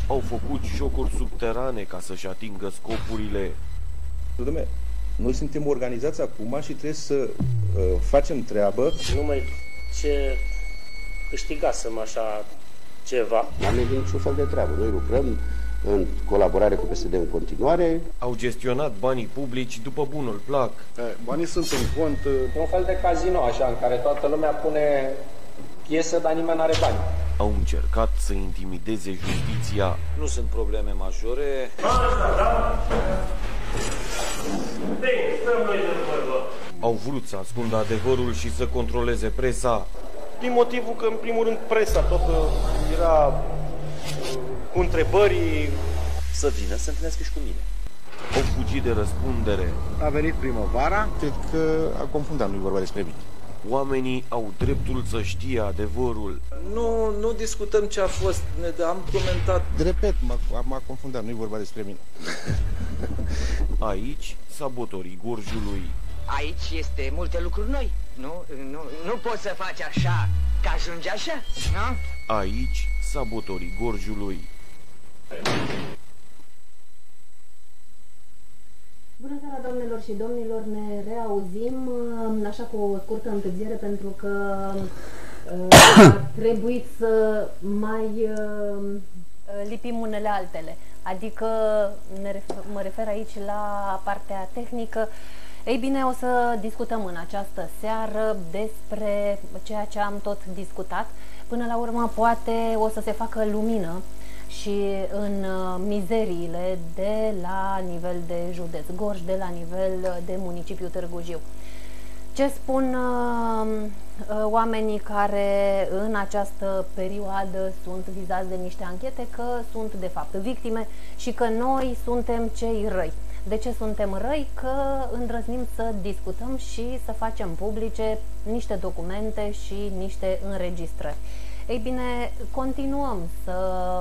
au făcut jocuri subterane ca să-și atingă scopurile. Dom'le, noi suntem organizați acum și trebuie să facem treabă. Numai ce câștigasem așa ceva. N-am niciun fel de treabă. Noi lucrăm în colaborare cu PSD în continuare. Au gestionat banii publici după bunul plac. Banii sunt în cont. Un fel de casino așa, în care toată lumea pune piesă, dar nimeni n-are bani. Au încercat să intimideze justiția. Nu sunt probleme majore. Au vrut să ascundă adevărul și să controleze presa. Din motivul că, în primul rând, presa tot era cu întrebări. Să vină să întâlnească și cu mine. Au fugit de răspundere. A venit primăvara. Cred că a confundat, nu-i vorba despre mine. Oamenii au dreptul să știe adevărul. Nu discutăm ce a fost, am comentat. Repet, m-a confundat, nu-i vorba despre mine. Aici, sabotorii Gorjului. Aici este multe lucruri noi. Nu poți să faci așa, că ajungi așa, nu? Aici, sabotorii Gorjului. Bună seara, doamnelor și domnilor, ne reauzim, așa cu o scurtă întârziere, pentru că a trebuit să mai lipim unele altele. Adică mă refer aici la partea tehnică. Ei bine, o să discutăm în această seară despre ceea ce am tot discutat. Până la urmă, poate o să se facă lumină și în mizeriile de la nivel de județ Gorj, de la nivel de municipiu Târgu Jiu. Ce spun oamenii care în această perioadă sunt vizați de niște anchete? Că sunt de fapt victime și că noi suntem cei răi. De ce suntem răi? Că îndrăznim să discutăm și să facem publice niște documente și niște înregistrări. Ei bine, continuăm să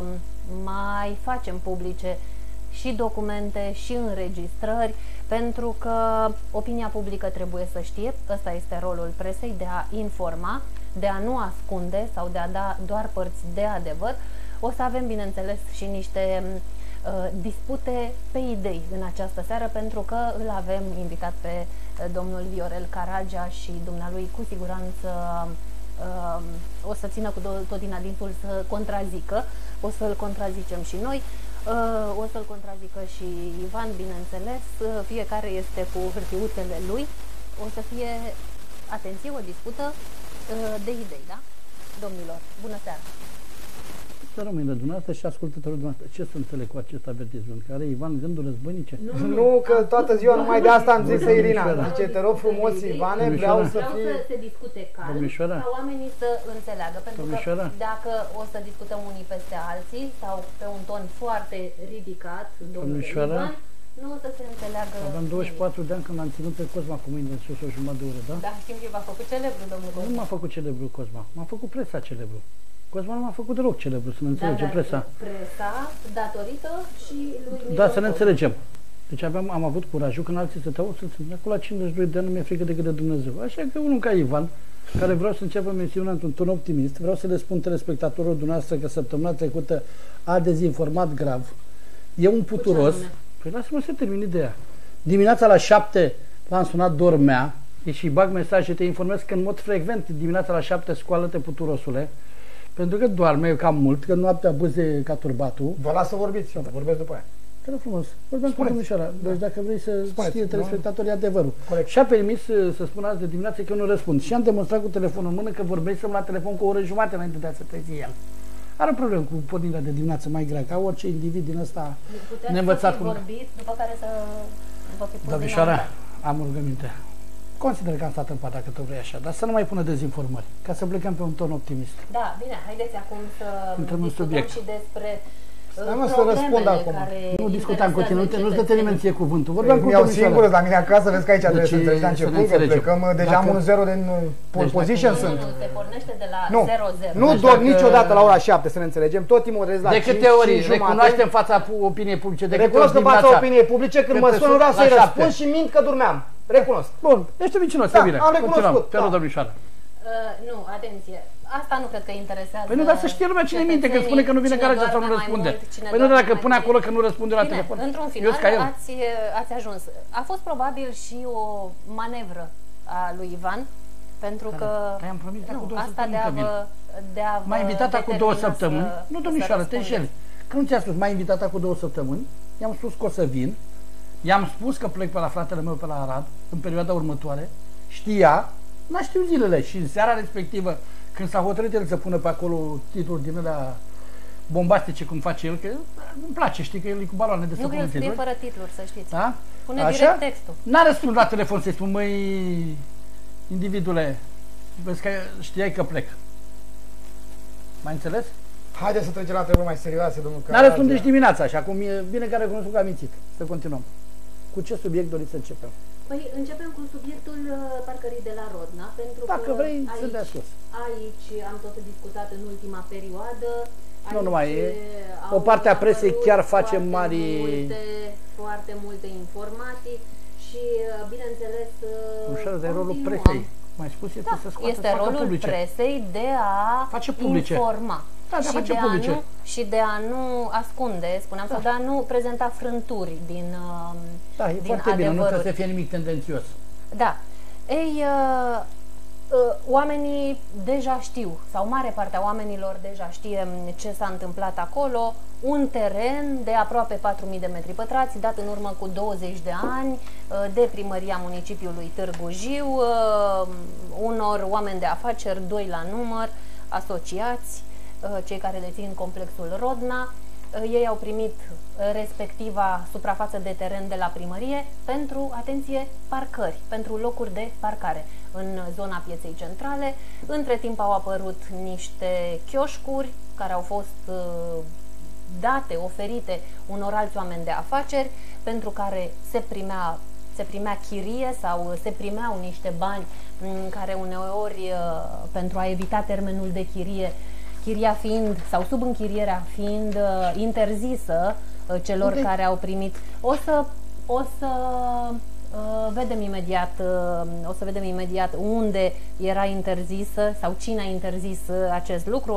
mai facem publice și documente și înregistrări, pentru că opinia publică trebuie să știe, ăsta este rolul presei, de a informa, de a nu ascunde sau de a da doar părți de adevăr. O să avem, bineînțeles, și niște dispute pe idei în această seară, pentru că îl avem invitat pe domnul Viorel Caragea și dumnealui cu siguranță o să țină cu tot din adinsul să contrazică, o să-l contrazicem și noi, o să-l contrazică și Ivan, bineînțeles, fiecare este cu hârtiuțele lui, o să fie, atenție, o dispută de idei, da? Domnilor, bună seara! Să rămâi de dumneavoastră și ascultătorul dumneavoastră. Ce să înțeleg cu acest avertisment? Care Ivan gânduri războinice? Nu, că toată ziua numai de asta am zis să Irina. Zice, te rog frumos, Ivane, vreau să se discute calm, ca oamenii să înțeleagă. Pentru că dacă o să discutăm unii peste alții sau pe un ton foarte ridicat, domnule Ivan, nu o să se înțeleagă. Aveam 24 de ani când am ținut pe Cosma cu mâine în sus o jumătate de oră, da? Da, știm că v-a făcut celebru, domnul Cosma. Nu m-a făcut celebru Cosma, m-a făcut presa celebru. Cosma nu m-a făcut deloc celebru, să ne înțelegem, presa. Presa, datorită și lui. Da, să ne înțelegem. Deci am avut curajul când alții se tău să țin. Acolo la 52 de ani nu mi-e frică decât de Dumnezeu. Așa că unul ca Ivan, care vreau să începem mențiunea într-un ton optimist, vreau să le spun telespectatorul dumneavoastră că săptămâna trecută a dezinformat grav. E un puturos. Păi lasă-mă să termin ideea. Dimineața la 7 l-am sunat, dormea, și bag mesaje, te informez că în mod frecvent dimineața la 7 scoală-te, puturosule, pentru că doarme cam mult, că noaptea buze ca turbatul. Vă las să vorbiți, vorbesc după aia. Te rog frumos, vorbeam cu domnișoara. Deci dacă vrei să știe telespectatorii adevărul. Și-a permis să spun azi de dimineață că eu nu răspund. Și am demonstrat cu telefonul în mână că vorbesc la telefon cu o oră jumate înainte de a se trezi el. Are o problemă cu pornirea de dimineață mai grea, ca orice individ din ăsta neînvățat. Vorbit, după care să vă fi pus. Domnișoara, am o rugăminte. Consider că am stat în pat, dacă tot vrei așa, dar să nu mai pună dezinformări, ca să plecăm pe un ton optimist. Da, bine, haideți acum să discutăm și despre să răspund acum. Nu discutam cu tine, nu-ți dă nimeni ție cuvântul. Vorbeam cu domnișoara. Eu singur la mine acasă, vezi că aici trebuie să înțelegi la început, că plecăm deja am 1-0 din pole position sunt. Nu, se pornește de la 0-0. Nu dorm niciodată la ora 7, să ne înțelegem, tot timpul mă trezesc la 5 și jumătate. De câte ori recunoaște în fața opiniei publice? Recunosc în fața opiniei publice, când mă sun vreau să-i răspund și mint că dormeam. Recunosc. Bun, ești vicinos, e bine. Am recunoscut. Pe rog, domnișoară. Nu, atenție. Asta nu cred că interesează. Păi nu, dar să știe lumea cine minte, că spune că nu vine garajul sau nu răspunde. Păi nu, dacă pune acolo că nu răspunde la telefon. Într-un final ați ajuns. A fost probabil și o manevră a lui Ivan, pentru că am promis cu 2 asta de a m-a invitat acum 2 săptămâni. Nu, domnișoară, te înșeli. Că nu ți-a spus, m-a invitat acum 2 săptămâni, i-am spus că o să vin, i-am spus că plec pe la fratele meu pe la Arad în perioada următoare, știa, n-a știut zilele și în seara respectivă, când s-a hotărât el să pună pe acolo titluri din alea bombastice cum face el, că îmi place, știi că el e cu baloane de să pună titluri. Nu, că el scrie fără titluri, să știți. Da? Pune direct textul. N-a răspuns la telefon să-i spun, măi, individule, vezi că știai că plec. M-ai înțeles? Haideți să trecem la treburi mai serioase, domnul Caragia. N-a răspuns nici dimineața, și acum e bine că a recunoscut că a mințit. Să continuăm. Cu ce subiect doriți să începem? Păi începem cu subiectul parcării de la Rodna, pentru dacă că vrei, sunt de sus. Aici am tot discutat în ultima perioadă. Nu numai e. O parte a presei chiar face foarte multe informații și, bineînțeles, ușor de rolul presei. Mai spus, este rolul presei de a informa. Și de a nu ascunde, spuneam, sau de a nu prezenta frânturi din da, e foarte bine, nu trebuie să fie nimic tendențios. Da. Ei, oamenii deja știu, sau mare parte a oamenilor deja știe ce s-a întâmplat acolo. Un teren de aproape 4.000 de metri pătrați, dat în urmă cu 20 de ani de primăria municipiului Târgu Jiu, unor oameni de afaceri, 2 la număr, asociați, cei care dețin complexul Rodna. Ei au primit respectiva suprafață de teren de la primărie pentru, atenție, parcări, pentru locuri de parcare în zona pieței centrale. Între timp au apărut niște chioșcuri care au fost date, oferite unor alți oameni de afaceri, pentru care se primea chirie sau se primeau niște bani care uneori, pentru a evita termenul de chirie, chiria fiind, sau subînchirierea fiind interzisă celor care au primit. O să vedem imediat unde era interzisă sau cine a interzis acest lucru.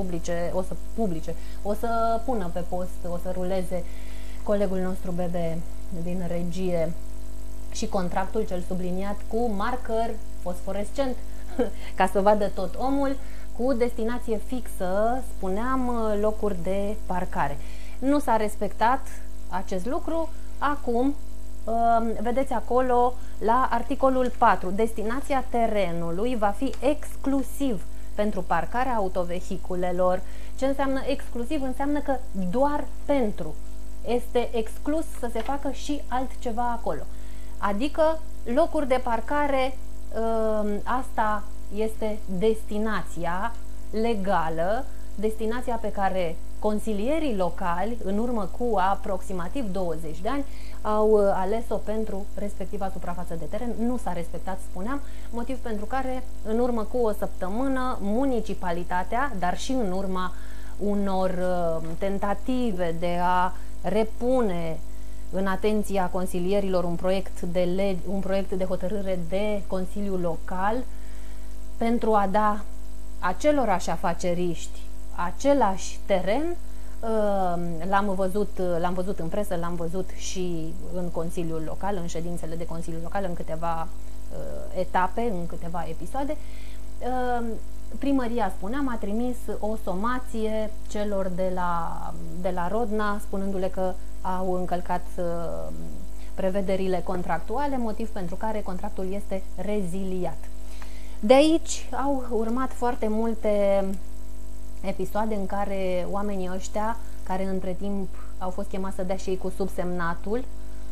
O să pună pe post, o să ruleze colegul nostru Bebe din regie și contractul cel subliniat cu marker fosforescent ca să vadă tot omul, cu destinație fixă, spuneam, locuri de parcare. Nu s-a respectat acest lucru. Acum, vedeți acolo, la articolul 4, destinația terenului va fi exclusiv pentru parcarea autovehiculelor. Ce înseamnă exclusiv? Înseamnă că doar pentru. Este exclus să se facă și altceva acolo. Adică locuri de parcare, asta este destinația legală, destinația pe care consilierii locali, în urmă cu aproximativ 20 de ani, au ales-o pentru respectiva suprafață de teren. Nu s-a respectat, spuneam, motiv pentru care, în urmă cu o săptămână, municipalitatea, dar și în urma unor tentative de a repune în atenția consilierilor un proiect de hotărâre de Consiliul Local pentru a da acelorași afaceriști același teren. L-am văzut în presă, l-am văzut și în Consiliul Local, în ședințele de Consiliul Local, în câteva etape, în câteva episoade. Primăria, spuneam, a trimis o somație celor de la Rodna, spunându-le că au încălcat prevederile contractuale, motiv pentru care contractul este reziliat. De aici au urmat foarte multe episoade în care oamenii ăștia, care între timp au fost chemați să dea și ei cu subsemnatul,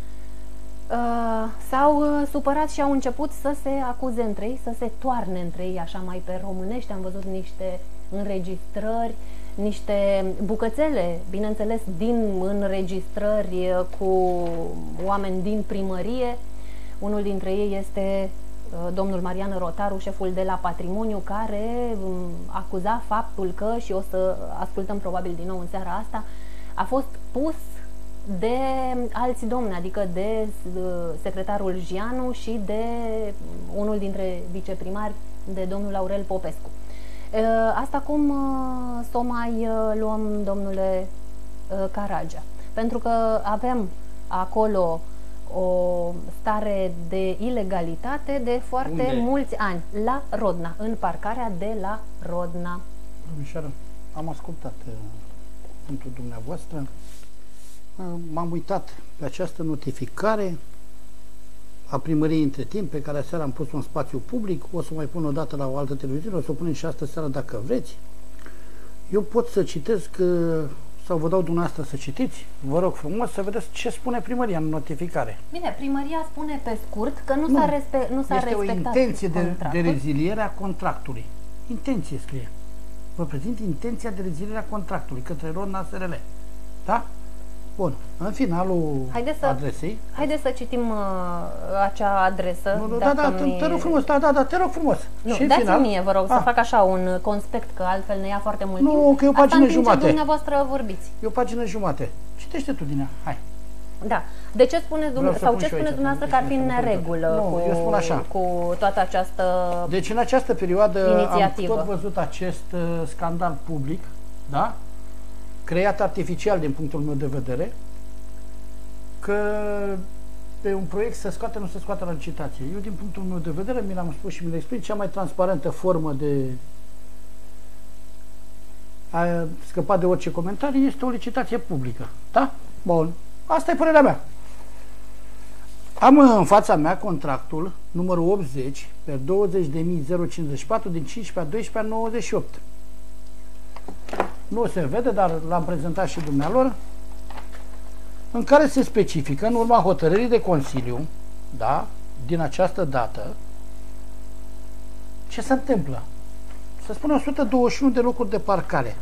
s-au supărat și au început să se acuze între ei, să se toarne între ei, așa mai pe românești. Am văzut niște înregistrări, niște bucățele, bineînțeles, din înregistrări cu oameni din primărie. Unul dintre ei este domnul Marian Rotaru, șeful de la Patrimoniu, care acuza faptul că, și o să ascultăm probabil din nou în seara asta, a fost pus de alți domni, adică de secretarul Gianu și de unul dintre viceprimari de domnul Aurel Popescu. Asta cum să o mai luăm, domnule Caragea? Pentru că avem acolo o stare de ilegalitate de foarte mulți ani, la Rodna, în parcarea de la Rodna. Domnișoară, am ascultat punctul dumneavoastră, m-am uitat pe această notificare a primăriei între timp, pe care aseară am pus un spațiu public, o să mai pun o dată la o altă televiziune, o să o punem și astă seară dacă vreți. Eu pot să citesc, sau vă dau dumneavoastră să citiți, vă rog frumos să vedeți ce spune primăria în notificare. Bine, primăria spune pe scurt că nu s-a respectat este o intenție de reziliere a contractului. Intenție scrie. Vă prezint intenția de reziliere a contractului către Rodna SRL. Da? Bun. În finalul adresei... Haideți să citim acea adresă. Te rog frumos, te rog frumos. Nu, dați-mi mie, vă rog, să fac așa un conspect, că altfel ne ia foarte mult timp. Nu, că e o pagină jumate. Dumneavoastră vorbiți. E o pagină jumate. Citește tu din ea, hai. Da. De ce spuneți dumneavoastră că ar fi în neregulă cu toată această Deci în această perioadă inițiativă. Am tot văzut acest scandal public, da? Creat artificial din punctul meu de vedere, că pe un proiect nu se scoate la licitație. Eu din punctul meu de vedere, mi l-am spus și mi l explic, cea mai transparentă formă de a scăpa de orice comentarii este o licitație publică. Da? Bun. Asta e părerea mea. Am în fața mea contractul numărul 80 pe 20.054 din 15/12/98. Nu se vede, dar l-am prezentat și dumnealor, în care se specifică, în urma hotărârii de Consiliu, da, din această dată, ce se întâmplă. Se spune 121 de locuri de parcare.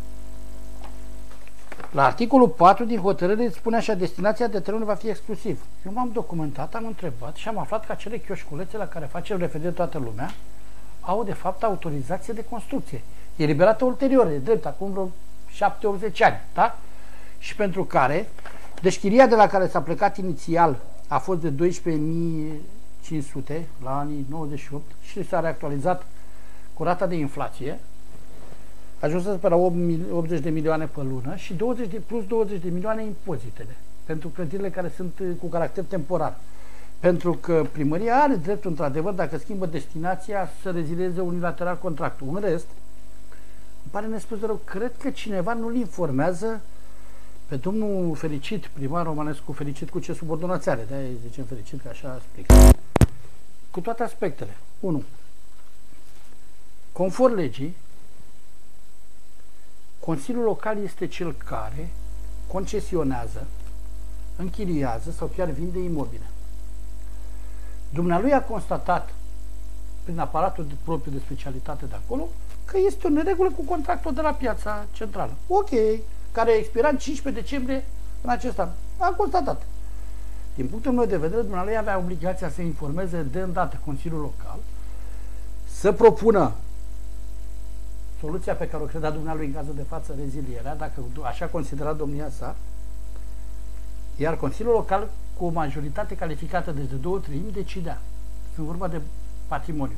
La articolul 4 din hotărâre spune așa: destinația de terenuri va fi exclusiv. Eu m-am documentat, am întrebat și am aflat că acele chioșculețe la care face referire toată lumea au de fapt autorizație de construcție. E liberată ulterior, e drept, acum vreo 7-80 ani, da? Și pentru care, deci chiria de la care s-a plecat inițial a fost de 12.500 la anii 98 și s-a reactualizat cu rata de inflație, ajunsă pe la 80 de milioane pe lună și plus 20 de milioane impozitele pentru clădirile care sunt cu caracter temporar. Pentru că primăria are dreptul, într-adevăr, dacă schimbă destinația, să rezilieze unilateral contractul. În rest, îmi pare nespus de rău, cred că cineva nu-l informează pe domnul Fericit, primar Romanescu, Fericit cu ce subordonăți are, de-aia îi zicem Fericit, că așa explic. Cu toate aspectele. 1. Conform legii, Consiliul Local este cel care concesionează, închiriază sau chiar vinde imobile. Dumnealui a constatat, prin aparatul propriu de specialitate de acolo, că este o neregulă cu contractul de la Piața Centrală. Ok, care a expirat în 15 decembrie în acest an. A constatat. Din punctul meu de vedere, dumnealui avea obligația să informeze de îndată Consiliul Local, să propună soluția pe care o credea dumnealui în cazul de față, rezilierea, dacă așa considera domnia sa, iar Consiliul Local, cu o majoritate calificată de 2/3, decidea. Sunt vorba de patrimoniu.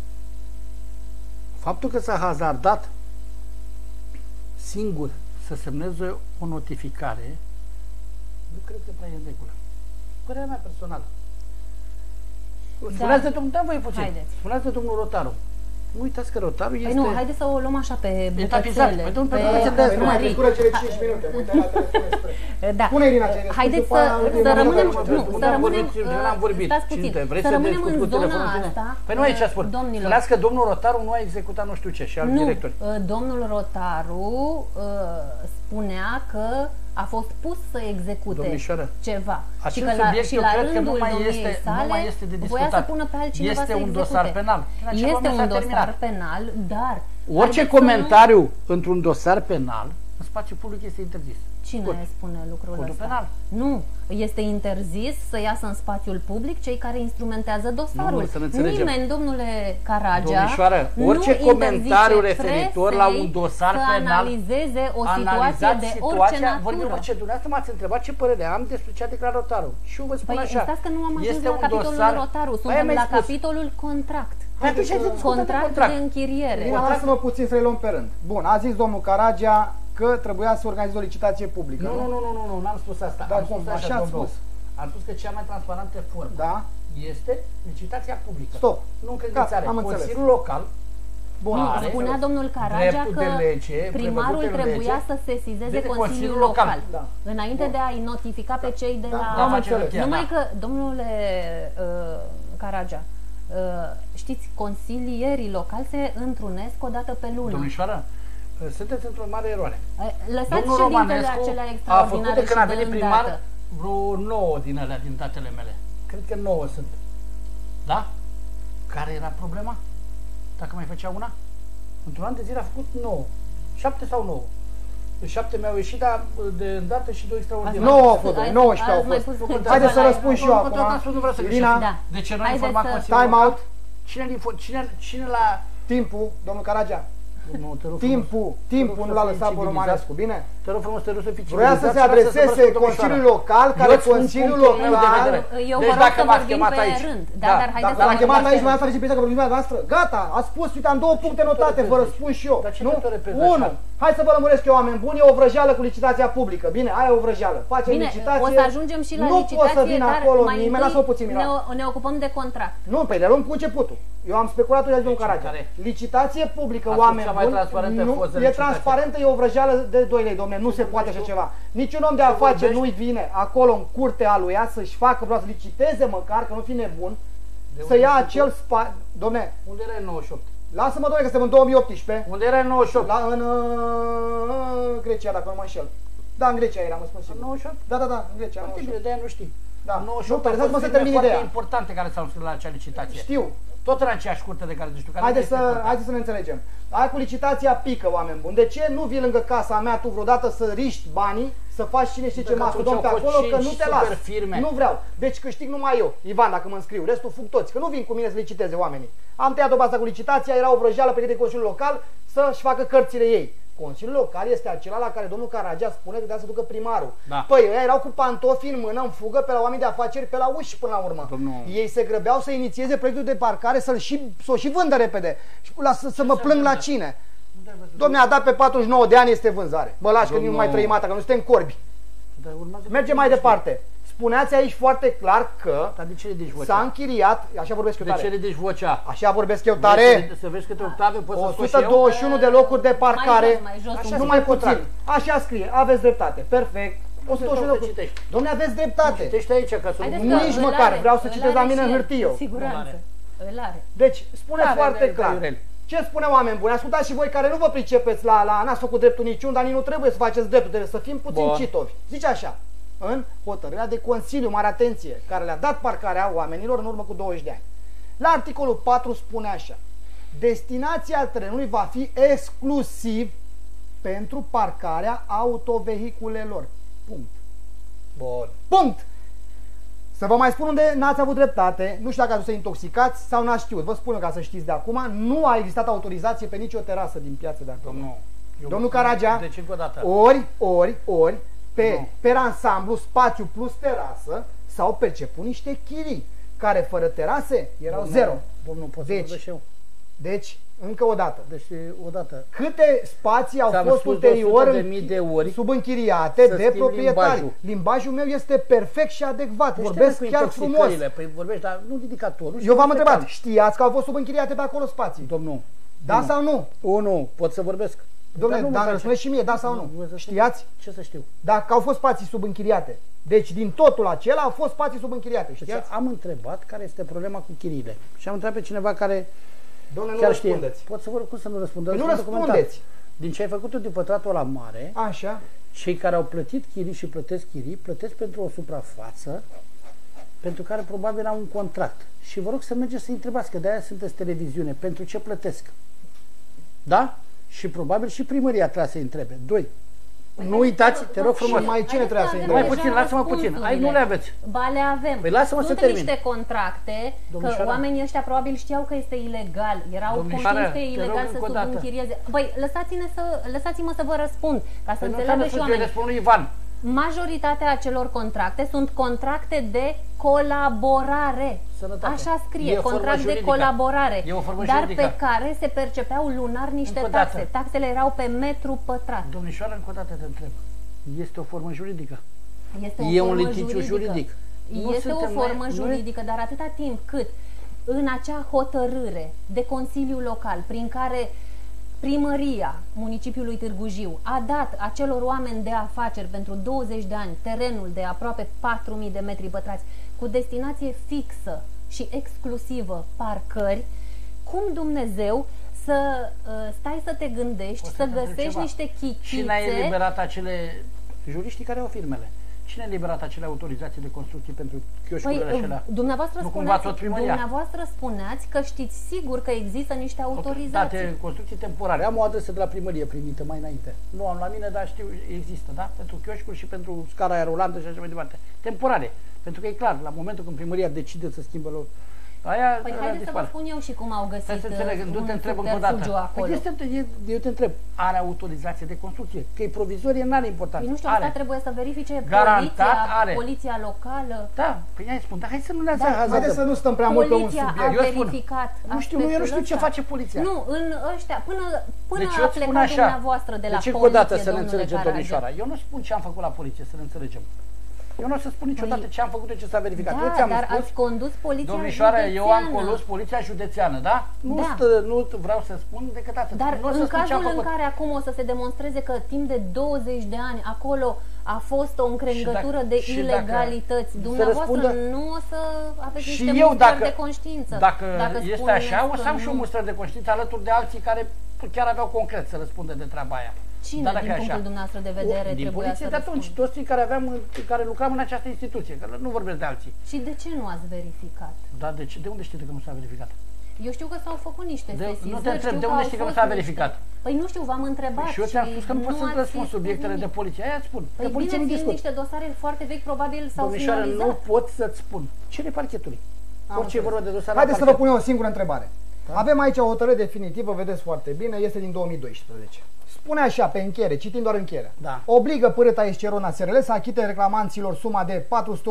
Faptul că s-a hazardat singur să semneze o notificare, nu cred că prea e în regulă. Părerea mea personală. Spuneați de domnul, voi puțin. Spuneați de domnul Rotaru. Nu uitați că Rotaru este... nu, haideți să o luăm așa pe bucățele. Păi domnul, pe numai scură cele 5 minute. Uite la telefon. Da. Spune, Irina, ce haideți să rămânem... Stați puțin. Să rămânem în zona asta. Păi nu aici spun. Spuneați că domnul Rotaru nu a executat nu știu ce și alți directori. Domnul Rotaru spunea că a fost pus să execute ceva. Și că la rândul domniei sale voia să pună pe altcineva să execute. Este un dosar penal. Este un dosar penal, dar... Orice comentariu într-un dosar penal, în spațiu public este interzis. Cine spune lucrul ăsta? Penal. Nu. Este interzis să iasă în spațiul public cei care instrumentează dosarul. Nimeni, domnule Caragea, orice comentariu referitor la un dosar penal, să analizeze o situație de orice natură. Vorbim orice. Dumneavoastră m-ați întrebat ce părere am despre ce a declarat Rotaru. Și eu vă spun așa. Stați că nu am ajuns la capitolul Rotaru. Suntem la capitolul contract. Contract de închiriere. Irina, lasă-mă puțin să le luăm pe rând. Bun, a zis domnul Caragea că trebuia să organizeze o licitație publică. Nu, n-am spus asta. Dar am spus așa ați spus. Am spus că cea mai transparentă formă este licitația publică. Stop. Nu încredințare. Consiliul local. Nu, spunea domnul Caragea că primarul trebuia să sesizeze Consiliul Local înainte de a-i notifica pe cei de la... Numai că, domnule Caragea, știți, consilierii locali se întrunesc o dată pe lună. Domnișoară, sunteți într-o mare eroare. Lăsați ședintele acelea extraordinare și de îndată. Vreo 9 din alea, din datele mele. Cred că 9 sunt. Da? Care era problema? Dacă mai făcea una? Într-un an de zile a făcut 9. 7 sau 9? 7 mi-au ieșit, dar de îndată și 2 extraordinare. 9 au fost, 19 au fost. Haideți să răspund și eu acum. Irina, de ce nu ai informat Consiliul Time out. Cine la... Timpul, domnul Caragea. Timpul nu l-a lăsat pe Romanescu, bine? Te rog frumos, te rog să fii vrea să se adreseze Consiliul Local, care Consiliul Local... Eu vă rog să vorbim pe rând. Dar haideți să... L-a chemat aici, mai face că vorbim dumneavoastră. Gata, a spus, uite, am 2 puncte notate, vă răspund și eu. 1. Hai să vă lămuresc eu, oameni buni, e o vrăjeală cu licitația publică. Bine, aia e o vrăjeală. Facem licitație. O să ajungem și la licitație, dar mai întâi ne ocupăm de contract. Nu, pe le luăm cu începutul. Eu am speculat de domnul Caragea. Licitație publică, oameni buni, e transparentă, e o vrăjeală de 2 lei, domne, nu se poate așa ceva. Niciun om de afaceri nu-i vine acolo în curtea lui ea să-și facă, vreau să liciteze măcar, că nu fi nebun, să ia acel spațiu. Domne, unde era în 98? Lasă-mă, domne, că suntem în 2018. Unde era în 98? În Grecia, dacă nu mă înșel. Da, în Grecia era, mă spun sigur. 98? Da, în Grecia. Foarte bine, de aia nu știi. Da, 98 nu, lăsați-mă să termin ideea. Foarte importante care s-au scris la acea licitație. Știu. Tot în aceeași curte de care zici tu. Haideți să ne înțelegem. Ai cu licitația pică, oameni buni. De ce nu vii lângă casa mea tu vreodată să riști banii, să faci cine știe ce mastodon pe acolo, că nu te las. Nu vreau. Deci câștig numai eu, Ivan, dacă mă înscriu. Restul fug toți, că nu vin cu mine să liciteze oamenii. Am tăiat-o pe asta cu licitația, era o vrăjeală pe de Consiliul Local să-și facă cărțile ei. Consiliul Local este acela la care domnul Caragea spune că trebuia să ducă primarul. Da. Păi, ei erau cu pantofi în mână, în fugă, pe la oameni de afaceri, pe la uși până la urmă. Ei se grăbeau să inițieze proiectul de parcare, să-l și vândă repede. Și să mă plâng la cine? Dom'le, a dat pe 49 de ani, este vânzare. Bă, lași că nu mai trăim atâta, că nu suntem corbi. Mergem mai departe. Spuneați aici foarte clar că s-a închiriat, așa vorbesc eu tare. De ce ridici vocea? Așa vorbesc eu tare. Să vezi câte octave poți să 121 de locuri de parcare, nu mai puțin. Așa scrie, aveți dreptate, perfect. 121 de locuri. Dom'le, aveți dreptate. Citește aici ca să nici măcar, vreau să citesc la mine în hârtie. Siguranță. Deci, spuneți foarte clar. Ce spune oameni buni? Ascultați și voi care nu vă pricepeți n-ați făcut dreptul niciun, dar nici nu trebuie să faceți dreptul, trebuie să fim puțin citovi. Zice așa, în hotărârea de Consiliu, mare atenție, care le-a dat parcarea oamenilor în urmă cu 20 de ani. La articolul 4 spune așa: destinația terenului va fi exclusiv pentru parcarea autovehiculelor. Punct. Bun. Punct! Să vă mai spun unde n-ați avut dreptate, nu știu dacă ați să intoxicați sau n-ați știut. Vă spun eu ca să știți de acum, nu a existat autorizație pe nicio terasă din piața de acolo. Domnul Caragea, deci încă o dată. ori, pe ansamblu, spațiu plus terasă, s-au perceput niște chirii, care fără terase erau zero. Domnul, pot să vorbesc și eu? Deci, încă o dată. Deci, o dată. Câte spații au fost ulterior subînchiriate de proprietari? Limbajul meu este perfect și adecvat. Deci vorbesc chiar frumos. Păi vorbești, dar nu ridicator. Eu v-am întrebat, știați că au fost subînchiriate pe acolo spații? Domnul. Da sau nu? Nu, pot să vorbesc. Dom'le, dar spuneți și mie, da sau nu? Știați? Ce să știu? Dacă au fost spații subînchiriate. Deci din totul acela au fost spații subînchiriate. Știați? Deci am întrebat care este problema cu chiriile. Și am întrebat pe cineva care Dom'le, nu răspundeți. Pot să vă cum să nu răspundă? Nu răspundeți. Din ce ai făcut din pătratul ăla mare, așa, cei care au plătit chirii și plătesc chirii, plătesc pentru o suprafață pentru care probabil au un contract. Și vă rog să mergeți să-i întrebați, că de-aia sunteți televiziune, pentru ce plătesc. Da? Și probabil și primăria trebuie să-i întrebe. 2. Nu uitați, te rog frumos. Și mai cine trebuie să-i întrebe? Mai puțin, lasă-mă puțin. Ai, nu le aveți. Ba, le avem. Păi lasă-mă să termin. Niște contracte, că oamenii ăștia probabil știau că este ilegal. Erau conștienți că e ilegal să subînchirieze. Băi, lăsați-mă să vă răspund, ca să înțeleagă și oamenii. Răspund lui Ivan. majoritatea acelor contracte sunt contracte de colaborare. Sănătate. Așa scrie, E o formă contract de juridică. colaborare. E o formă dar juridică. pe care se percepeau lunar niște Încă o dată. taxe. Taxele erau pe metru pătrat. Domnișoară, încă o dată te întreb. Este o formă juridică? Este E un formă litigiu juridic. Nu Este o suntem formă noi- juridică, dar atâta timp cât în acea hotărâre de Consiliu Local, prin care primăria municipiului Târgu Jiu a dat acelor oameni de afaceri pentru 20 de ani terenul de aproape 4.000 de metri pătrați cu destinație fixă și exclusivă parcări, cum Dumnezeu să stai să te gândești, să găsești niște Cine a chichițe. eliberat acele juriștii care au firmele? Cine a eliberat acele autorizații de construcție pentru chioșcurile acelea? Dumneavoastră Nu cumva spuneați, tot primăria? dumneavoastră spuneați că știți sigur că există niște autorizații. Date construcții temporare. Am o adresă de la primărie primită mai înainte. Nu am la mine, dar știu, există, da? Pentru chioșcuri și pentru scara aia rulantă și așa mai departe. Temporare. Pentru că e clar, la momentul când primăria decide să schimbă aia, Păi aia haideți să vă dispare. spun eu și cum au găsit Stai să înțeleg, nu te întreb încă o subterfugiu dată. acolo. Eu te întreb, are autorizație de construcție? Că e provizorie, n-are importanță. Păi nu știu, are. asta trebuie să verifice Garantat are. poliția locală. Da, păi hai spun, dar hai să nu ne Haideți să nu stăm prea mult pe un Poliția subiect. a verificat Nu știu, eu nu știu ce face poliția. Nu, în ăștia, până Deci a eu îți spun plecat așa, dumneavoastră de la deci încă poliție, o dată să ne domnule înțelegem, Caragea. domnișoara. Eu nu spun ce am făcut la poliție, să ne înțelegem. Eu nu o să spun niciodată ce am făcut, ce s-a verificat. Da, Eu ți-am dar spus, ați condus poliția domnișoara, eu am județeană. condus poliția județeană, da? Nu, Da. nu vreau să spun decât atât. Dar nu o să în spun ce am cazul în făcut. care acum o să se demonstreze că timp de 20 de ani acolo a fost o încrengătură de și dacă ilegalități, să dumneavoastră răspundă- nu o să aveți Și niște eu, mustrări de conștiință. dacă este spuneți așa, o să că am și o nu. mustră de conștiință alături de alții care chiar aveau concret să răspundă de treaba aia. Cine, Dar dacă din e punctul așa, dumneavoastră de vedere, din trebuia poliție să de atunci, răspundă? toți cei care lucram în această instituție, că nu vorbesc de alții. Și de ce nu ați verificat? Da, de unde știi că nu s-a verificat? Eu știu că s-au făcut niște sesizări. Nu te întreb, știu de că unde au știi că nu fost s-a niște- verificat? Păi nu știu, v-am întrebat. Și eu ți-am spus că nu pot să-ți ați răspund spus subiectele nimic. de poliție. Aia îți spun. Păi De poliție bine, nu fiind discut. niște dosare foarte vechi, probabil s-au Domnișoară, finalizat. nu pot să-ți spun. Cere parchetului. Orice e vorba de dosare. Haideți să vă pun eu o singură întrebare. Avem aici o hotărâre definitivă, vedeți foarte bine, este din 2012. Spune așa, pe încheiere, citind doar încheierea. Da. Obligă Pârâta Escerona SRL să achite reclamanților suma de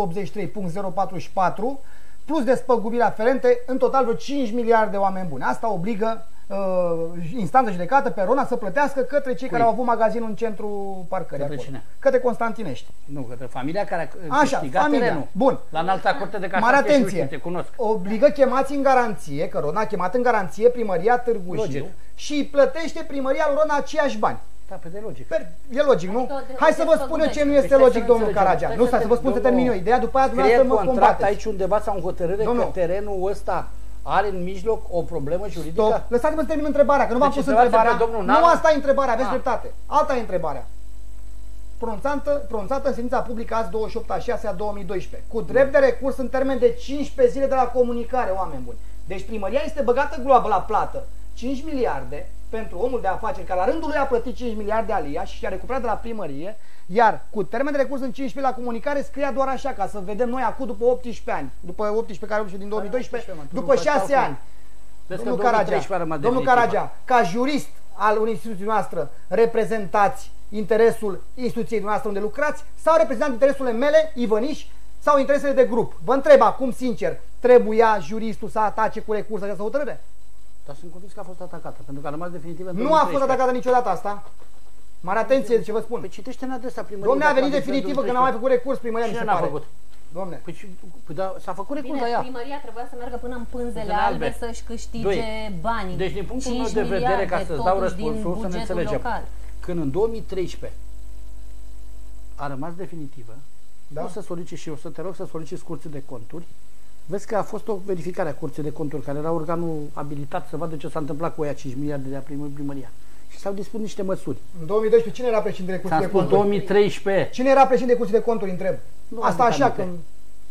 483.044 plus despăgubiri aferente, în total vreo 5 miliarde de oameni buni. Asta obligă instanța judecată pe Rona să plătească către cei care au avut magazinul în centrul parcării Către acolo. cine? Către Constantinești. Nu, către familia care a Așa, câștigat familia. terenul. Bun. La înalta curte de Mare casație, atenție. te cunosc. Obligă chemați în garanție, că Rona a chemat în garanție primăria Târgu Jiu Logic. și îi plătește primăria lui Rona aceiași bani. Da, pe de logic. E logic, nu? Adică Hai să vă spun eu ce nu este Păi stai logic, să domnul înțelegem. Caragea. Nu, stai să vă spun să termin eu ideea, după aia Scrie dumneavoastră mă contract combateți. aici undeva sau în hotărâre Domnul. că terenul ăsta are în mijloc o problemă juridică? Stop. Lăsați-mă să termin întrebarea, că nu v-am Deci pus întrebați întrebarea. pe domnul Nu Naru? asta e întrebarea, aveți Ah. dreptate. Alta e întrebarea. Pronunțată în ședința publică azi 28/6/2012, cu drept de recurs în termen de 15 zile de la comunicare, oameni buni. Deci primăria este băgată gloabă la plată. 5 miliarde pentru omul de afaceri care la rândul lui a plătit 5 miliarde alia și a recuperat de la primărie, iar cu termen de recurs în 15 la comunicare scria doar așa, ca să vedem noi acum după 18 ani, după 18 care au din 2012, după 6 ani. Vezi că Domnul 2013 a rămas Domnul definitivă. Caragea, ca jurist al unei instituții noastre, reprezentați interesul instituției noastre unde lucrați sau reprezentați interesele mele, Ivăniș, sau interesele de grup? Vă întreb acum sincer, trebuia juristul să atace cu recurs această hotărâre? Dar sunt convins că a fost atacată, pentru că a rămas definitivă în Nu a 2013. fost atacată niciodată asta. Mare atenție ce vă spun. Păi citește în adresa primăriei. Domne, a venit dacă definitivă că n-a mai făcut recurs primăria, mi Cine se n-a pare. făcut? Domne. Păi, da, s-a făcut recurs Bine, la ea. primăria trebuia să meargă până în pânzele Pânzele albe albe. să-și câștige Doi. banii. Deci, din punctul 5 meu de vedere, miliarde, ca să-ți dau totuși, din răspunsul, să ne bugetul înțelegem. local. Când în 2013 a rămas definitivă, Da. o să soliciți și eu să te rog să soliciți curții de conturi. Vezi că a fost o verificare a curții de conturi, care era organul abilitat să vadă ce s-a întâmplat cu aia 5 miliarde de la primăria. Și s-au dispus niște măsuri. În 2012 cine era președintele Curții S-a de spus Conturi? 2013. Cine era președintele Curții de Conturi, întreb? Nu Asta am așa aminte. când...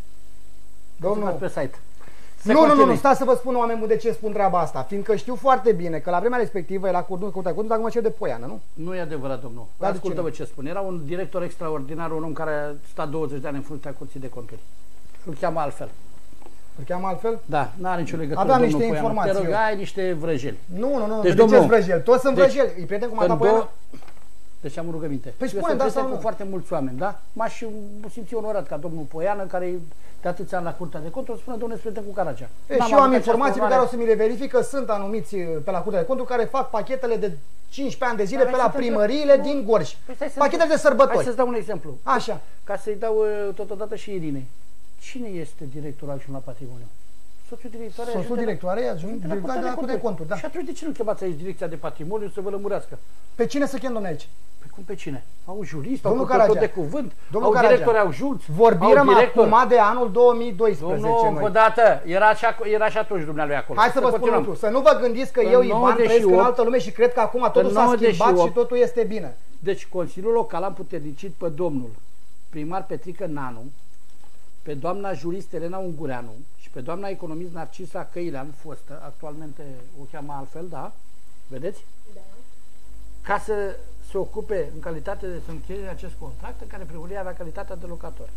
Domnul pe site. Nu, stați să vă spun, oameni buni, de ce spun treaba asta. Fiindcă știu foarte bine că la vremea respectivă era Curtea de Conturi, dacă mă cer de Poiană, nu? Nu e adevărat, domnul. Dar de Ascultă-vă ce spun. Era un director extraordinar, un om care a stat 20 de ani în fruntea Curții de Conturi. Îl cheamă altfel. Îl cheamă altfel? Da, n-are nicio legătură. Aveam domnul niște Poianu. informații Te rog, eu. ai niște vrăjeli. Nu, Deci, de domnul, ce vrăjeli? Toți sunt deci, vrăjeli. Îi prieten cu Mata în Poiană? două- Deci am o rugăminte. Păi Eu spune, sunt da prieten sau cu nu? foarte mulți oameni, da? M-aș simți onorat ca domnul Poiană, care e de atâția ani la Curtea de Conturi, spune, domnule, prieten cu Caragea. Și eu am informații pe care o să mi le verific, că sunt anumiți pe la Curtea de Conturi care fac pachetele de 15 ani de zile pe la primăriile din Gorj. Pachetele de sărbători. Hai să-ți dau un exemplu. Așa. Ca să-i dau totodată și Irinei. Cine este directorul adjunct la patrimoniu? Soțul directoare. Soțul directoare adjunct de la Curtea de Conturi, da. Și atunci de ce nu chemați aici direcția de patrimoniu să vă lămurească? Pe cine să chem, domnule, aici? Păi cum pe cine? Au jurist, au Domnul purtător Caragea. de cuvânt, Domnul au directori adjuncți, vorbim acum de anul 2012. Domnul, încă o dată, era și atunci dumnealui acolo. Hai să vă spun un lucru, să nu vă gândiți că eu, Ivan, trăiesc în altă lume și cred că acum totul s-a schimbat și totul este bine. Deci Consiliul Local a împuternicit pe domnul primar Petrică Nanu, pe doamna jurist Elena Ungureanu și pe doamna economist Narcisa Căilean, fostă, actualmente o cheamă altfel, da? Vedeți? Da. Ca să se ocupe în calitate de să încheie acest contract în care primăria avea calitatea de locator.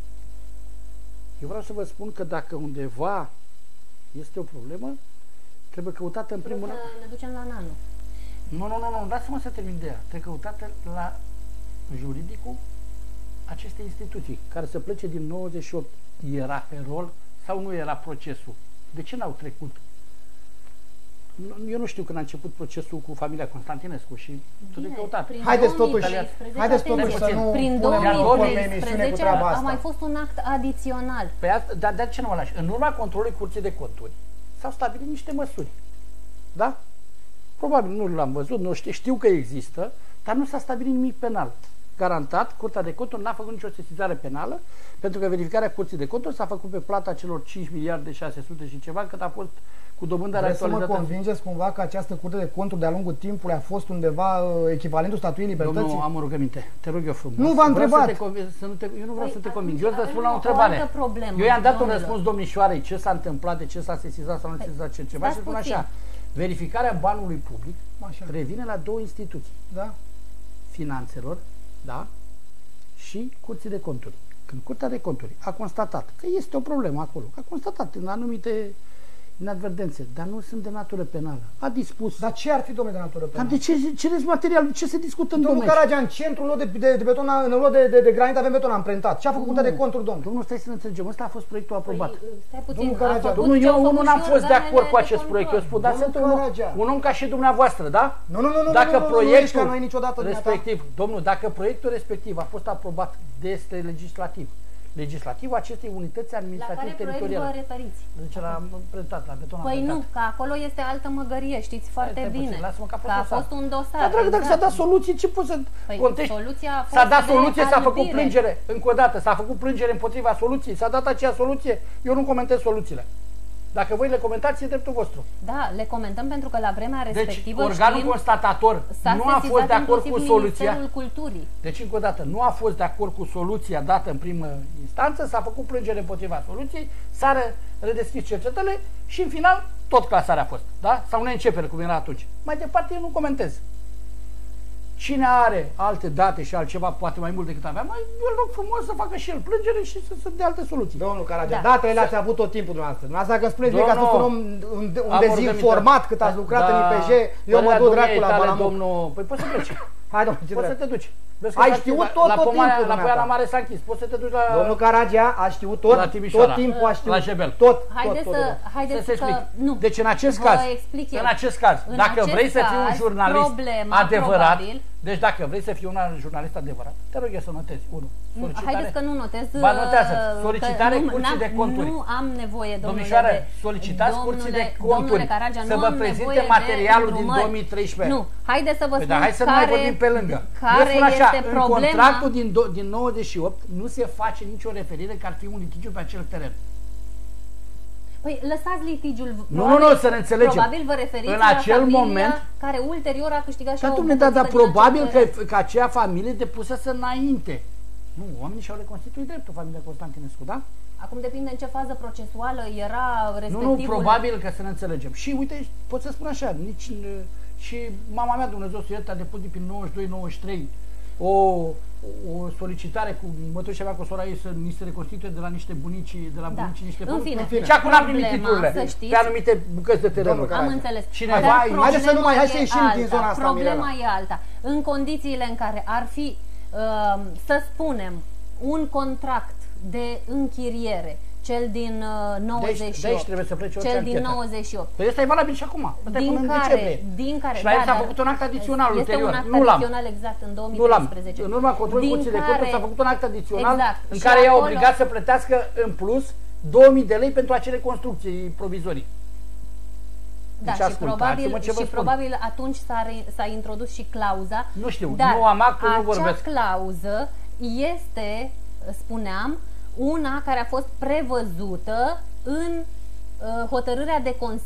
Eu vreau să vă spun că dacă undeva este o problemă, trebuie căutată în primul rând. Ne ducem la Nanu. Nu, dați-mă să termin de ea. Trebuie căutată la juridicul acestei instituții, care să plece din 98. Era pe rol sau nu era procesul? De ce n-au trecut? Eu nu știu când a început procesul cu familia Constantinescu și trebuie căutat. Haideți totuși să nu prin punem o emisiune cu 2013 treaba a asta. mai fost un act adițional. Păi dar de ce nu mă lași? În urma controlului Curții de Conturi s-au stabilit niște măsuri. Da? Probabil nu l-am văzut, nu știu că există, dar nu s-a stabilit nimic penal. Garantat, Curtea de Conturi n-a făcut nicio sesizare penală, pentru că verificarea Curții de Conturi s-a făcut pe plata celor 5 miliarde 600 și ceva, cât a fost cu dobândă actualizată. Vreți să mă actualizată. convingeți cumva că această Curte de Conturi de-a lungul timpului a fost undeva echivalentul statuii libertății? Domnul, am o rugăminte, te rog eu frumos. Nu v-am întrebat. Eu nu vreau să te conving, eu îți răspund la o întrebare. Eu i-am dat un răspuns domnișoarei ce s-a întâmplat, de ce s-a sesizat sau nu sesizat ce ceva și spun așa. Verificarea banului public revine la două instituții. Da? Finanțelor, da? Și Curții de Conturi. Când Curtea de Conturi a constatat că este o problemă acolo, a constatat în anumite inadvertențe, dar nu sunt de natură penală. A dispus. Dar ce ar fi, domnule, de natură penală? Dar de ce cereți material? Ce se discută în domnul domeniu? Caragea, în centrul lor de beton, în lor de granit avem beton amprentat. Ce a făcut Curtea de Conturi, domnule? Domnul, stai să ne înțelegem. Ăsta a fost proiectul aprobat. Stai puțin, Domnul Caragea, domnul, eu n-am fost de acord cu acest proiect. Eu spun, dar sunt un om ca și dumneavoastră, da? Nu, dacă proiectul noi niciodată respectiv, domnul, dacă proiectul respectiv a fost aprobat de este legislativ acestei unități administrative teritoriale. La care proiect vă referiți? Deci l-am prezentat la beton. Păi nu, că acolo este altă măgărie, știți foarte bine. Că a fost un dosar. Dar dragă, dacă s-a dat soluție, ce poți să contești? S-a dat soluție, s-a făcut plângere. Încă o dată, s-a făcut plângere împotriva soluției, s-a dat aceea soluție. Eu nu comentez soluțiile. Dacă voi le comentați, e dreptul vostru. Da, le comentăm pentru că la vremea respectivă deci, organul constatator nu a fost de acord cu soluția. Culturii. Deci, încă o dată, nu a fost de acord cu soluția dată în primă instanță, s-a făcut plângere împotriva soluției, s-a redeschis cercetările și, în final, tot clasarea a fost. Da? Sau neîncepere, cum era atunci. Mai departe, eu nu comentez. Cine are alte date și altceva, poate mai mult decât aveam, eu rog frumos să facă și el plângere și să se dea alte soluții. Domnul Caragea, datele le-ați avut tot timpul dumneavoastră. Dumneavoastră, dacă spuneți că ați fost un om un dezinformat cât ați lucrat în IPJ, eu mă duc dracu la Balamut. Păi poți să pleci. Hai, domnule, ce poți să te duci. Ai știut tot timpul. La Poiana Mare s-a închis. Poți să te duci la... Domnul Caragea a știut tot timpul, a știut. La Jebel. Tot. Haideți să... Nu. Deci în acest caz, dacă vrei să fii un jurnalist adevărat, deci dacă vrei să fii un jurnalist adevărat, te rog eu să notezi. 1. Haideți că nu notez. Ba notează. Solicitare Curții de Conturi. Nu am nevoie, domnișoară, solicitați Curții de Conturi să vă prezinte materialul din 2013. Nu, haideți să vă spun hai să nu mai vorbim pe lângă. Care este problema? În contractul din 98 nu se face nicio referire că ar fi un litigiu pe acel teren. Păi lăsați litigiul. Nu, să ne înțelegem. Probabil vă referiți în la acel moment care ulterior a câștigat și dar probabil că acea familie depusese înainte. Nu, oamenii și-au reconstituit dreptul, familia Constantinescu, da? Acum depinde în ce fază procesuală era respectivul... Nu, probabil că să ne înțelegem. Și uite, pot să spun așa, și mama mea, Dumnezeu să ierte, a depus din 92-93 o solicitare cu mătuși ceva cu sora ei să ni se reconstituie de la niște bunici, de la bunici niște În fine. Și acum n-am primit titlurile pe anumite bucăți de terenuri. Am înțeles. Haideți să nu mai, hai să ieșim din zona asta, Problema e alta. În condițiile în care ar fi, să spunem, un contract de închiriere, cel din 98. De aici trebuie să plece cel din 98. Păi ăsta e valabil și acum. Din care și la el s-a făcut un act adițional ulterior. Este un act adițional exact în 2013. În urma controlului Curții de Conturi s-a făcut un act adițional în și care i-a acolo obligat să plătească în plus 2000 de lei pentru acele construcții provizorii. Da, deci și probabil atunci s-a introdus și clauza. Nu știu, nu am actul, nu vorbesc. Acea clauză este, spuneam, una care a fost prevăzută în hotărârea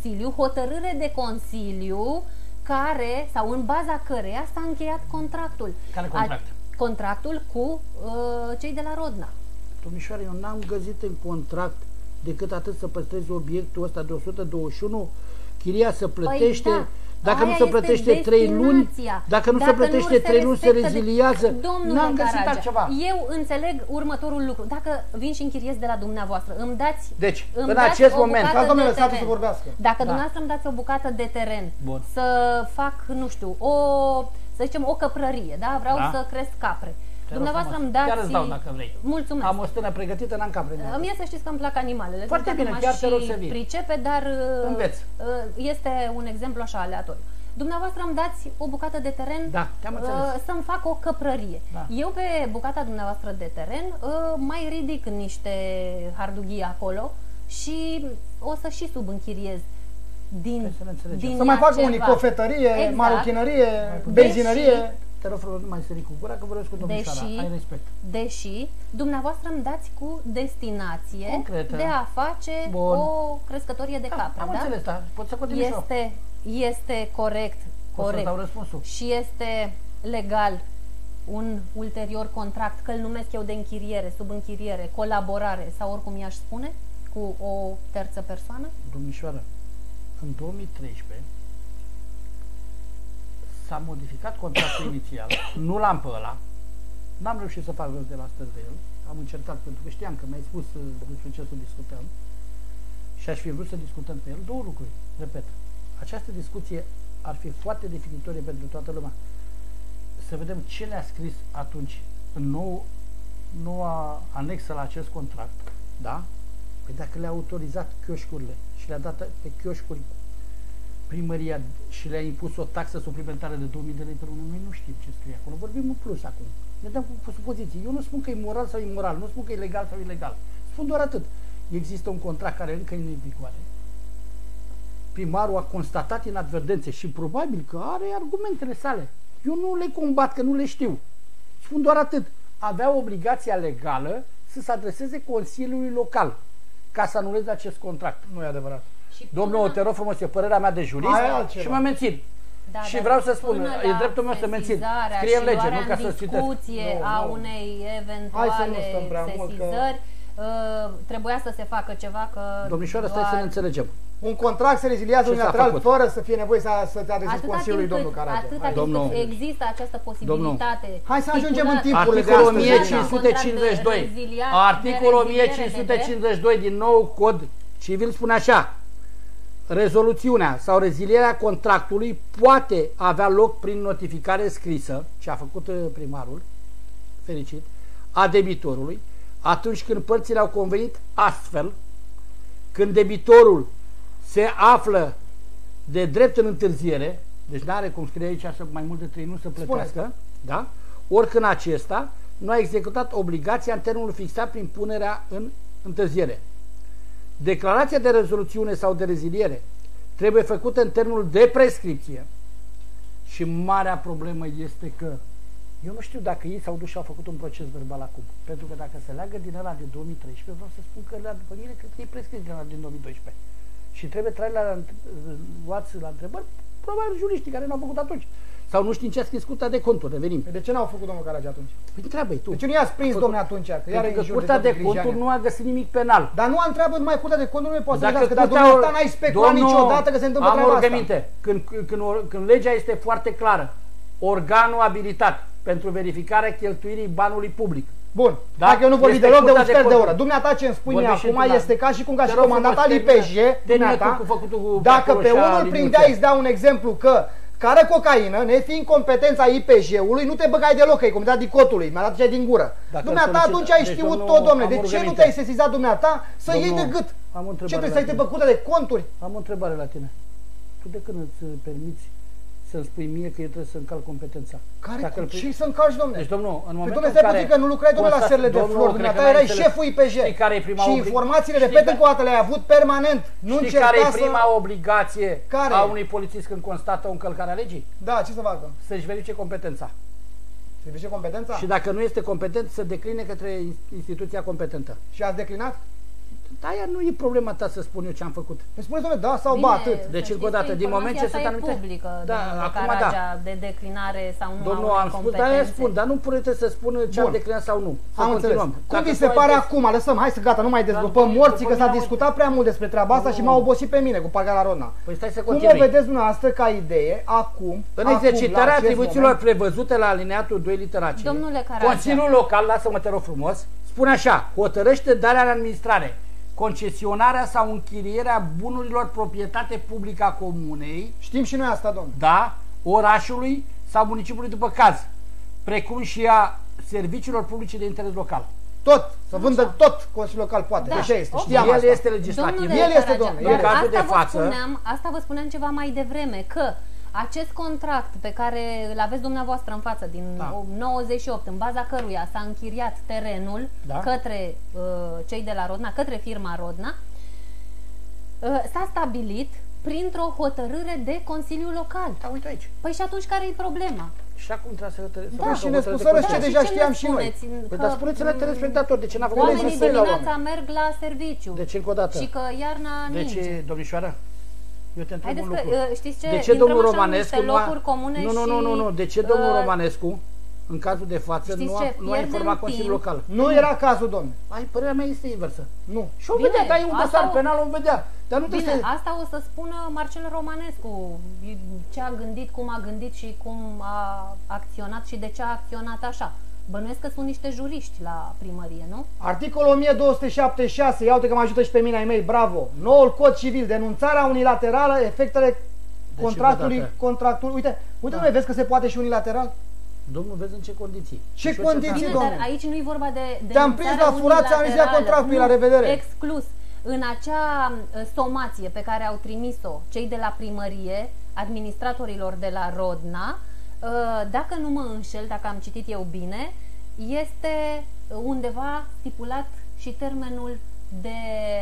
de Consiliu care, sau în baza căreia s-a încheiat contractul. Care contract? Contractul cu cei de la Rodna. Domnișoare, eu n-am găsit în contract decât atât să păstrezi obiectul ăsta de 121, chiria se plătește, Păi, da. dacă nu se plătește 3 luni, dacă nu se plătește 3 luni, se reziliază. N-am găsit altceva. Eu înțeleg următorul lucru. Dacă vin și închiriez de la dumneavoastră, îmi dați. Deci, în acest moment, domnule, lăsați să vorbească. Dacă dumneavoastră îmi dați o bucată de teren, să fac, nu știu, să zicem, o căprărie, da? Vreau să cresc capre. Dumneavoastră îmi dați... Chiar îți dau dacă vrei. Mulțumesc. Am o stână pregătită, n-am capre. Mie să știți că îmi plac animalele. Foarte bine, chiar te rog să vii. Pricepe, dar este un exemplu așa aleatoriu. Dumneavoastră îmi dați o bucată de teren să-mi fac o căprărie. Da. Eu pe bucata dumneavoastră de teren mai ridic niște hardughii acolo și o să și subînchiriez din să mai fac unii cofetărie, maruchinărie, benzinărie. Te rog frumos, nu mai sări cu gura, că vorbesc cu domnișoara, ai respect. Deși dumneavoastră îmi dați cu destinație concretă de a face o crescătorie de capre. Am înțeles, da? Pot să continui și eu. Este corect și este legal un ulterior contract, că îl numesc eu de închiriere, subînchiriere, colaborare sau oricum i-aș spune, cu o terță persoană? Domnișoară, în 2013 s-a modificat contractul inițial, nu l-am pe ăla, n-am reușit să fac rost de la astăzi de el, am încercat pentru că știam că mi-ai spus despre ce să discutăm și aș fi vrut să discutăm pe el. Două lucruri, repet, această discuție ar fi foarte definitorie pentru toată lumea. Să vedem ce le-a scris atunci în noua anexă la acest contract, da? Păi dacă le-a autorizat chioșcurile și le-a dat pe chioșcuri primăria și le-a impus o taxă suplimentară de 2000 de lei pe lună, noi nu știm ce scrie acolo. Vorbim în plus acum. Ne dăm cu supoziții. Eu nu spun că e moral sau imoral, nu spun că e legal sau ilegal. Spun doar atât. Există un contract care încă nu e în vigoare. Primarul a constatat inadvertențe și probabil că are argumentele sale. Eu nu le combat, că nu le știu. Spun doar atât. Avea obligația legală să se adreseze Consiliului Local ca să anuleze acest contract. Nu e adevărat. Domnul, te rog frumos, e părerea mea de jurist și mă mențin. Da, și vreau să spun, e dreptul meu să mențin. Scrie în lege, nu ca să citesc. A unei eventuale sesizări, trebuia să se facă ceva că... Domnișoară, stai să ne înțelegem. Un contract se reziliază unilateral fără să fie nevoie să te adresezi Consiliului, domnul Caragea. Atâta timp cât există această posibilitate. Hai să ajungem în timpurile de astăzi. Articolul 1552. Articolul 1552 din nou Cod Civil spune așa: rezoluțiunea sau rezilierea contractului poate avea loc prin notificare scrisă, ce a făcut primarul, fericit, a debitorului, atunci când părțile au convenit astfel, când debitorul se află de drept în întârziere, deci nu are cum scrie aici să mai mult de 3 luni să plătească, da? Oricând acesta nu a executat obligația în termenul fixat prin punerea în întârziere. Declarația de rezoluțiune sau de reziliere trebuie făcută în termenul de prescripție și marea problemă este că eu nu știu dacă ei s-au dus și au făcut un proces verbal acum, pentru că dacă se leagă din ăla de 2013, vreau să spun că după mine cred că e prescris din ăla din 2012 și trebuie luați la întrebări probabil juriștii care n-au făcut atunci. Sau nu știm ce a scris Curtea de Conturi, revenim. De ce n-au făcut domnul Caragea atunci? Păi întreabă-i tu. De ce nu i-ați prins, domnule, atunci? Pentru că Curtea de Conturi nu a găsit nimic penal. Dar nu a întreabă numai Curtea de Conturi, nu poate să găsească, dar dumneavoastră n-ai speculat niciodată că se întâmplă treaba asta. Am o rugăminte. Când legea este foarte clară, organul abilitat pentru verificarea cheltuirii banului public. Bun, Da? dacă eu nu vorbi Este deloc de Curtea un sfert de Conturi. oră. Dumneata ce îmi spui mie Vorbește acum tu, da. este ca și cum ca și Te rog comandat frumos, al IPJ, dumneata, cu făcutul cu dacă pe acolo și a unul liniuței. prindeai, îți dau un exemplu că care cocaină, nefiind competența IPJ-ului, nu te băgai deloc, că e competența DICOT-ului, mi-a dat cea din gură. Dacă Dumneata solicit- atunci ai deci, știut domnul, tot, domnule. am De o ce nu rugăminte. te-ai sesizat dumneata să iei de Domnul, gât? am o Ce întrebare trebuie la să-i te tine. pe curte de conturi? Am o întrebare la tine. Tu de când îți permiți să-mi spui mie că eu trebuie să încalc competența? Care? Dacă îl pri- Și să încarci, domnule? Deci, domnul, în Păi, momentul domnule, în stai care... puțin că nu lucrai, domnule, la serile de Domnul, flori. cred că Dumneata n-ai erai înțeles. șeful IPJ. Știi care e prima Și obli- informațiile, Știi repet că- încă o dată, le-ai avut permanent. Nu Știi încerca care e să... prima obligație Care? a unui polițist când constată o încălcare a legii? Da, ce să facă? Să-și verifice competența. Se vede competența? Și dacă nu este competent, să decline către instituția competentă. Și ați declinat? Aia nu e problema ta să spun eu ce am făcut. Îmi spuneți, domnule, da sau Bine, ba, atât. Deci, să încă o știți că dată, din moment ce informația sunt asta e anumite... publică, Da, domnule acum Caragea, de declinare sau nu Domnul, a unei am spus, dar competențe. eu spun, dar nu puteți să spună ce am Bun. declinat sau nu. Să Am înțeles. continuăm. Cum Dacă vi tu se ai pare zis- acum? Lăsăm, hai să gata, nu mai dezvoltăm Dar, morții, că după s-a mine, discutat prea mult despre treaba asta și m-a obosit pe mine cu parcarea la Rodna. Păi stai să Cum o continui. vedeți dumneavoastră ca idee acum? În acum, exercitarea la acest atribuțiilor moment? prevăzute la alineatul 2 litera C, Domnule Caragea. Consiliul Local, lasă-mă te rog frumos, spune așa: hotărăște darea în administrare, concesionarea sau închirierea bunurilor proprietate publică a comunei, Știm și noi asta, domnule. da, orașului sau municipiului după caz, precum și a serviciilor publice de interes local. Tot, să vândă tot Consiliul Local poate, Da. așa este, Ok. știam El asta. este legislativ. Domnule El este, Caragea, domnule, dar în cazul de asta față- asta vă spuneam ceva mai devreme, că acest contract pe care îl aveți dumneavoastră în față din Da. 98, în baza căruia s-a închiriat terenul Da. către cei de la Rodna, către firma Rodna, s-a stabilit printr-o hotărâre de Consiliul Local. Da, uite aici. Păi și atunci care e problema? Și acum trebuie să hotărăști. Da. Și ne spuseră ce deja și știam ne și noi. spuneți? Păi Că, dar spuneți-le telespectator, de ce n-a făcut oamenii legea? dimineața merg la serviciu Deci încă o dată. și că iarna Deci, ninge. domnișoară, eu te întreb Haideți un că, lucru. știți ce? De ce Intrăm domnul așa în Romanescu niște nu a... locuri comune Nu. De ce domnul Romanescu, în cazul de față, Știți nu ce? a Pierdem informat Consiliul timp. Local? Nu era cazul, domnule. Ai, părerea mea este inversă. Nu. Și o Bine, vedea, dar e un asta dosar o- penal, o vedea. Dar nu Bine, trebuie să... asta o să spună Marcel Romanescu, ce a gândit, cum a gândit și cum a acționat și de ce a acționat așa. Bănuiesc că sunt niște juriști la primărie, nu? Articolul 1276, ia uite că mă ajută și pe mine ai mei, bravo. Noul cod civil, denunțarea unilaterală, efectele contractului. Uite, da. Vezi că se poate și unilateral? Domnul, vezi în ce condiții. Ce Și condiții, Bine, domnule? dar aici nu-i vorba de Te-am prins la furat, ți-am zis, ia contractul, la revedere. Exclus. În acea somație pe care au trimis-o cei de la primărie, administratorilor de la Rodna, dacă nu mă înșel, dacă am citit eu bine, este undeva stipulat și termenul de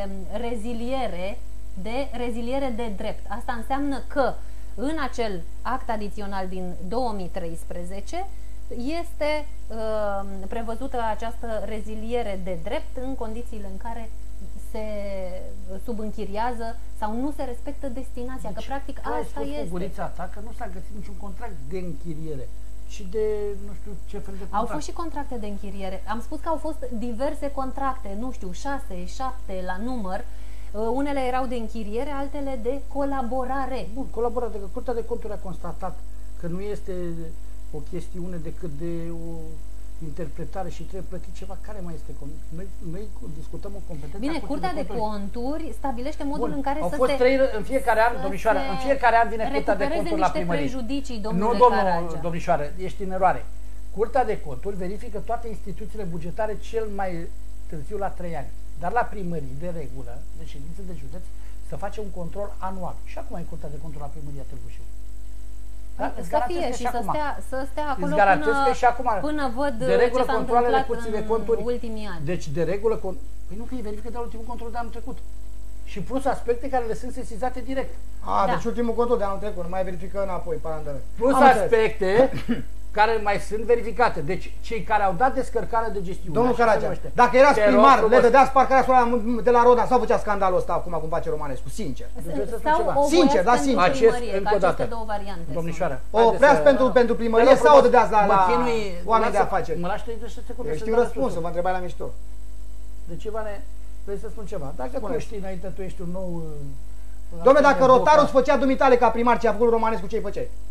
reziliere de drept. Asta înseamnă că în acel act adițional din 2013 este prevăzută această reziliere de drept în condițiile în care se subînchiriază sau nu se respectă destinația, că practic asta este. Gurița ta că nu s-a găsit niciun contract de închiriere, ci de nu știu ce fel de contract. Au fost și contracte de închiriere. Am spus că au fost diverse contracte, nu știu, 6, 7 la număr. Unele erau de închiriere, altele de colaborare. Bun, colaborare, că Curtea de Conturi a constatat că nu este o chestiune decât de o interpretare și trebuie plătit ceva. Care mai este? Noi discutăm o competență. Bine, Curtea de Conturi stabilește modul în care au să fost se... trei, în fiecare an, domnișoară, în fiecare an vine Curtea de Conturi la primărie. prejudicii, Nu, domnule Caragea. domnișoară, ești în eroare. Curtea de Conturi verifică toate instituțiile bugetare cel mai târziu la 3 ani. Dar la primării, de regulă, de ședințe de județ, să face un control anual. Și acum e Curtea de Conturi la primăria Târgu Jiu. Da? Să fie și să stea acolo până văd de regulă, ce s-a controalele întâmplat Curții de în Conturi, ultimii ani. Deci de regulă, păi nu că îi verifică de ultimul control de anul trecut. Și plus aspecte care le sunt sesizate direct. Deci ultimul control de anul trecut, nu mai verifică înapoi, parantele. Plus aspecte care mai sunt verificate. Deci cei care au dat descărcare de gestiune. Domnul Caragea, dacă erați primar, le dădeați parcarea sola de la Rodna sau făcea scandalul ăsta acum cum face Romanescu, sincer. Sincer, da, sincer. Încă o dată, domnișoară. O opreați pentru primărie sau o dădeați la oameni de afaceri? Mă lași 30 secunde. Eu știu răspunsul, vă întrebai la mișto. Deci, Ivane, vrei să spun ceva. Dacă tu știi înainte, tu ești un nou... Dom'le, dacă Rotarul îți făcea dumitale ca primar, ce a făcut Romanescu, ce-i făceai?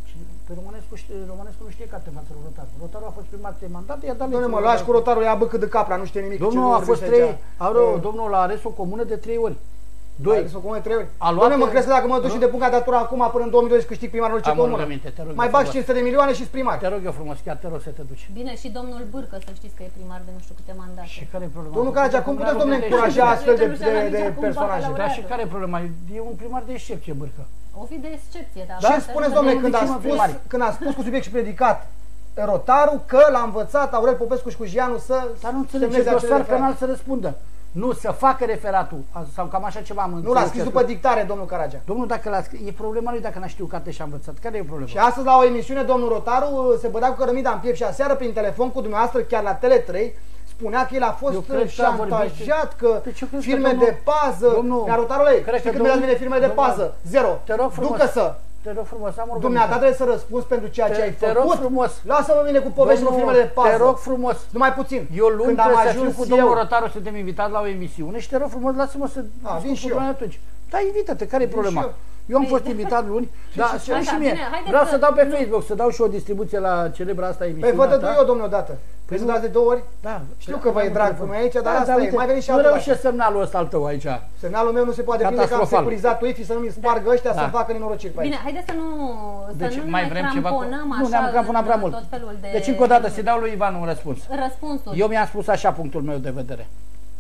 Păi Romanescu nu știe carte față Rotaru. Rotaru a fost primar 3 mandate, i-a dat Dom'le, mă, lași cu Rotaru, ia băcă de capra, nu știe nimic. Domnul a fost 3, domnul a ales o comună de 3 ori. 2. A ales o comună de 3 ori. Dom'le, mă, crezi că dacă mă duc și depun candidatura acum până în 2020 câștig primarul orice comună? Mai bagi 500 de milioane și-s primar. Te rog eu frumos, chiar te rog să te duci. Bine, și domnul Bârcă, să știți că e primar de nu știu câte mandate. Și care e problema? Domnul Caragea, cum puteți, domnule, încuraja astfel de personaje? Da, și care e problema? E un primar de excepție, Bârcă. O fi de excepție, dar... Ce spuneți, domnule, când a spus cu subiect și predicat Rotaru că l-a învățat Aurel Popescu și Cujianu să... Dar nu înțelege dosar penal să răspundă. Nu, să facă referatul, sau cam așa ceva am înțeles. Nu, l-a scris după dictare, domnul Caragea. Domnul, dacă l-a scris, e problema lui dacă n-a știut carte și a învățat. Care e problema? Și astăzi la o emisiune, domnul Rotaru se bădea cu cărămida în piept și aseară prin telefon cu dumneavoastră, chiar la Tele3, spunea că el a fost șantajat, că firme de pază. Iar Rotarule, știi când mi-a firme de pază? Zero. Te rog frumos. Ducă-să. Te rog frumos, am dumneata trebuie să răspunzi pentru ceea ce ai făcut. Te rog frumos. Lasă-mă mine cu povești cu firmele de pază. Te rog frumos. Numai puțin. Eu luni trebuie să fiu cu domnul Rotaru, suntem invitați la o emisiune și te rog frumos, lasă-mă să discut cu atunci. Da, invită-te, care e problema? Eu am fost invitat luni, dar și mie. Vreau să dau pe Facebook, să dau și o distribuție la celebra asta emisiune. Păi vă dă eu, domnule, odată. Păi să dați de 2 ori? Da. Știu că vă e drag cu noi aici, dar asta e. Mai veni și altă. Nu reușește semnalul ăsta al tău aici. Semnalul meu nu se poate prinde că am securizat Wi-Fi să nu-mi spargă ăștia să-mi facă nenorociri pe aici. Bine, haideți să nu mai vrem ceva. Nu ne-am cramponat prea mult. Deci încă o dată să-i dau lui Ivan un răspuns. Răspunsul. Eu mi-am spus așa punctul meu de vedere.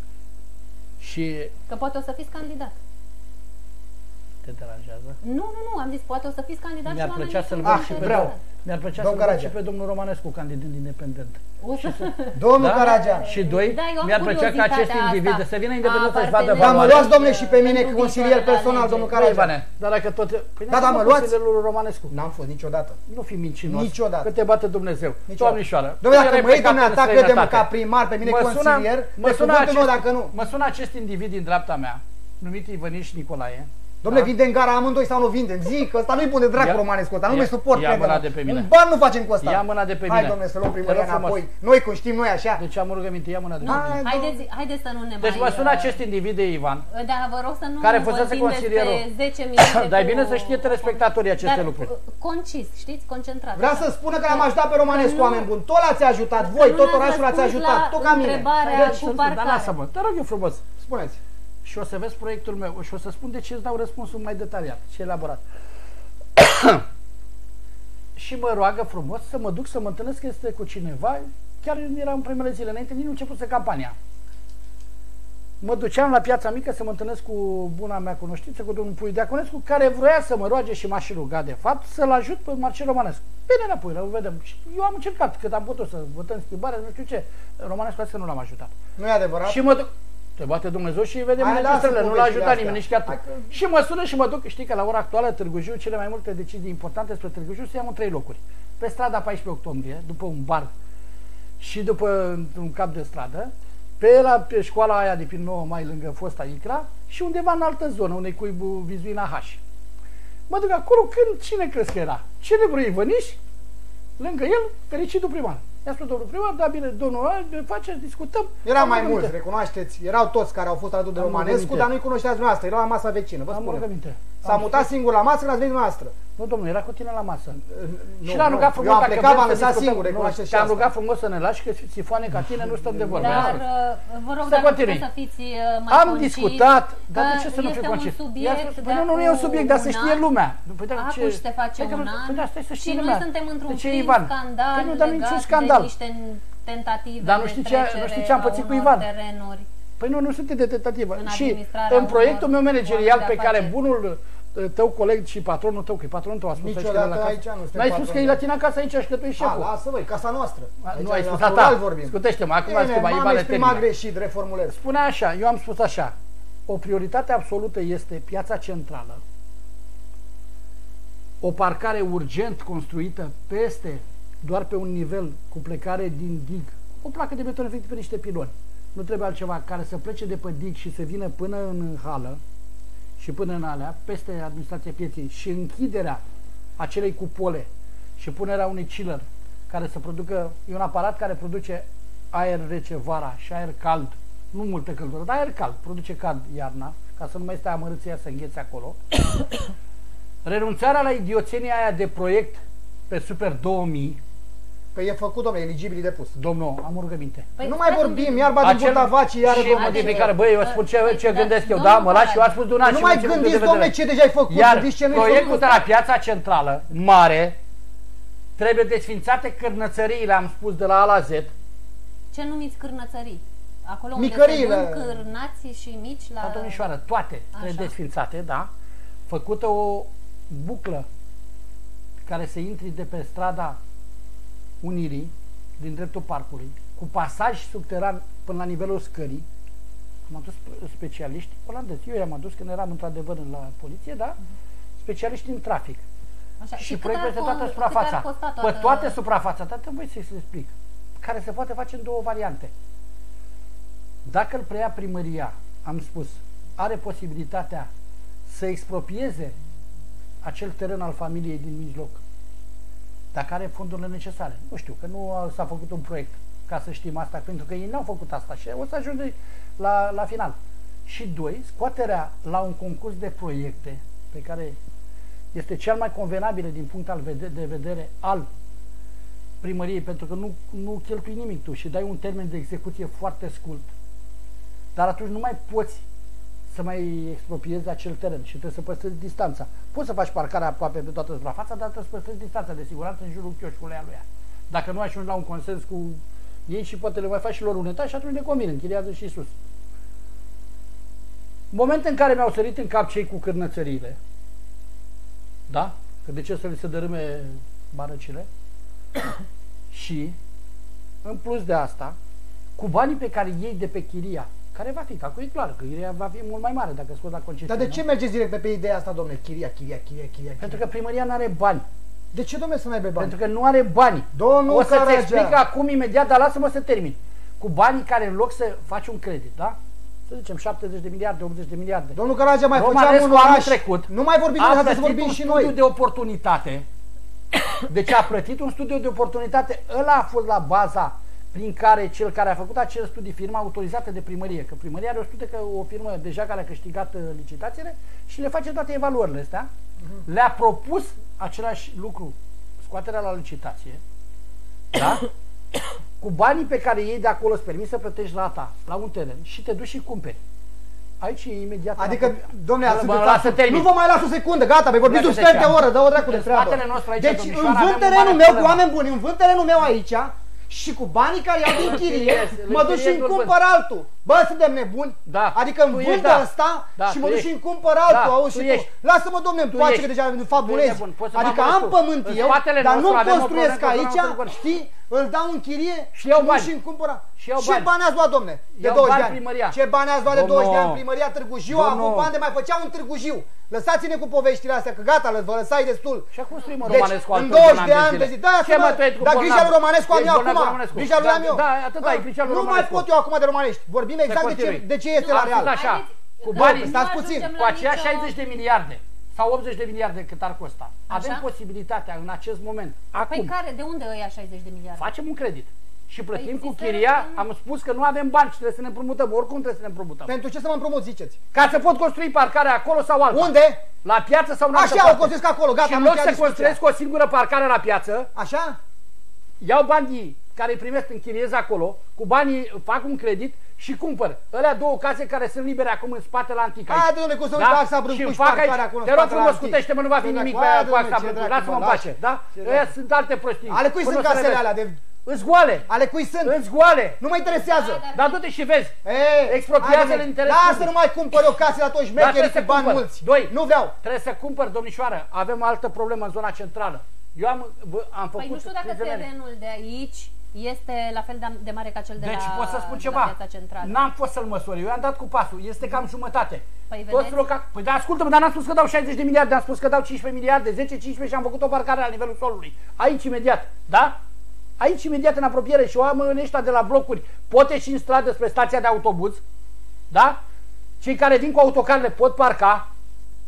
Și... Că poate o să fiți candidat. Te deranjează? Nu, am zis poate o să fiți candidat și mi-ar plăcea să-l văd și pe mi-ar plăcea să-l văd și pe domnul Romanescu candidând independent. Domnul Caragea. Și 2, mi-ar plăcea ca acest individ să vină independent să-și vadă valoarea. Dar mă luați, domnule, și pe mine consilier personal, domnul Caragea. Dar dacă tot... Da, mă luați. Consilierul Romanescu. N-am fost niciodată. Nu fi mincinos. Niciodată. Că te bate Dumnezeu. Doamnișoară. Domnule, dacă mă iei dumneata, crede-mă, ca primar, pe mine consilier, pe cuvântul meu dacă nu. Mă sună acest individ din dreapta mea, numit Ivăniș Nicolae. Dom'le, vindem gara amândoi sau nu vindem? Zic că ăsta nu-i bun de drac Romanescu ăsta, nu mai suport. Ia mâna de pe mine. Un ban nu facem cu ăsta. Ia mâna de pe mine. Hai, dom'le, să luăm primăria înapoi. Noi, cum știm noi așa. Deci am rugăminte, ia mâna de pe mine. Haideți să nu ne mai... Deci mă sună acest individ de Ivan. Da, vă rog să nu care vă vindeți pe 10 minute. Dar e bine să știe telespectatorii aceste lucruri. Concis, știți, concentrat. Vrea să spună că l-am ajutat pe Romanescu, oameni buni. Tot l-ați ajutat, voi, tot orașul l-ați ajutat, tot ca mine. Lasă-mă, te rog eu frumos. Spuneți. Și o să vezi proiectul meu și o să spun de ce îți dau răspunsul mai detaliat și elaborat. Și mă roagă frumos să mă duc să mă întâlnesc este cu cineva, chiar era în primele zile înainte, nici nu începuse campania. Mă duceam la Piața Mică să mă întâlnesc cu buna mea cunoștință, cu domnul Puiu Deaconescu, care vrea să mă roage și m-a și rugat, de fapt, să-l ajut pe Marcel Romanescu. Bine, înapoi, îl vedem. Și eu am încercat, cât am putut să votăm schimbare, nu știu ce. Romanescu asta nu l-am ajutat. Nu e adevărat? Și mă duc... Te bate Dumnezeu și vedem înregistrările, nu l-a ajutat nimeni, nici chiar tu. Și mă sună și mă duc, știi că la ora actuală Târgu Jiu, cele mai multe decizii importante spre Târgu Jiu se iau în 3 locuri. Pe strada 14 octombrie, după un bar și după un cap de stradă, pe școala aia de prin 9 mai lângă fosta Icra și undeva în altă zonă, unei cuibu Vizuina H. Mă duc acolo când, cine crezi că era? Celebrul Ivăniș, lângă el, fericitul primar. I-a spus domnul primar, da bine, domnul, faceți, discutăm. Era mai mulți, recunoașteți, erau toți care au fost alături de Romanescu, dar nu-i cunoșteați dumneavoastră, erau la masa vecină, vă spun. S-a mutat singur la masă când ați venit dumneavoastră. Nu, domnul, era cu tine la masă. Și l-am rugat frumos, eu am plecat, v-am lăsat singur, recunoașteți și asta. Te-am rugat frumos să ne lași, că sifoane ca tine nu stăm de vorbă. Dar vă rog dacă puteți să fiți mai am discutat, dar de ce să nu fiu concis? Nu e un subiect, dar să știe lumea. Acuși se face un an și noi suntem într-un prim scandal de niște tentative de trecere la unor terenuri. Păi nu suntem de tentativă. Și în proiectul meu managerial pe care bunul tău coleg și patronul tău, că e patronul tău a spus niciodată aici nu suntem. N-ai spus că e la tine acasă aici și că tu ești șeful. Lasă băi, casa noastră. Nu ai spus a ta. Scutește-mă, acum ai schimbat Ivan le termină. M-am greșit, reformulez. Spune așa, eu am spus așa. O prioritate absolută este piața centrală. O parcare urgent construită peste, doar pe un nivel, cu plecare din dig. O placă de beton efectiv pe niște piloni. Nu trebuie altceva, care să plece de pe dig și să vină până în hală și până în alea, peste administrația pieței și închiderea acelei cupole și punerea unui chiller care să producă, e un aparat care produce aer rece vara și aer cald, nu multă căldură, dar aer cald, produce cald iarna, ca să nu mai stai amărâția să îngheți acolo. Renunțarea la idioțenia aia de proiect pe Super 2000. Că e făcut, domnule, eligibil de pus. Domnul, am o rugăminte. Păi, nu mai vorbim, iar din Botavaci, iar și modificare, băi, eu spun ce gândesc eu, da? Mă lași, eu am spus de un an. Nu mai gândiți, domnule, ce deja ai făcut. Iar proiectul de la Piața Centrală, mare, trebuie desfințate cârnățăriile, am spus, de la A la Z. Ce numiți cârnățării? Acolo unde Micăriile. se vând cârnații și mici la... Domnișoară, toate trebuie desfințate, da? Făcută o buclă care se intri de pe strada Unirii, din dreptul parcului, cu pasaj subteran până la nivelul scării. Am adus specialiști olandezi. Eu i-am adus când eram într-adevăr la poliție, da? Specialiști în trafic. Așa. Și proiectul este toată suprafața. Pe toată suprafața, dar trebuie să-i explic. Care se poate face în două variante. Dacă îl preia primăria, am spus, are posibilitatea să expropieze acel teren al familiei din mijloc, dacă are fondurile necesare. Nu știu, că nu s-a făcut un proiect ca să știm asta, pentru că ei n-au făcut asta și o să ajunge la final. Și doi, scoaterea la un concurs de proiecte pe care este cel mai convenabil din punct de vedere al primăriei, pentru că nu cheltui nimic tu și dai un termen de execuție foarte scurt, dar atunci nu mai poți să mai expropiezi acel teren și trebuie să păstrezi distanța. Poți să faci parcarea aproape pe toată suprafața, dar trebuie să păstrezi distanța de siguranță în jurul chioșcului aluia. Dacă nu ajungi la un consens cu ei și poate le mai faci și lor un etaj și atunci ne convine, închiriază și sus. Moment în care mi-au sărit în cap cei cu cârnățăriile, da? Că de ce să li se dărâme barăcile? Și, în plus de asta, cu banii pe care iei de pe chiria, care va fi, calcul e clar, că chiria va fi mult mai mare dacă scot la concesiune. Dar de ce mergeți direct pe ideea asta, domnule? Chiria. Pentru că primăria nu are bani. De ce, domnule, să nu aibă bani? Pentru că nu are bani. Domnul o să-ți Caragea. explic acum imediat, dar lasă-mă să termin. Cu banii care în loc să faci un credit, da? Să zicem 70 de miliarde, 80 de miliarde. Domnul Caragea, mai făceam un anul oraș trecut. Nu mai vorbim, a să vorbim și noi. studiu de oportunitate. Deci a plătit un studiu de oportunitate. Ăla a fost la baza prin care cel care a făcut acel studiu, firma autorizată de primărie, că primăria are o firmă deja care a câștigat licitațiile și le face toate evaluările astea, le-a propus același lucru, scoaterea la licitație, da? Cu banii pe care ei de acolo îți permis să plătești rata la un teren și te duci și cumperi. Aici e imediat. Adică, domnule, nu vă mai las o secundă, gata, vei vorbi sub de oră, dă o dracu de treabă. Deci îmi vând terenul meu, cu oameni buni, îmi vând terenul meu aici și cu banii care iau din chirie, mă duc și îmi cumpăr altul. Bă, suntem nebuni? Da. Adică îmi vând ăsta și mă duc și îmi cumpăr altul, auzi și tu. Lasă-mă, domne, îmi place că deja fabulezi. Adică am pământ eu, dar nu-mi construiesc aici, știi? Îl dau în chirie și iau bani. Și îmi cumpăra. Ce bani ați luat, domne? De 20 de ani. Ce bani ați luat de 20 de ani primăria Târgu Jiu? A avut bani de mai făcea un Târgu Jiu. Lăsați-ne cu poveștile astea, că gata, vă lăsai destul. Și acum struim deci, Romanescu în 20 de ani de zi. Da, dar grija lui Romanescu am eu acum. Grija lui am eu. Da, atât ai, grija lui Romanescu. Nu mai pot eu acum de romanești. Vorbim exact de ce este la real. Așa, cu banii, stați puțin. Cu aceia 60 de miliarde sau 80 de miliarde cât ar costa. Avem posibilitatea în acest moment. Păi care, de unde ăia 60 de miliarde? Facem un credit. Și plătim cu chiria, am spus că nu avem bani și trebuie să ne împrumutăm, oricum trebuie să ne împrumutăm. Pentru ce să mă împrumut, ziceți? Ca să pot construi parcarea acolo sau alta. Unde? La piață sau în altă parte. Așa, o construiesc acolo, gata. Și în loc să construiesc o singură parcare la piață, așa? Iau banii care îi primesc, închiriez acolo, cu banii fac un credit și cumpăr. Alea două case care sunt libere acum în spate la Antica. Hai, domnule, cum să uite Axa Brâncuș, parcarea acolo în spate la Antica. Te rog frumos, scutește-mă, nu va fi nimic cu Axa Brâncuș. Lasă-mă în pace, da? Ăia sunt alte prostii. Ale cui sunt casele alea de... Îți goale. Ale cui sunt? Îți goale. Nu mă interesează. Dar du-te și vezi. Expropiază-le în interes. Lasă, nu mai cumpăr eu case la toți șmecherii cu bani mulți. Doi. Nu vreau. Trebuie să cumpăr, domnișoară. Avem altă problemă în zona centrală. Eu am făcut... Păi nu știu dacă terenul de aici este la fel de mare ca cel de deci, la pot să spun ceva. Piața Centrală. N-am fost să-l măsori. Eu am dat cu pasul. Este cam jumătate. Păi vedeți? Păi da, ascultă-mă, dar n-am spus că dau 60 de miliarde, am spus că dau 15 miliarde, 10-15 și am făcut o parcare la nivelul solului. Aici imediat. Da? Aici imediat în apropiere și oamenii ăștia de la blocuri pot ieși în stradă spre stația de autobuz, da? Cei care vin cu autocarele pot parca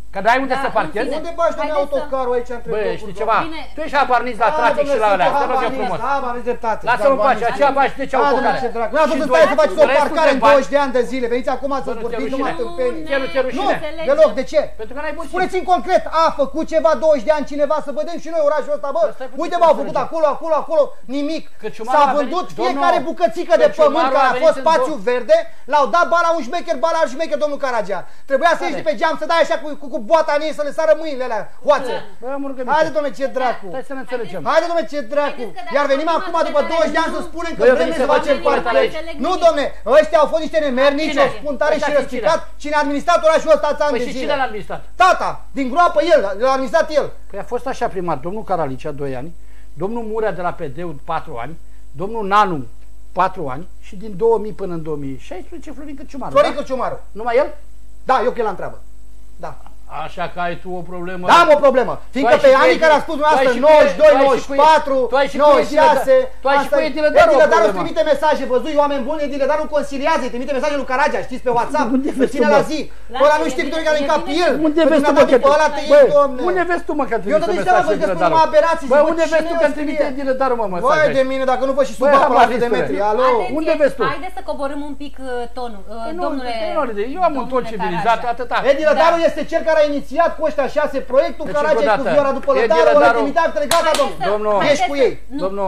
Că n-ai unde să parchezi? Unde bagi, domnule, autocarul aici între Bă, blocuri, știi ceva? Bine. Tu ești abarniz la trafic și la alea. Te rog eu frumos. Da, aveți dreptate. Lasă-mă în pace, aceea bagi de ce autocare. Nu ați văzut să faceți o parcare în 20 de ani de zile. Veniți acum să vorbiți numai tâmpenii. Ți-e Nu, rușine. deloc, de ce? Pentru că n-ai bun simț. Spuneți-mi concret, a făcut ceva 20 de ani cineva să vedem și noi orașul ăsta, bă? Uite, m-au făcut acolo, nimic. S-a vândut fiecare bucățică de pământ care a fost spațiu verde, l-au dat bala un șmecher, bala alt șmecher, domnul Caragea. Trebuia să ieși pe geam, să dai așa cu boata în ei, să le sară mâinile alea, hoațe. Haide, dom'le, ce dracu. Hai să ne înțelegem. Haide, dom'le, ce dracu. Iar venim acum după 20 de ani să spunem că vrem să facem parcare. Nu, dom'le, ăștia au fost niște nemernici, o spun tare și răspicat. Cine a administrat orașul ăsta atâția ani de Păi și zile? cine l-a administrat? Tata, din groapă el, l-a administrat el. Păi a fost așa primar, domnul Caralicea 2 ani, domnul Murea de la PD 4 ani, domnul Nanu 4 ani și din 2000 până în 2016 Florin Căciumaru. Florin Căciumaru. Numai el? Da, eu că el la întreabă. Da. Așa că ai tu o problemă. Da, am o problemă. Fiindcă pe anii care a spus dumneavoastră 92, 94, 96, tu ai și cu Ediledarul îți trimite mesaje, văzui oameni buni, Ediledarul conciliază, îi trimite mesaje lui Caragea, știți, pe WhatsApp, îl ține la zi. Ăla nu știe câte ori care în cap el. Unde vezi tu, mă, că unde vezi tu, mă, că trimite mesaje Ediledarul? Bă, unde vezi tu că trimite Ediledarul, mă, mesaje? Băi de mine, dacă nu vă și sub apă la 100 de metri, alo? Unde vezi tu? Haideți să coborâm un pic tonul, domnule. Eu am un ton civilizat, atâta. Ediledarul este cel care a inițiat cu ăștia 6 proiectul Caragea cu Viora după Lădarul, o legitimitate gata, domnule. Ești cu ei.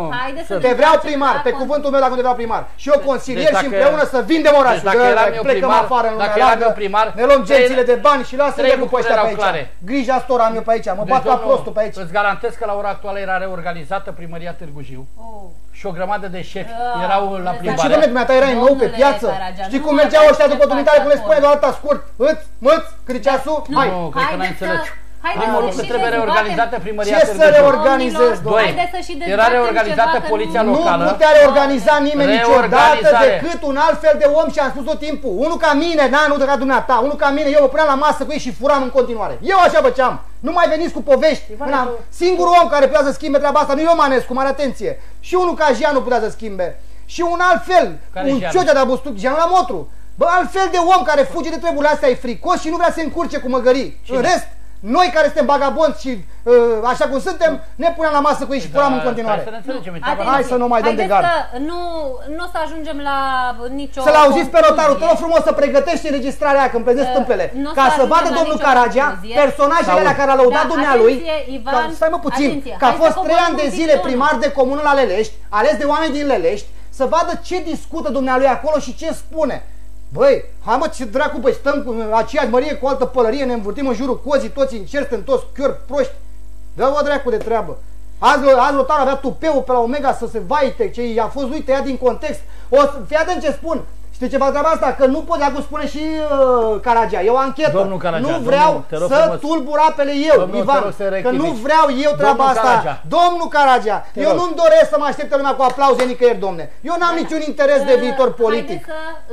Te vreau primar, pe cuvântul meu dacă te vreau primar. Și eu consilier și împreună să vindem orașul. Plecăm afară în lumea largă, ne luăm gențile de bani și lasă-le cu ăștia pe aici. Grija stora am eu pe aici, mă bat ca prostul pe aici. Îți garantez că la ora actuală era reorganizată primăria Târgu Jiu. Și o grămadă de șefi erau la plimbare. Și domnule, dumneata erai nou pe piață. Știi cum mergeau ăștia după dumitare, cum le spune doar atâta scurt? Măț, cât e ceasul? Hai! Nu, cred că n-ai înțeles. Primul lucru, trebuie reorganizată primăria Târgu Jiu. Ce să reorganizezi, domnule? Era reorganizată poliția locală. Nu putea reorganiza nimeni niciodată decât un alt fel de om și am spus tot timpul. Unul ca mine, nu de ca dumneata, unul ca mine, eu mă puneam la masă cu ei și furam în continuare. Eu așa făceam. Nu mai veniți cu povești. Singurul om care putea să schimbe treaba asta, nu Iomanescu, mare atenție. Și unul ca Jean nu putea să schimbe. Și un alt fel, un Ciocea de-a Bustuc, Jean la Motru. Bă, altfel de om care fuge de treburile astea, e fricos și nu vrea să se încurce cu măgării. În rest, noi care suntem bagabonți și așa cum suntem, ne punem la masă cu ei și punem în continuare. Hai să nu mai dăm de gard. Nu o să ajungem la nicio... Să-l auziți pe notarul, te rog frumos să pregătești înregistrarea aia când prezezi tâmplele, ca să vadă domnul Caragea personajele alea care a lăudat dumnealui, stai mă puțin, că a fost 3 ani de zile primar de comună la Lelești, ales de oameni din Lelești, să vadă ce discută dumnealui acolo și ce spune. Băi, hai mă, ce dracu, băi, stăm cu aceeași mărie, cu o altă pălărie, ne învârtim în jurul cozii, toți încerci, suntem toți chiori proști. Dă-o dracu de treabă. Azi Lotar avea tupeul pe la Omega să se vaite, ce i-a fost, uite, ia din context. Fii atent ce spun. Știi ceva treaba asta? Că nu pot, dacă spune și Caragea, e o anchetă. Nu vreau să tulbur apele eu, Ivan, că nu vreau eu treaba asta. Domnul Caragea, eu nu-mi doresc să mă aștepte lumea cu aplauze nicăieri, domne. Eu n-am niciun interes de viitor politic.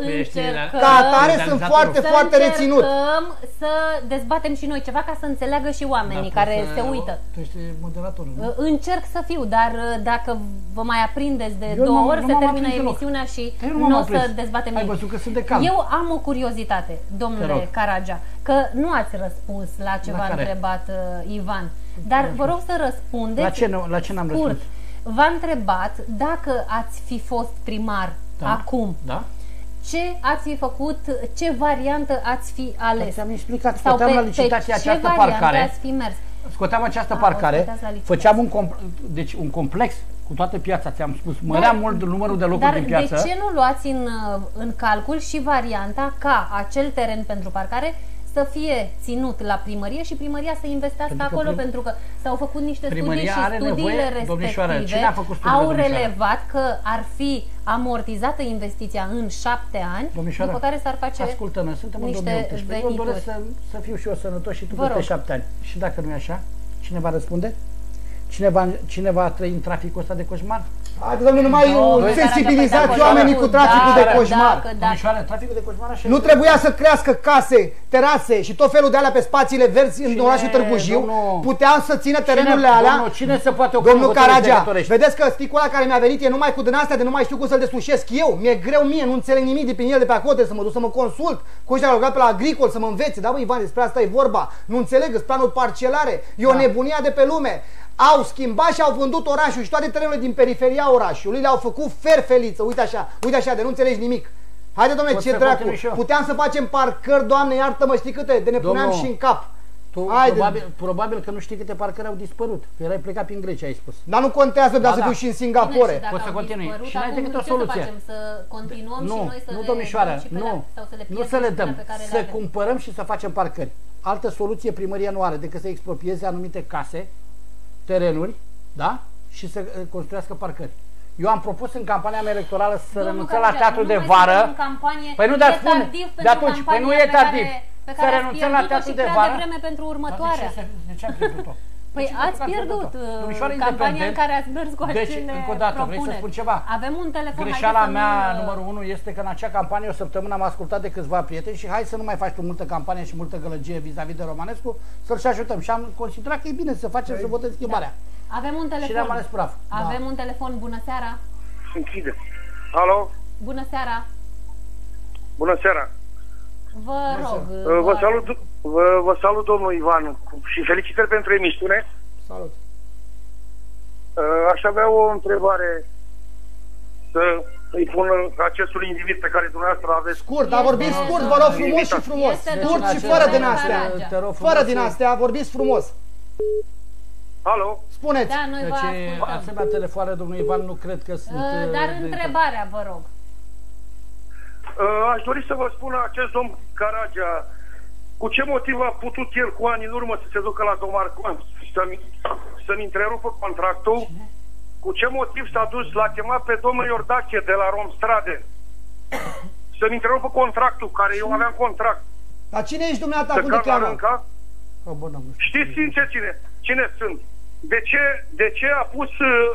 Ca atare sunt foarte, foarte reținut. Să dezbatem și noi ceva ca să înțeleagă și oamenii care se uită. Tu ești moderatorul, nu? Încerc să fiu, dar dacă vă mai aprindeți de 2 ori, se termină emisiunea și nu o să dezbatem. Eu am o curiozitate, domnule Caragea, că nu ați răspuns la ce v-a întrebat Ivan, dar vă rog să răspundeți. La ce n-am răspuns? V-a întrebat dacă ați fi fost primar acum. Da? Ce ați fi făcut, ce variantă ați fi ales? Ți-am explicat, scoteam la licitație această parcare. Ați fi mers? Scoteam această parcare, făceam un complex cu toată piața, ți-am spus, mărea mult numărul de locuri din piață. Dar de ce nu luați în calcul și varianta ca acel teren pentru parcare să fie ținut la primărie și primăria să investească acolo, pentru că s-au făcut niște studii și studiile respective au relevat că ar fi amortizată investiția în 7 ani, după care s-ar face ascultă-mă, suntem în 2018. Eu doresc să fiu și eu sănătos și tu peste 7 ani. Și dacă nu e așa, cine va răspunde? Cine va trăi în traficul ăsta de coșmar? Haide, domnule, nu mai sensibilizați oamenii cu traficul de coșmar. Domnișoare, traficul de coșmar așa. Nu trebuia să crească case, terase și tot felul de alea pe spațiile verzi în orașul Târgu Jiu. Puteam să țină terenurile alea. Cine se poate ocupa? Domnul Caragea, vedeți că sticul ăla care mi-a venit e numai cu din astea de nu mai știu cum să-l deslușesc eu. Mi-e greu mie, nu înțeleg nimic de prin el de pe acolo, să mă duc să mă consult cu ăștia care au lucrat pe la agricol, să mă învețe. Da, bă, Ivan, despre asta e vorba. Nu înțeleg, îți planul parcelare. E o nebunia de pe lume. Au schimbat și au vândut orașul și toate terenurile din periferia orașului le-au făcut ferfeliță. Uite așa, de nu înțelegi nimic. Haide, domnule, ce dracu, puteam să facem parcări, Doamne, iartă-mă, știi câte? De ne puneam și în cap. Tu probabil că nu știi câte parcări au dispărut. Că erai plecat prin Grecia, ai spus. Dar nu contează, dar să duci și în Singapore. Poți să continui. Și n-ai decât o soluție. Să continuăm și noi să nu, domnișoară, nu să le dăm. Să cumpărăm și să facem parcări. Altă soluție primăria nu are decât să exproprieze anumite case, terenuri, da? Și să construiască parcări. Eu am propus în campania mea electorală să renunțăm la teatru de vară. Păi nu, dar spun, de atunci, păi nu e tardiv. Să renunțăm la teatru de vară. Vreme pentru următoarea. De ce am pierdut-o? Păi ați pierdut campania în care ați mers cu acele propuneri. Deci, încă o dată, vrei să spun ceva? Avem un telefon. Greșeala mea numărul 1 este că în acea campanie o săptămână am ascultat de câțiva prieteni și hai să nu mai faci tu multă campanie și multă gălăgie vis-a-vis de Romanescu, să-l și ajutăm. Și am considerat că e bine să facem, să votăm schimbarea. Avem un telefon. Și le-am ales praf. Avem un telefon. Bună seara. Închide. Alo? Bună seara. Bună seara. Vă rog. Vă salut, domnul Ivan, și felicitări pentru emisiune. Salut. Aș avea o întrebare să îi pun acestui individ pe care dumneavoastră aveți. Scurt, dar vorbiți scurt, vă rog, frumos și frumos. Scurt și fără din astea. Fără din astea, vorbiți frumos. Alo? Spuneți. Da, noi deci, asemenea telefoane, domnul Ivan, nu cred că sunt... Dar întrebarea, vă rog. Aș dori să vă spun acest domn Caragea, cu ce motiv a putut el cu ani în urmă să se ducă la Domarcon să-mi întrerupă contractul? Cu ce motiv s-a dus, l-a chemat pe domnul Iordache de la Romstrade să-mi întrerupă contractul, care eu aveam contract. Dar cine ești dumneata, cum te cheamă? Știți sincer cine sunt? De ce a pus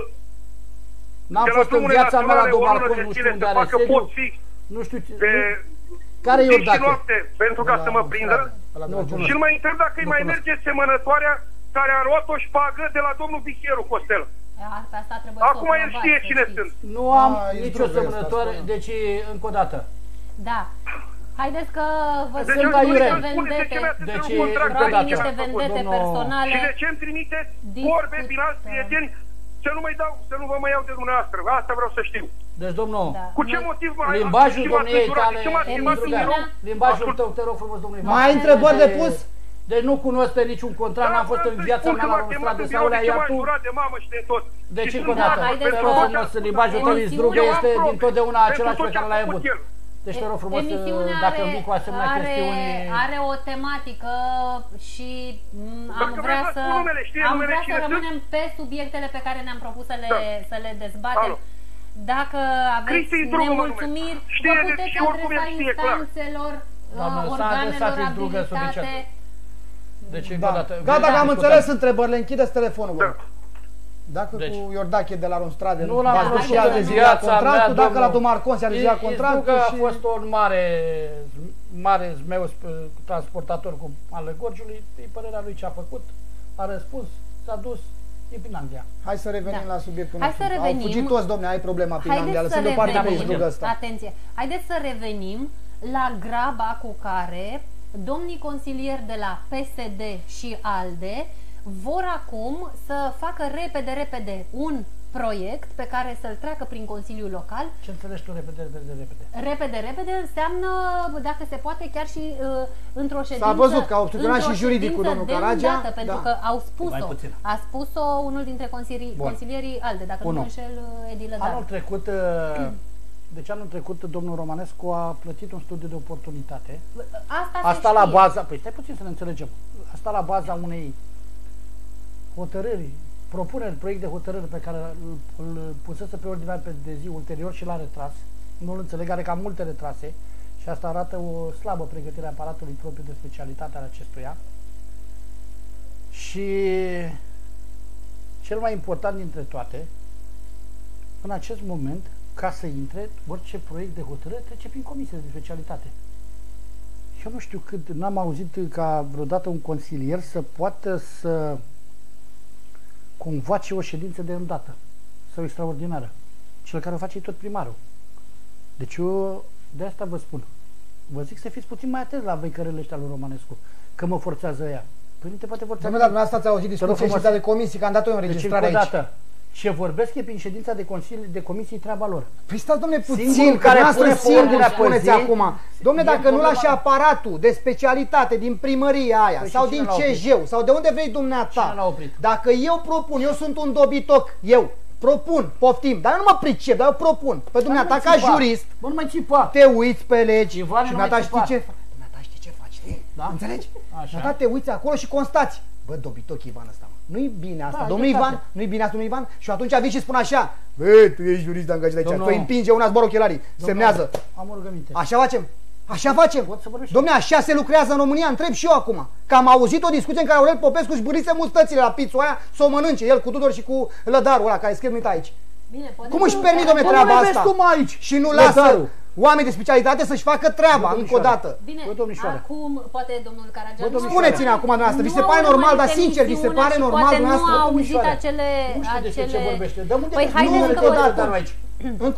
n-am fost în viața mea la Domarcon, nu știu unde are sediu. Nu știu ce... Care e Iordache? Pentru ca să mă prindă. Și îl mai întreb dacă îi mai merge semănătoarea care a luat o șpagă de la domnul Bichieru Costel. Acum el știe cine sunt. Nu am nicio semănătoare, deci încă o dată. Da. Haideți că vă sunt aiure. Deci probabil niște vendete personale. Și de ce îmi trimite vorbe din alți prieteni să nu vă mai iau de dumneavoastră? Asta vreau să știu. Deci, domnul, cu ce motiv limbajul domniei tale, limbajul tău, te rog frumos, domnul Ivan. Mai ai întrebări de pus? Deci nu cunosc pe niciun contract, n-am fost în viața mea la un stradă sau alea, iar tu... Deci, încă o dată, te rog frumos, limbajul tău zdrugă este dintotdeauna același pe care l-ai avut. Deci te rog frumos, dacă vii cu asemenea chestiuni... Are o tematică și am vrea să rămânem pe subiectele pe care ne-am propus să le dezbatem. Dacă aveți nemulțumiri, vă puteți adresa instanțelor, organelor abilitate. Deci, încă o dată... Gata, că am înțeles întrebările, închideți telefonul, vă. Dacă cu Iordache de la Romstrade nu l-am vrut și a reziliat contractul, dacă la Domarcon s-a reziliat contractul și... a fost un mare zmeu transportator cu ale Gorgiului, e părerea lui ce a făcut, a răspuns, s-a dus, e prin Anglia. Hai să revenim la subiectul nostru. Au fugit toți, domne, ai problema prin Anglia, lăsând deoparte pe izbrugă ăsta. Atenție, haideți să revenim la graba cu care domnii consilieri de la PSD și ALDE vor acum să facă repede un proiect pe care să-l treacă prin Consiliul Local. Ce înțelegi tu repede? Repede înseamnă, dacă se poate, chiar și într-o ședință. S-a văzut că a obstrucționat și juridicul domnul Caragea. Pentru că au spus-o. A spus-o unul dintre consilierii ALDE, dacă nu înșel Edi Lăzar. Anul trecut... Deci anul trecut domnul Romanescu a plătit un studiu de oportunitate. Asta la baza... Păi stai puțin să ne înțelegem. Asta la baza unei hotărâri, propuneri, proiect de hotărâri pe care îl pusese pe ordinea de zi ulterior și l-a retras. Nu-l înțeleg, are cam multe retrase și asta arată o slabă pregătire a aparatului propriu de specialitate al acestuia. Și cel mai important dintre toate, în acest moment, ca să intre, orice proiect de hotărâre trece prin comisie de specialitate. Eu nu știu cât, n-am auzit ca vreodată un consilier să poată să convoace o ședință de îndată sau extraordinară. Cel care o face e tot primarul. Deci eu de asta vă spun. Vă zic să fiți puțin mai atenți la văicărele ăștia lui Romanescu, că mă forțează ea. Păi nu te poate forța. Domnule, dar dumneavoastră ați auzit discuția ședința de comisii, că am dat o înregistrare aici. Ce vorbesc e prin ședința de comisii treaba lor. Păi stați, domnule, puțin, că noastră singur spuneți acum. Domnule, dacă nu lași aparatul de specialitate din primăria aia, păi sau din CJ-ul, sau de unde vrei dumneata, dacă eu propun, eu sunt un dobitoc, eu propun, poftim, dar nu mă pricep, dar eu propun. Pe dumneata, ca jurist, te uiți pe legi și dumneata știi ce faci, da? Înțelegi? Dumneata te uiți acolo și constați. Bă, dobitoc Ivan ăsta, mă. Nu-i bine asta, domnul Ivan, nu-i bine asta, domnul Ivan? Și atunci vii și spun așa: bă, tu ești jurist de angajat aici, tu îi împinge una, zbor ochelarii, semnează. Am o rugăminte. Așa facem? Așa facem. Dom'le, așa se lucrează în România, întreb și eu acum. Că am auzit o discuție în care Aurel Popescu își bârise mustățile la pizza aia să o mănânce, el cu Tudor și cu Lădarul ăla care scrie aici. Bine, cum își permit, dom'le, treaba asta? Și nu lasă oameni de specialitate să-și facă treaba încă o dată. Bine, acum, poate domnul Caragea... Spuneți-ne acum dumneavoastră, vi se pare normal, dar sincer, vi se pare normal dumneavoastră? Nu au auzit acele... Păi haideți că vă spun. Încă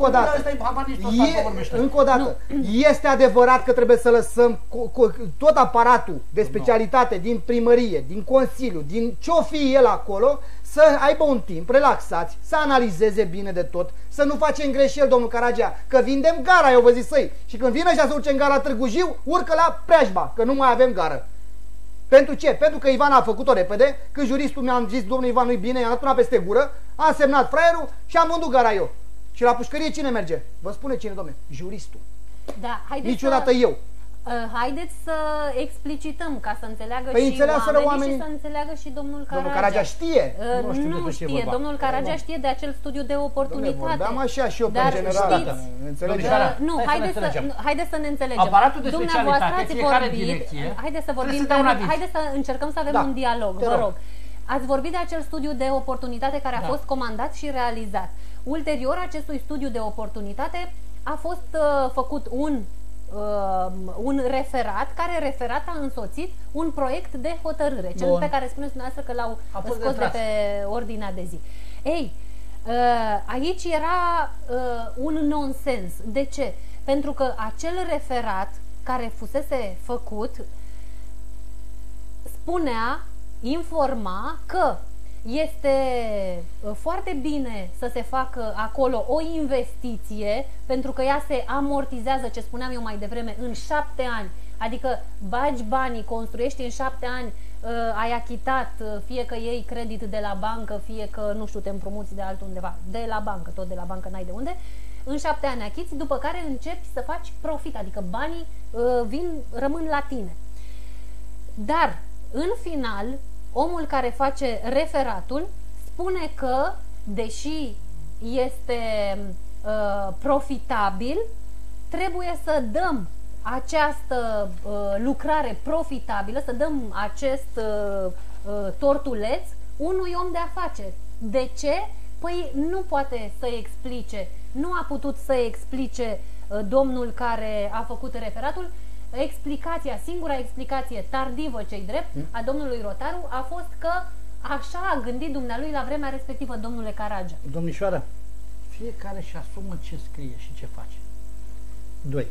o dată, este adevărat că trebuie să lăsăm tot aparatul de specialitate din primărie, din consiliu, din ce-o fi el acolo, să aibă un timp, relaxați, să analizeze bine de tot, să nu facem greșeli, domnul Caragea, că vindem gara, eu vă zic săi, și când vine ăștia să urce în gara Târgu Jiu, urcă la Preajba, că nu mai avem gară. Pentru ce? Pentru că Ivan a făcut-o repede, când juristul mi-a zis, domnul Ivan, nu-i bine, i-a dat una peste gură, a semnat fraierul și am vândut gara eu. Și la pușcărie cine merge? Vă spune cine, domne? Juristul. Da, niciodată eu. Haideți să explicităm ca să înțeleagă și oamenii și să înțeleagă și domnul Caragea. Domnul Caragea știe? Nu știe. Domnul Caragea știe de acel studiu de oportunitate. Vorbeam așa și eu pe general. Nu, haideți să ne înțelegem. Aparatul de specialitate, fiecare direcție. Haideți să vorbim, haideți să încercăm să avem un dialog, vă rog. Ați vorbit de acel studiu de oportunitate care a fost comandat și realizat. Ulterior acestui studiu de oportunitate a fost făcut un referat, care referat a însoțit un proiect de hotărâre, cel pe care spuneți dumneavoastră că l-au scos de pe ordinea de zi. Ei, aici era un nonsens. De ce? Pentru că acel referat care fusese făcut informa că este foarte bine să se facă acolo o investiție, pentru că ea se amortizează, ce spuneam eu mai devreme, în 7 ani. Adică bagi banii, construiești în 7 ani, ai achitat, fie că iei credit de la bancă, fie că, nu știu, te împrumuți de altundeva, de la bancă, tot de la bancă, n-ai de unde, în 7 ani achiți, după care începi să faci profit, adică banii rămân la tine. Dar, în final, omul care face referatul spune că, deși este profitabil, trebuie să dăm această lucrare profitabilă, să dăm acest tortuleț unui om de afaceri. De ce? Păi nu poate să explice, nu a putut să explice domnul care a făcut referatul. Explicația, singura explicație tardivă, ce-i drept, a domnului Rotaru a fost că așa a gândit dumnealui la vremea respectivă, domnule Caragea. Domnișoară, fiecare își asumă ce scrie și ce face. 2.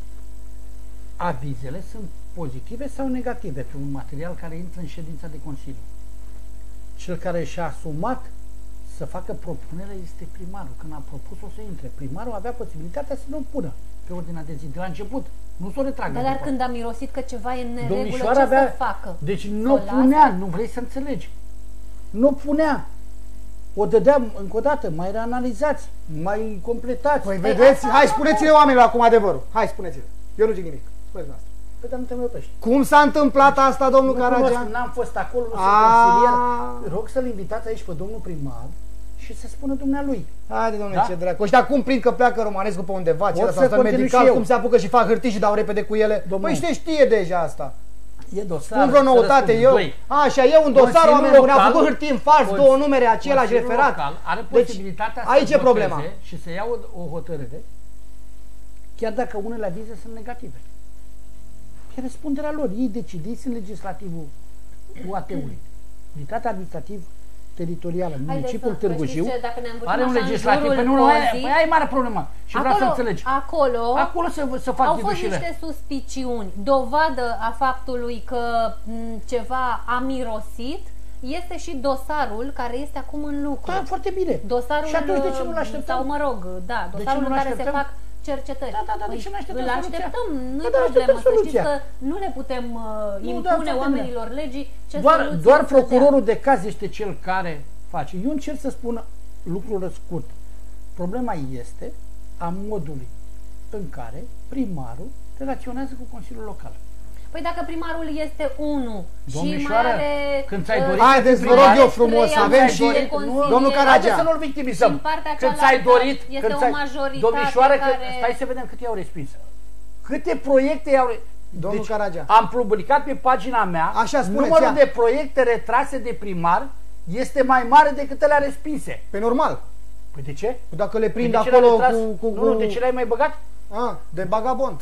Avizele sunt pozitive sau negative pe un material care intră în ședința de Consiliu. Cel care și-a asumat să facă propunerea este primarul. Când a propus o să intre, primarul avea posibilitatea să nu pună pe ordinea de zi de la început. Nu s-o retragă. Dar când a mirosit că ceva e în neregulă, ce să facă? Deci nu punea, nu vrei să înțelegi. Nu punea. O dădeam încă o dată, mai reanalizați, mai completați. Păi vedeți, hai spuneți-le oamenilor acum adevărul. Hai spuneți-le. Eu nu zic nimic. Spuneți asta. Păi dar nu te mai oprești. Cum s-a întâmplat asta, domnul Caragea? N-am fost acolo, nu sunt consilier. Rog să-l invitați aici pe domnul primar și să spună dumnealui. Haide, domnule, ce dracu. Ăștia cum prind că pleacă Romanescu pe undeva, ce ăsta medical, cum se apucă și fac hârtii și dau repede cu ele? Păi știe deja asta. E dosar. Spun vreo noutate eu. Așa, e un dosar, oameni buni, au făcut hârtii în fals, două numere, același referat. Are posibilitatea să aici e problema. Și să ia o hotărâre, chiar dacă unele avize sunt negative. E răspunderea lor. Ei decid, ei sunt legislativul UAT-ului. Unitatea administrativ teritorială, municipiul Târgu Jiu, are un legislativ. Păi ai mare problemă. Și vreau să înțelegi. Acolo să fac au fost niște suspiciuni. Dovadă a faptului că ceva a mirosit este și dosarul care este acum în lucru. Da, foarte bine. Dosarul, și atunci de ce nu l-așteptăm? Sau mă rog, da, dosarul în care se fac cercetări. Da, de ce nu așteptăm îl așteptăm, nu-i da, problemă, să știți că nu le putem impune oamenilor legii ce doar procurorul de caz este cel care face. Eu încerc să spun lucrul scurt. Problema este a modului în care primarul relaționează cu Consiliul Local. Păi dacă primarul este unul și mai are... Când ți-ai dorit... Haideți, vă rog eu frumos, avem și... Domnul Caragea. Haideți să nu-l victimizăm. Când ți-ai dorit... Este o majoritate domnișoară, care... Stai să vedem câte i-au respins. Câte proiecte i-au... Domnul Caragea. Am publicat pe pagina mea, numărul de proiecte retrase de primar este mai mare decât le-a respinse. Pe normal. Păi de ce? Dacă le prind acolo cu... Nu, de ce le-ai mai băgat? De bagabond.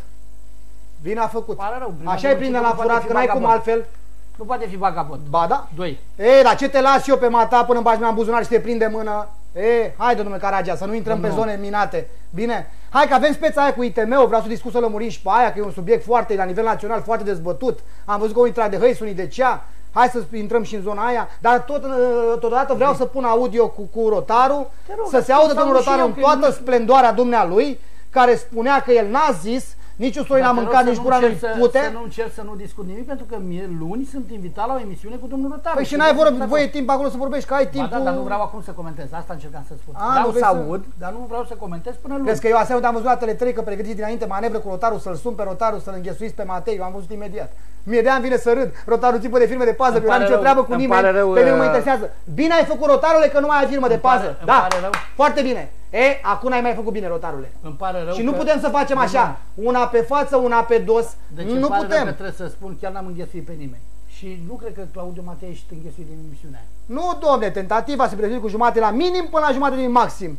Bine a făcut. Rău, așa e prinde la furat, că n-ai cum altfel. Nu poate fi vagabond. Ba da. 2. Dar ce te las eu pe mata până îmi bagi mea în buzunar și te prinde mână? Haide, domnule Caragea, să nu intrăm pe zone minate. Bine? Hai că avem speța aia cu ITM-ul, vreau să discut să lămurim și pe aia, că e un subiect foarte, la nivel național, foarte dezbătut. Am văzut că unii trag de hăi, unii de cea. Hai să intrăm și în zona aia, dar totodată vreau să pun audio cu Rotaru, să se audă domnul Rotaru în toată splendoarea dumnealui, care spunea că el n-a zis, nici o soi n-a mâncat, nici gura nu-i pute. Să nu încerc să nu discut nimic, pentru că mie luni sunt invitat la o emisiune cu domnul Rotaru. Păi și n-ai voie timp acolo să vorbești, că ai timp. Da, dar nu vreau acum să comentez, asta încercam să spun. Vreau să aud, dar nu vreau să comentez până luni. Crezi că eu aseară am văzut la Tele3 că pregătiți dinainte manevră cu Rotaru, să-l sun pe Rotaru, să-l înghesuiți pe Matei, eu am văzut imediat. Mie de-aia îmi vine să râd. Rotaru tipă de firme de pază, eu n-am nicio treabă cu nimeni, pe mine nu mă interesează. Bine ai făcut, Rotarule, că nu mai ai firmă de pază. Da, foarte bine. Acum n-ai mai făcut bine, Rotarule. Îmi pare rău. Și nu putem să facem așa, una pe față, una pe dos. Deci nu putem. Rău că trebuie să spun, chiar n-am înghesuit pe nimeni. Și nu cred că Claudiu Matei ești înghesuit din emisiunea aia. Nu, domne, tentativa se pregătește cu jumate la minim până la jumate din maxim.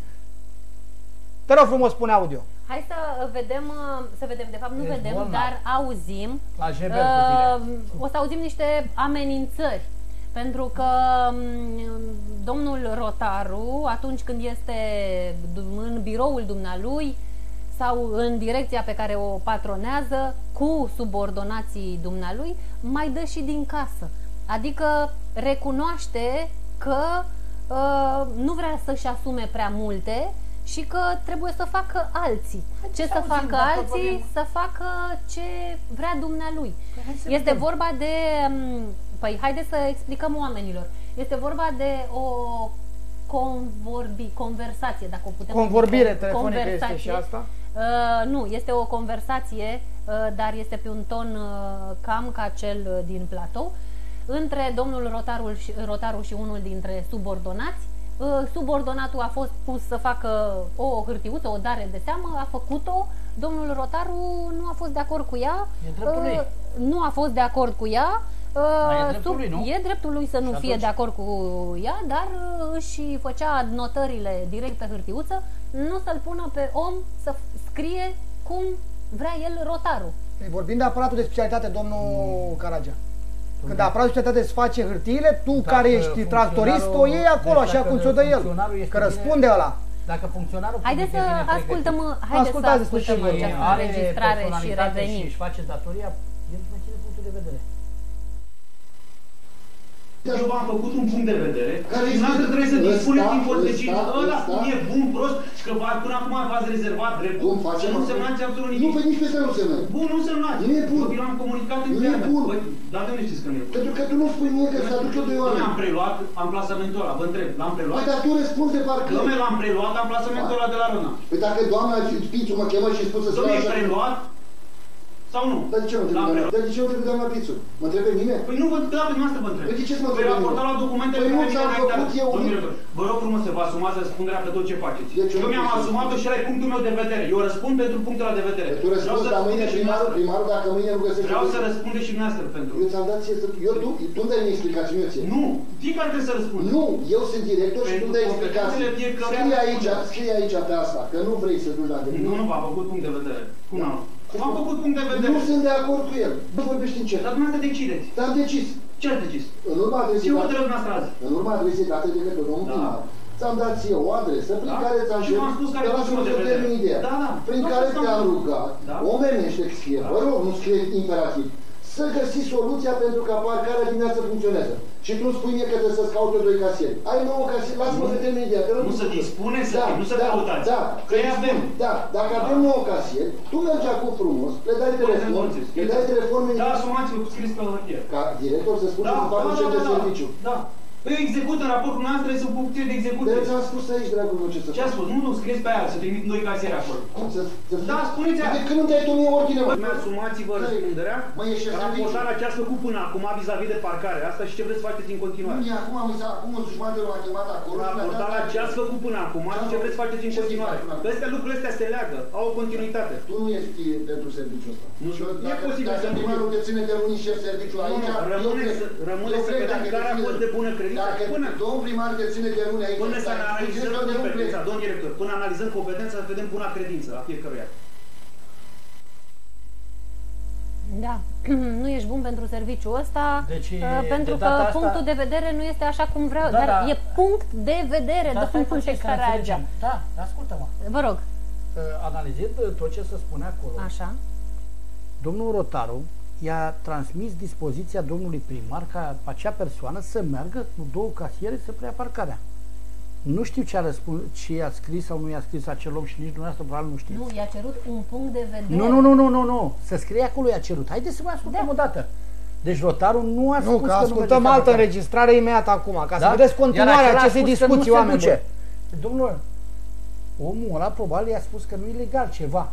Te rog frumos, spune audio. Hai să vedem, de fapt nu vedem, dar auzim. La o să auzim niște amenințări. Pentru că domnul Rotaru, atunci când este în biroul dumnealui sau în direcția pe care o patronează cu subordonații dumnealui, mai dă și din casă. Adică recunoaște că nu vrea să-și asume prea multe și că trebuie să facă alții. Ce să facă alții? Să facă ce vrea dumnealui. Este vorba de... Păi, haideți să explicăm oamenilor. Este vorba de o conversație, dacă o putem... Convorbire telefonică este și asta? Nu, este o conversație, dar este pe un ton cam ca cel din platou, între domnul Rotaru și unul dintre subordonați. Subordonatul a fost pus să facă o hârtiuță, o dare de seamă, a făcut-o. Domnul Rotaru nu a fost de acord cu ea. Nu a fost de acord cu ea. E dreptul lui să nu fie de acord cu ea, dar își făcea notările direct pe hârtiuță, nu să-l pună pe om să scrie cum vrea el Rotaru. Vorbim de aparatul de specialitate, domnul Caragea. Când aparatul de specialitate îți face hârtiile, tu care ești tractorist, o iei acolo, așa cum ți-o dă el. Că răspunde ăla. Dacă funcționarul haideți să ascultăm această înregistrare și revenim. Și își face datoria, el își menține punctul de vedere. Eu v-am făcut un punct de vedere și noastră trebuie să dispuneți din consecință. Ăla e bun, prost și că până acum v-ați rezervat dreptul să nu semnați absolut nimic. Nu, pe nici pe să nu semnăm. Bun, nu semnați. Nu e bun. Eu l-am comunicat în Nu e bun. Dar de unde știți că nu e bun? Pentru că tu nu spui mie că să aduc eu de oameni. Am preluat amplasamentul ăla, vă întreb, l-am preluat. Păi, dar tu răspunzi de parcă... Dom'le, l-am preluat amplasamentul ăla de la Rona. Păi dacă doamna Pițu mă chemă și spus să Dom'le, e preluat, Sau nu? Dar de ce nu trebuie doamna Pițu? Mă întrebe mine? Păi nu vă da, pe dumneavoastră vă întreb. Păi de ce să mă întreb? Păi raporta la documentele pe care ți-am făcut eu. Vă rog frumos să vă asumați răspunderea pe tot ce faceți. Eu mi-am asumat-o și ăla e punctul meu de vedere. Eu răspund pentru punctul ăla de vedere. Tu răspunzi la mâine primarul dacă mâine nu găsește... Vreau să răspundeți și dumneavoastră pentru... Eu ți-am dat ție să... Tu îmi dai mie explicații, eu ție. Nu, fiecare trebuie să răspundă. Nu, eu sunt director și tu dai explicații. Scrie aici pe asta, că nu vrei să duci la gândire. Nu, v-am făcut punct de vedere. Cum am? V-am făcut punct de vedere. Nu sunt de acord cu el. Nu vorbești în cer. Dar dumneavoastră decideți. Dar am decis. Ce ați decis? În urma adresei... Ce hotărâți dumneavoastră azi? În urma adresei date de către domnul primar. Ți-am dat ție o adresă prin care ți-am și v-am spus care să termin ideea. Prin care te-am rugat, omenește că scrie, vă rog, nu scrie imperativ, să găsiți soluția pentru ca parcarea dimineața să funcționeze. Și tu îmi spui mie că trebuie să-ți caute 2 casieri. Ai 9 casieri, lasă-mă să termin ideea. Nu se dispune, nu se căutați. Că avem. Da, dacă avem 9 casieri, tu mergi acum frumos, le dai telefon, Da, asumați-vă, scris pe hârtie. Ca director să spune să fac un șef de serviciu. Da. Păi eu execut în raportul noastră, să puncturi de execuție. Dar ți-am spus aici, dragul meu, ce să fac. Ce a spus? Nu, scrieți pe aia, să trimit 2 casieri acolo. Cum să... Da, spuneți aia. De când nu te-ai tu mie ordine, mă? Asumați-vă răspunderea. Raportarea ce ați făcut până acum vis-a-vis de parcare. Asta și ce vreți să faceți în continuare. Nu, acum un jumătate l-a chemat acolo. Raportarea ce ați făcut până acum și ce vreți să faceți în continuare. Astea lucrurile astea se leagă, au o continuitate. Tu nu ești pentru serviciul ăsta. Nu, e posibil să nu. Dacă te ține de unii șef serviciu aici, rămâne să vedem care a fost de bună credință. Domnul primar te ține de unii aici. Până să analizăm competența, domn director, până analizăm competența, să vedem buna credință a fiecăruia. Da, nu ești bun pentru serviciul ăsta, deci, pentru că punctul de vedere nu este așa cum vreau, dar e punct de vedere, domnul Caragea. Da, ascultă-mă. Vă rog. Analizând tot ce se spune acolo, așa, domnul Rotaru i-a transmis dispoziția domnului primar ca acea persoană să meargă cu 2 casiere să preia parcarea. Nu știu ce a răspuns, ce i-a scris sau nu i-a scris acel om și nici dumneavoastră probabil nu știți. Nu, i-a cerut un punct de vedere. Nu. Să scrie acolo i-a cerut. Haideți să mai ascultăm o dată. Deci Rotaru nu a spus că ascultăm altă înregistrare imediat acum, ca să vedeți continuarea acestei discuții, oameni. Domnule, omul ăla probabil i-a spus că nu e legal ceva.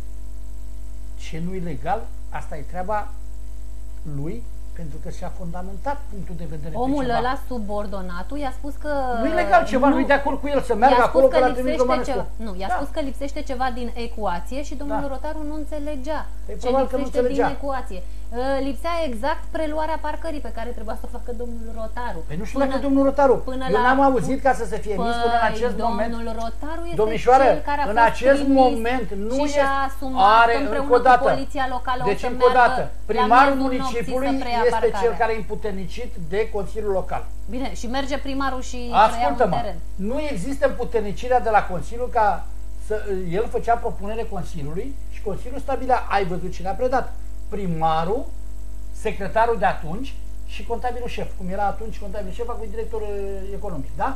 Ce nu e legal, asta e treaba lui, pentru că și-a fundamentat punctul de vedere. Omul ăla, subordonatul, i-a spus că... Nu e legal ceva, nu e de acord cu el să meargă acolo că l-a trimis Romanescu. Nu, i-a spus că lipsește ceva din ecuație și domnul Rotaru nu înțelegea ce lipsește din ecuație. Lipsea exact preluarea parcării pe care trebuia să o facă domnul Rotaru. Păi nu știu dacă domnul Rotaru. Eu n-am auzit ca să se fie emis până în acest moment. Domnul Rotaru este domnișoară, cel care a fost în acest moment nu și și-a asumat împreună cu poliția locală deci, încă o dată, primarul municipiului este cel care e împuternicit de Consiliul Local. Bine, și merge primarul și preia un teren. Nu există împuternicirea de la Consiliu ca el făcea propunere Consiliului și Consiliul stabilea, ai văzut cine a predat? Primarul, secretarul de atunci și contabilul șef, cum era atunci contabilul șef cu director economic, da?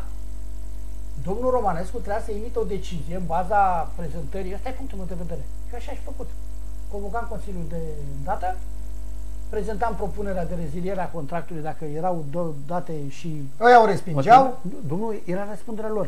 Domnul Romanescu trebuia să emită o decizie în baza prezentării, ăsta e punctul meu de vedere. Eu așa și făcut. Convocam Consiliul de dată, prezentam propunerea de reziliere a contractului dacă erau date și... Ăia o respingeau? Domnul, era răspunderea lor.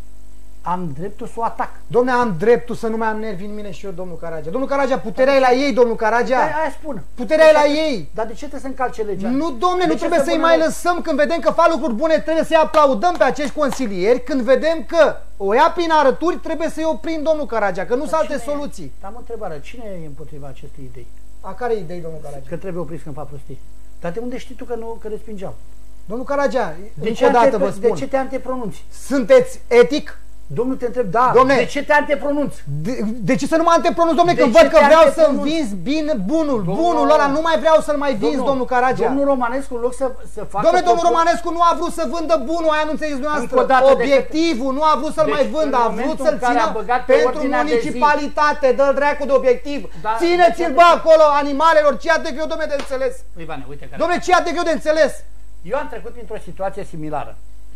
Am dreptul să o atac. Dom'le, am dreptul să nu mai am nervi în mine și eu, domnul Caragea. Domnul Caragea, puterea e la ei, domnul Caragea. Aia spun. Puterea e la ei. Dar de ce trebuie să încalce legea? Nu, dom'le, nu trebuie să-i mai lăsăm. Când vedem că fac lucruri bune, trebuie să-i aplaudăm pe acești consilieri. Când vedem că o ia prin arături, trebuie să-i oprim, domnul Caragea, că nu sunt alte soluții. Am o întrebare. Cine e împotriva acestei idei? A care idei, domnul Caragea? Că trebuie opriți când fac prostii. Dar de unde știi tu că respingeau? Domnul Caragea, încă o dată vă spun. De ce te antepronunți? Sunteți etic? Domnul, te întreb, da, domne, de ce te antepronunți? De ce să nu mă antepronunț, domne, când văd că vreau să-mi vinzi bine bunul. Bunul ăla nu mai vreau să-l mai vinzi, domnul Caragea. Domnul Romanescu, în loc să facă... Domne, domnul Romanescu nu a vrut să vândă bunul, aia nu înțelegeți dumneavoastră. Obiectivul nu a vrut să-l mai vândă, a vrut să-l țină pentru municipalitate. Dă-l dracu de obiectiv. Țineți-l, bă, acolo, animalelor, ce ia de greu, domne, de înțeles. Domne, ce ia de greu de înțeles? Eu am trecut printr-o situație similară.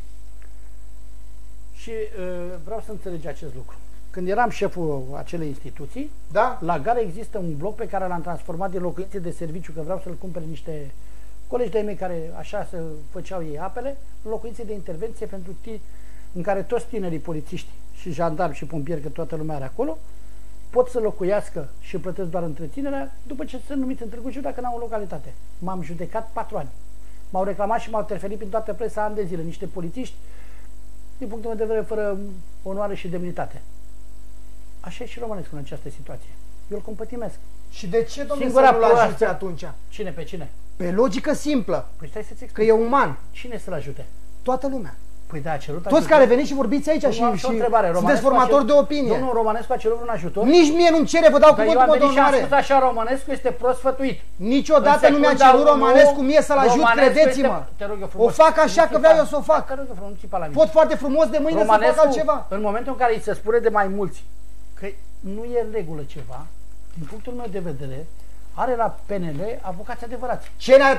Și vreau să înțelegi acest lucru. Când eram șeful acelei instituții, da? La gara există un bloc pe care l-am transformat din locuințe de serviciu, că vreau să-l cumpere niște colegi de-ai mei care așa se făceau ei apele, locuințe de intervenție în care toți tinerii polițiști și jandarmi și pompieri, că toată lumea are acolo, pot să locuiască și plătesc doar întreținerea după ce sunt numiți în Târgu Jiu dacă n-au o localitate. M-am judecat 4 ani. M-au reclamat și m-au interferit prin toată presa ani de zile. Niște polițiști, din punctul meu de vedere, fără onoare și demnitate. Așa e și Romanescu în această situație. Eu îl compătimesc. Și de ce, domnule, să nu-l ajute atunci? Cine pe cine? Pe logică simplă. Păi stai să-ți explic. Că e uman. Cine să-l ajute? Toată lumea. Păi da, a cerut toți care veniți și vorbiți aici și sunteți formatori de opinie. Domnul Romanescu a cerut un ajutor? Nici mie nu-mi cere, vă dau cuvântul cu onoare. Și așa, Romanescu este prost sfătuit. Niciodată nu mi-a cerut Romanescu mie să-l ajut, credeți-mă. O fac așa că vreau eu să o fac. Pot foarte frumos de mâine să fac altceva. În momentul în care îi se spune de mai mulți că nu e în regulă ceva, din punctul meu de vedere, are la PNL avocați adevărați.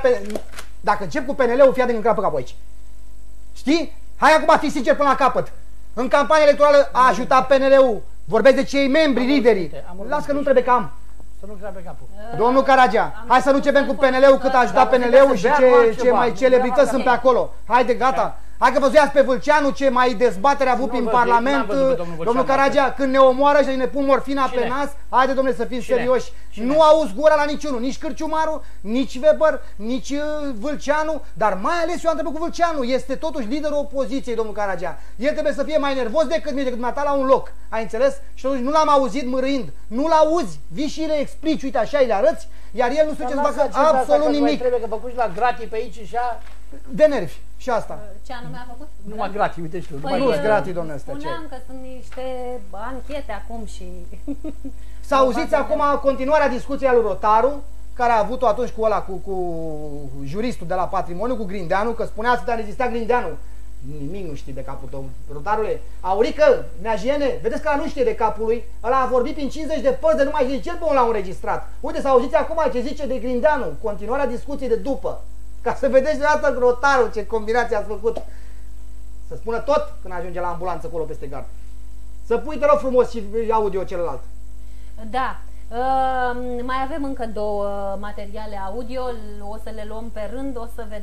Dacă încep cu PNL-ul, fii atent în crapă capul aici. Știi? Hai acum fi sincer până la capăt. În campania electorală a ajutat PNL-ul. Vorbesc de cei membri, liderii. Las că nu trebuie cam. Să nu crape capul. Domnul Caragea, hai să nu începem cu PNL-ul cât a ajutat PNL-ul și ce mai celebrități sunt pe acolo. Haide, gata. Hai că văzuiați pe Vâlceanu ce mai dezbatere a avut prin Parlament. Domnul Caragea, când ne omoară și ne pun morfina pe nas, haide, domnule, să fim serioși. Nu auzi gura la niciunul, nici Cârciumaru, nici Weber, nici Vâlceanu, dar mai ales eu am întrebat cu Vâlceanu. Este totuși liderul opoziției, domnul Caragea. El trebuie să fie mai nervos decât mine, decât dumneata la un loc. Ai înțeles? Și totuși nu l-am auzit mârâind. Nu-l auzi, vii și le explici, uite așa, îi le arăți, iar el nu știu ce să facă absolut nimic. Trebuie că făcuși la gratii pe aici și așa. De nervi. Și asta. Ce anume a făcut? Numai gratii, uite și tu. Păi, nu-s gratii, domnule Stăcei. Spuneam că sunt niște anchete acum și... Să auziți acum continuarea discuției lui Rotaru, care a avut-o atunci cu ăla, cu juristul de la Patrimoniu, cu Grindeanu, că spunea să te-a rezistat Grindeanu. Nimic nu știi de capul tău, Rotarule. Aurică, neajiene, vedeți că ăla nu știe de capul lui. Ăla a vorbit prin 50 de părți de numai zice, cel bun l-au înregistrat. Uite, să auziți acum ce zice de Grindeanu, continuarea discuției de după. Ca să vedeți de asta Rotaru ce combinație ați făcut. Să spună tot când ajunge la ambulanță acolo peste gard. Să pui, te rog frumos, și audio celălalt. Da. Mai avem încă 2 materiale audio, o să le luăm pe rând, o să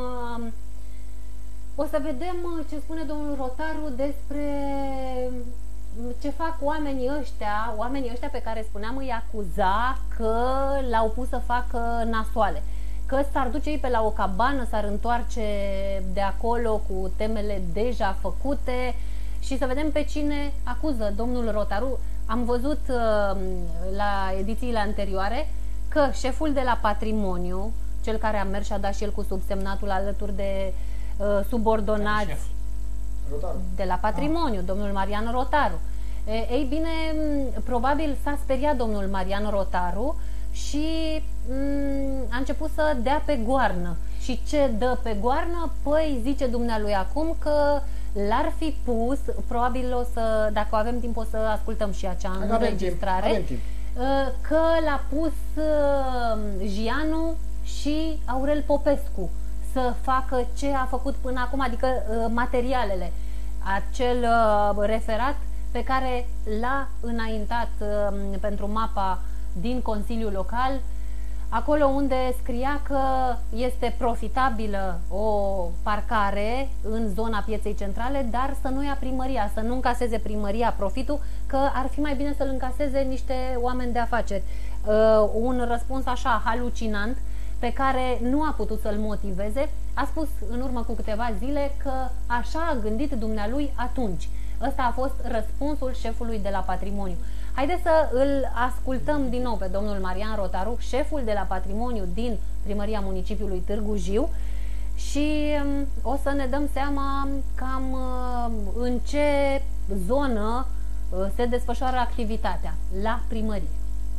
vedem ce spune domnul Rotaru despre ce fac oamenii ăștia pe care spuneam îi acuza că l-au pus să facă nasoale. Că s-ar duce ei pe la o cabană, s-ar întoarce de acolo cu temele deja făcute și să vedem pe cine acuză domnul Rotaru. Am văzut la edițiile anterioare că șeful de la Patrimoniu, cel care a mers și a dat și el cu subsemnatul alături de subordonați de la Patrimoniu, domnul Marian Rotaru. Ei bine, probabil s-a speriat domnul Marian Rotaru și a început să dea pe goarnă. Și ce dă pe goarnă? Păi zice dumnealui acum că l-ar fi pus, probabil o să, dacă avem timp o să ascultăm și acea înregistrare, că l-a pus Gianu și Aurel Popescu să facă ce a făcut până acum, adică materialele, acel referat pe care l-a înaintat pentru mapa din Consiliul Local, acolo unde scria că este profitabilă o parcare în zona pieței centrale, dar să nu ia primăria, să nu încaseze primăria profitul, că ar fi mai bine să-l încaseze niște oameni de afaceri. Un răspuns așa halucinant, pe care nu a putut să-l motiveze, a spus în urmă cu câteva zile că așa a gândit dumnealui atunci. Ăsta a fost răspunsul șefului de la Patrimoniu. Haideți să îl ascultăm din nou pe domnul Marian Rotaru, șeful de la Patrimoniu din Primăria Municipiului Târgu Jiu, și o să ne dăm seama cam în ce zonă se desfășoară activitatea la primărie.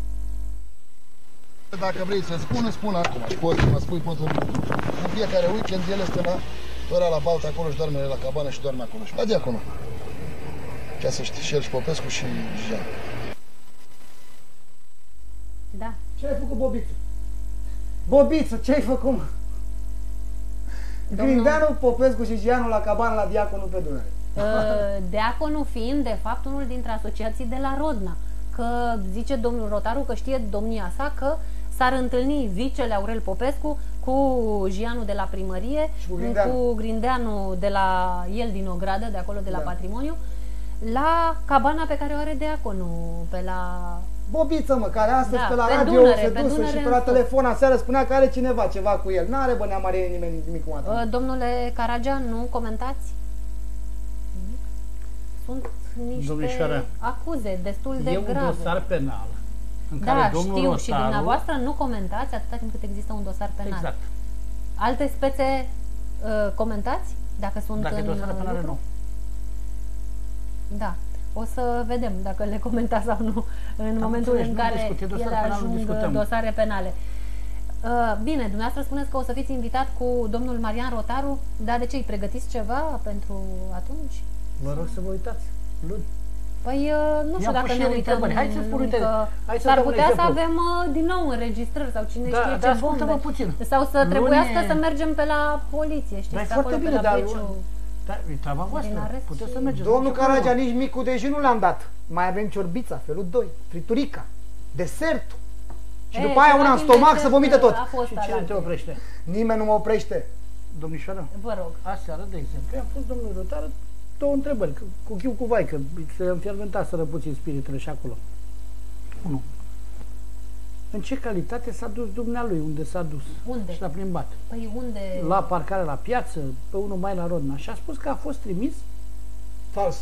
Dacă vrei să spun acum. Poți să mă spui, în fiecare weekend el este la ora la Baltă acolo și doarme la cabană și doarme acolo. Și la diaconul. Ca să știi, și el și Popescu și Jean. Da. Ce ai făcut, Bobiță? Bobiță, ce ai făcut, mă? Grindeanu, Popescu și Gianu la cabană la diaconul pe Dunăre. Diaconul fiind, de fapt, unul dintre asociații de la Rodna. Că zice domnul Rotaru că știe domnia sa că s-ar întâlni vicele Aurel Popescu cu Gianu de la primărie, cu Grindeanu de la el din Ogradă, de acolo de la Patrimoniu, la cabana pe care o are diaconul, pe la... Bobiță, mă, care astăzi Da, pe la pe radio Dunăre, se pe dusă Dunăre și pe în la sus. telefon aseară spunea că are cineva ceva cu el. N-are, bă, neamare nimeni nimic cu atât. Domnule Caragea, nu comentați? Sunt niște Domnișoară, acuze destul de e un grave. dosar penal în care Da, domnul știu, Rotaru... și dumneavoastră nu comentați atâta timp cât există un dosar penal. Exact. Alte spețe comentați? Dacă sunt Dacă e în dosar penal, lucru? nu. Da. O să vedem dacă le comentați sau nu în momentul înțeles, în nu care discut, e dosar ele penal, nu ajung discutăm. dosare penale. Bine, dumneavoastră spuneți că o să fiți invitat cu domnul Marian Rotaru, dar de ce, îi pregătiți ceva pentru atunci? Vă rog să vă uitați. Luni. Păi nu știu I-am dacă pus și ne eu uităm întrebări. Hai să spun, uite, hai să s-ar dau un putea să exemplu. avem din nou înregistrări sau cine Da, știe dar ce ascultă-mă bombe. puțin. Sau să Luni trebuiască e- să mergem pe la poliție, știți? Dar e pe foarte acolo, bine, pe la dar... Beciu. Da, e treaba voastră. Din arest Puteți să și- mergeți. Domnul nu știu Caragea, cum. nici micul dejun nu l-am dat. Mai avem ciorbița, felul 2, friturica, desertul. Și după aia una în stomac să vomite tot. Și cine te oprește? Nimeni nu mă oprește. Domnișoară? Vă rog. Aseară, de exemplu, i-am pus domnului Rotaru două întrebări, cu chiu cu vai, că se înfierbentaseră puțin spiritele și acolo. 1. În ce calitate s-a dus dumnealui, unde s-a dus? Unde? Și l-a plimbat. Păi unde? La parcare la piață, pe 1 mai la Rodna. Și a spus că a fost trimis. Fals.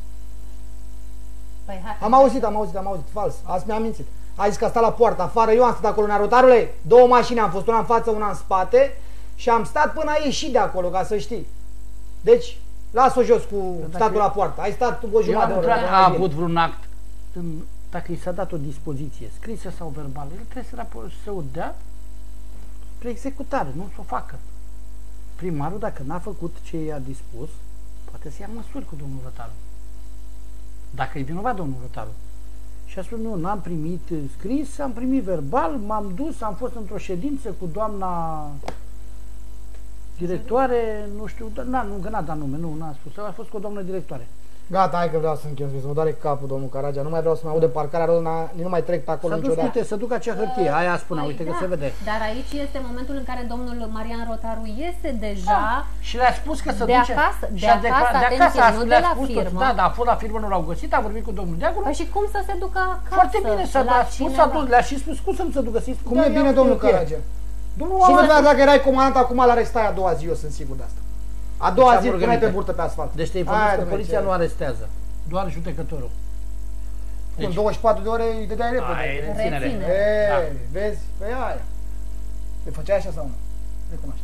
Păi, hai. Am auzit, fals. Azi mi-am mințit. A zis că a stat la poartă afară, eu am stat acolo în Rotarule, două mașini am fost, una în față, una în spate și am stat până a ieșit de acolo, ca să știi. Deci, las-o jos cu statul la poartă. Ai stat o jumătate de oră. A avut vreun act, dacă i s-a dat o dispoziție, scrisă sau verbală, el trebuie să o dea spre executare, nu să o facă. Primarul, dacă n-a făcut ce i-a dispus, poate să ia măsuri cu domnul Rotaru. Dacă e vinovat domnul Rotaru. Și a spus, nu, n-am primit scris, am primit verbal, m-am dus, am fost într-o ședință cu doamna directoare, nu știu, că n-a dat nume, nu, n-a spus, a fost cu o doamnă directoare. Gata, hai că vreau să închei, să mă doare capul, domnul Caragea, nu mai vreau să mă aud de parcarea Rodna, nu mai trec pe acolo niciodată. Uite, să ducă acea hârtie, aia spune, uite că se vede. Dar aici este momentul în care domnul Marian Rotaru iese deja și le-a spus că se de duce. acasă, Și de acasă, atenție, nu de la firmă. Da, dar a fost la firmă, nu l-au găsit, a vorbit cu domnul Deagul. Păi și cum să se ducă acasă? Foarte bine, le-a și spus, cum să nu se ducă? Cum e bine, domnul Caragea? Domnul, dacă erai comandant, acum l arestai a doua zi, eu sunt sigur de asta. A doua zi puneai pe burtă pe asfalt. Deci te informezi că poliția nu arestează, doar judecătorul. În 24 de ore îi dădeai repede. Reținere. Vezi? Păi aia. Îi făceai așa sau nu? Recunoaște.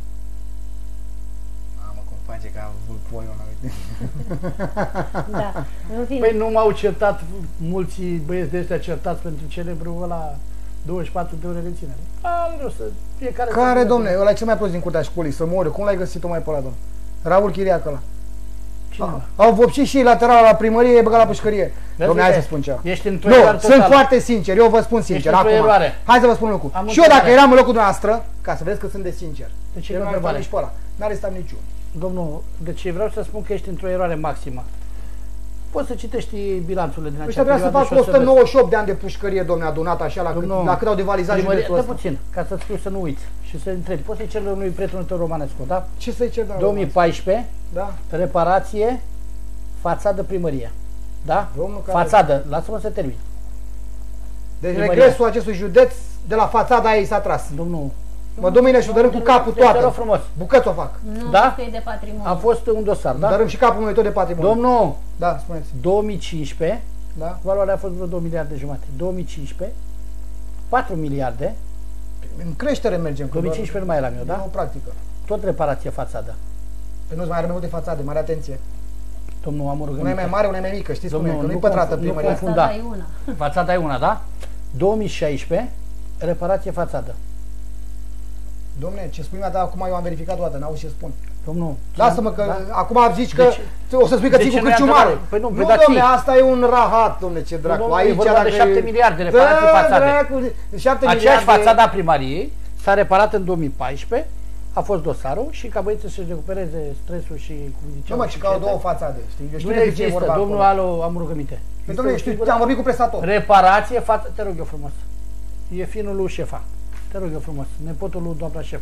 Mamă, cum face că a avut poiul ăla, uite. Da, în fine. Păi nu m-au certat mulți băieți de ăștia certați pentru celebrul ăla 24 de ore reținere. Care, domne, ăla e cel mai prost din curtea școlii, să mori. Cum l-ai găsit-o mai pe ăla, domne? Raul Chiriac ăla. Au vopsit și ei lateral la primărie, e băgat la pușcărie. Dom'le, hai să spun ceva. Nu, sunt foarte sincer, eu vă spun sincer. Acum, hai să vă spun un lucru. Și eu dacă eram în locul dumneavoastră, ca să vedeți că sunt de sincer, eu nu arestam nici pe ăla. N-arestam niciun. Domnul, deci vreau să spun că ești într-o eroare maximă. Poți să citești bilanțurile din acea perioadă. Ăștia trebuia să facă 198 de ani de pușcărie, domne, adunat așa, la cât au devalizat județul ăsta. Puțin, ca să-ți scriu să nu uiți și să întrebi. Poți să-i cer unui prieten tău Romanescu, da? Ce să-i cer, domnule? 2014, da? Reparație, fațadă primărie. Da? Fațadă, lasă-mă să termin. Deci regresul acestui județ de la fațada ei s-a tras. Domnul, mă domine și o dărâm cu capul toată. Frumos. Bucăți o fac. Nu, da? că e de patrimoniu. A fost un dosar, da? Dărâm și capul meu tot de patrimoniu. Domnul, da, spuneți. 2015, da? Valoarea a fost vreo 2 miliarde jumate. 2015, 4 miliarde. În creștere mergem. 2015 nu mai eram eu, da? Nu, practică. Tot reparație fațadă. Păi nu-ți mai are mai multe fațade, mare atenție. Domnul, am o rugăminte. Una e mai mare, una e mai mică, știți cum e, că nu-i nu pătrată primăria. Fațada e una. Fațada e una, da? 2016, reparație fațadă. Dom'le, ce spui mi-a dat acum, eu am verificat toată, n-auzi ce spun. Domnul, lasă-mă că acum zici că o să spui că ții cu cârciumarul. Păi nu, dom'le, asta e un rahat, dom'le, ce dracu. Aici e vorba de 7 miliarde reparații fațade. Aceeași fațada primariei s-a reparat în 2014, a fost dosarul și ca băieții să-și recupereze stresul și cum ziceam. Nu mă, și ca două fațade, știi? Eu știu nu există, domnul Alo, am rugăminte. Păi dom'le, știu, am vorbit cu prestator. Reparație, te rog eu frumos. E finul lui șefa. Te rog eu frumos, nepotul lui doamna șefă.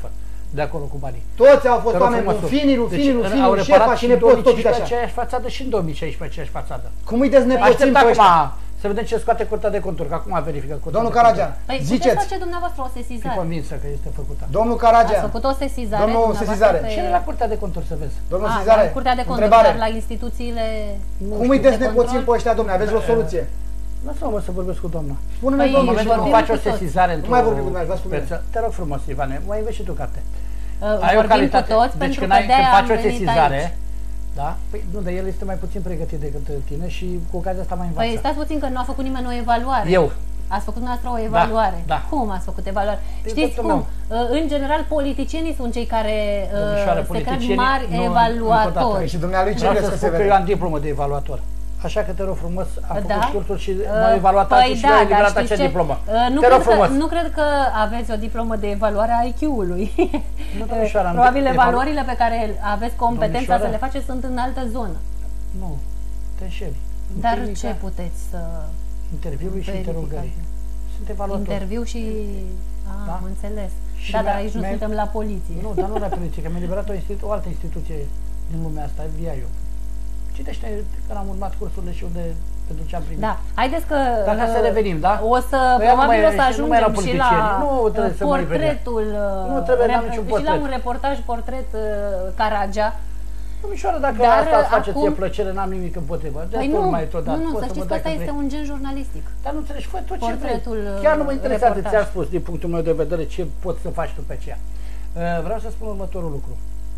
de acolo cu banii. Toți au fost oameni buni, finii, șefa și nepoți, tot așa. Aceeași fațadă și în 2016 aceeași fațadă. Cum îi deznepoțim pe ăștia? Să vedem ce scoate Curtea de Conturi, că acum verifică Curtea. Domnul Caragian, ziceți. Puteți face dumneavoastră o sesizare. Sunt convinsă că este făcută. Domnul Caragian. Ați făcut o sesizare. Domnul Sesizare. Și la Curtea de Conturi să vezi. Domnul Sesizare. Curtea de Conturi, dar la instituțiile. Cum îi deznepoțim pe ăștia, domnule? Aveți o soluție? Lasă-mă să vorbesc cu doamna. Spune-mi, domnule, nu faci o sesizare într-o... Nu mai vorbim cu dumneavoastră, te rog frumos, Ivane, mai înveți și tu carte. Ai o calitate. Toți, deci când faci o sesizare, da? Păi nu, dar el este mai puțin pregătit decât tine și cu ocazia asta mai învață. Păi stați puțin că nu a făcut nimeni o evaluare. Eu. Ați făcut dumneavoastră o evaluare. Da. Cum ați făcut evaluare? Știți cum? În general, politicienii sunt cei care se cred mari evaluatori. Și dumnealui ce crezi că se vede? Eu am diplomă de evaluator. Așa că te rog frumos, am făcut cursul și m-au evaluat și mi-au eliberat acea diplomă. Nu cred că aveți o diplomă de evaluare a IQ-ului. Domnișoara, probabil evaluările pe care aveți competența să le faceți sunt în altă zonă. Nu, te înșeli. Dar ce puteți să... Interviului și interogării. Sunt evaluatori. Interviu și... am înțeles. Da, dar aici nu suntem la poliție. Nu, dar nu la poliție, că mi-a eliberat o altă instituție din lumea asta, FBI-ul. Citește că am urmat cursurile și unde pentru ce am primit. Da, haideți că... Dar ca să revenim, da? O să, probabil o să ajungem și la portretul... Nu trebuie la niciun portret. Și la un reportaj portret Caragea. Domnișoară, dacă asta îți face ție plăcere, n-am nimic împotrivă. Păi nu, să știți că ăsta este un gen jurnalistic. Dar nu înțelegi, fă tot ce vrei. Chiar nu mă interesează, ți-am spus din punctul meu de vedere ce poți să faci tu pe aceea. Vreau să spun următorul lucru.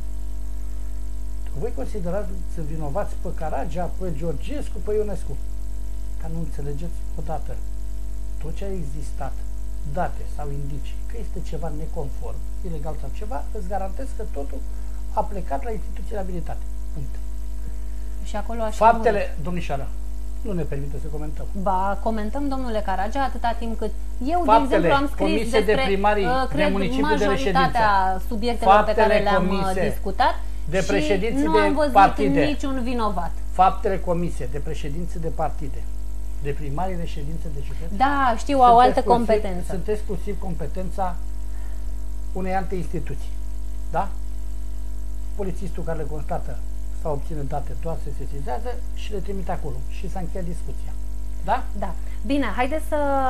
Voi considerați vinovați pe Caragea, pe Georgescu, pe Ionescu. Dar nu înțelegeți odată. Tot ce a existat, date sau indicii, că este ceva neconform, ilegal sau ceva, îți garantez că totul a plecat la instituțiile abilitate. Punct. Și acolo așa faptele, domnișoară, nu ne permite să comentăm. Ba, comentăm, domnule Caragea, atâta timp cât eu, de exemplu, am scris despre, cred, majoritatea subiectelor pe care le-am discutat. De președinții nu am văzut niciun vinovat. Faptele comise de președinții de partide, de primarii de ședințe de județ. Da, știu, au altă competență. Sunt exclusiv competența unei alte instituții. Da? Polițistul care le constată sau obține date doar se sesizează și le trimite acolo. Și s-a încheiat discuția. Da? Da. Bine, haideți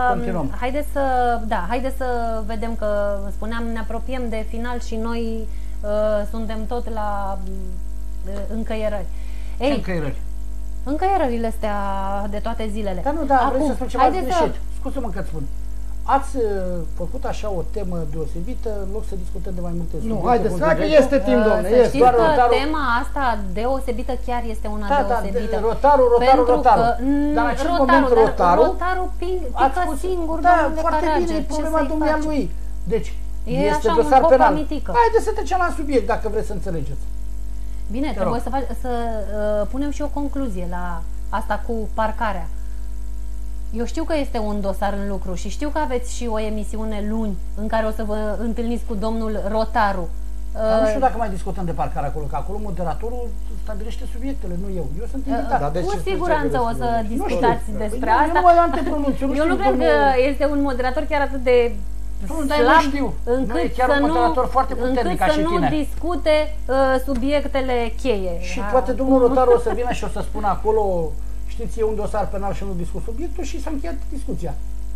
să vedem că, spuneam, ne apropiem de final și noi suntem tot la încăierări. Ce încăierări? Încăierările astea de toate zilele. Dar nu, da, vrei să spun ceva greșit. Scuze-mă că-ți spun. Ați făcut așa o temă deosebită în loc să discutăm de mai multe subiecte. Nu, haideți, că este timp, domnule. Să știți că tema asta deosebită chiar este una deosebită. Da, rotarul. Dar în acest moment rotarul pică singur, domnule foarte Caragea. bine, problema dumnealui. Deci, e este așa dosar un penal. Haideți să trecem la subiect, dacă vreți să înțelegeți. Bine, trebuie să punem și o concluzie la asta cu parcarea. Eu știu că este un dosar în lucru și știu că aveți și o emisiune luni în care o să vă întâlniți cu domnul Rotaru. Dar nu știu dacă mai discutăm de parcare acolo, că acolo moderatorul stabilește subiectele, nu eu. Eu sunt invitat. Cu siguranță o să discutați despre asta. Eu nu cred că este un moderator chiar atât de slab încât să nu discute subiectele cheie. Și poate domnul Rotaru o să vină și o să spună acolo, știți, e un dosar penal și nu discut subiectul și s-a încheiat discuția.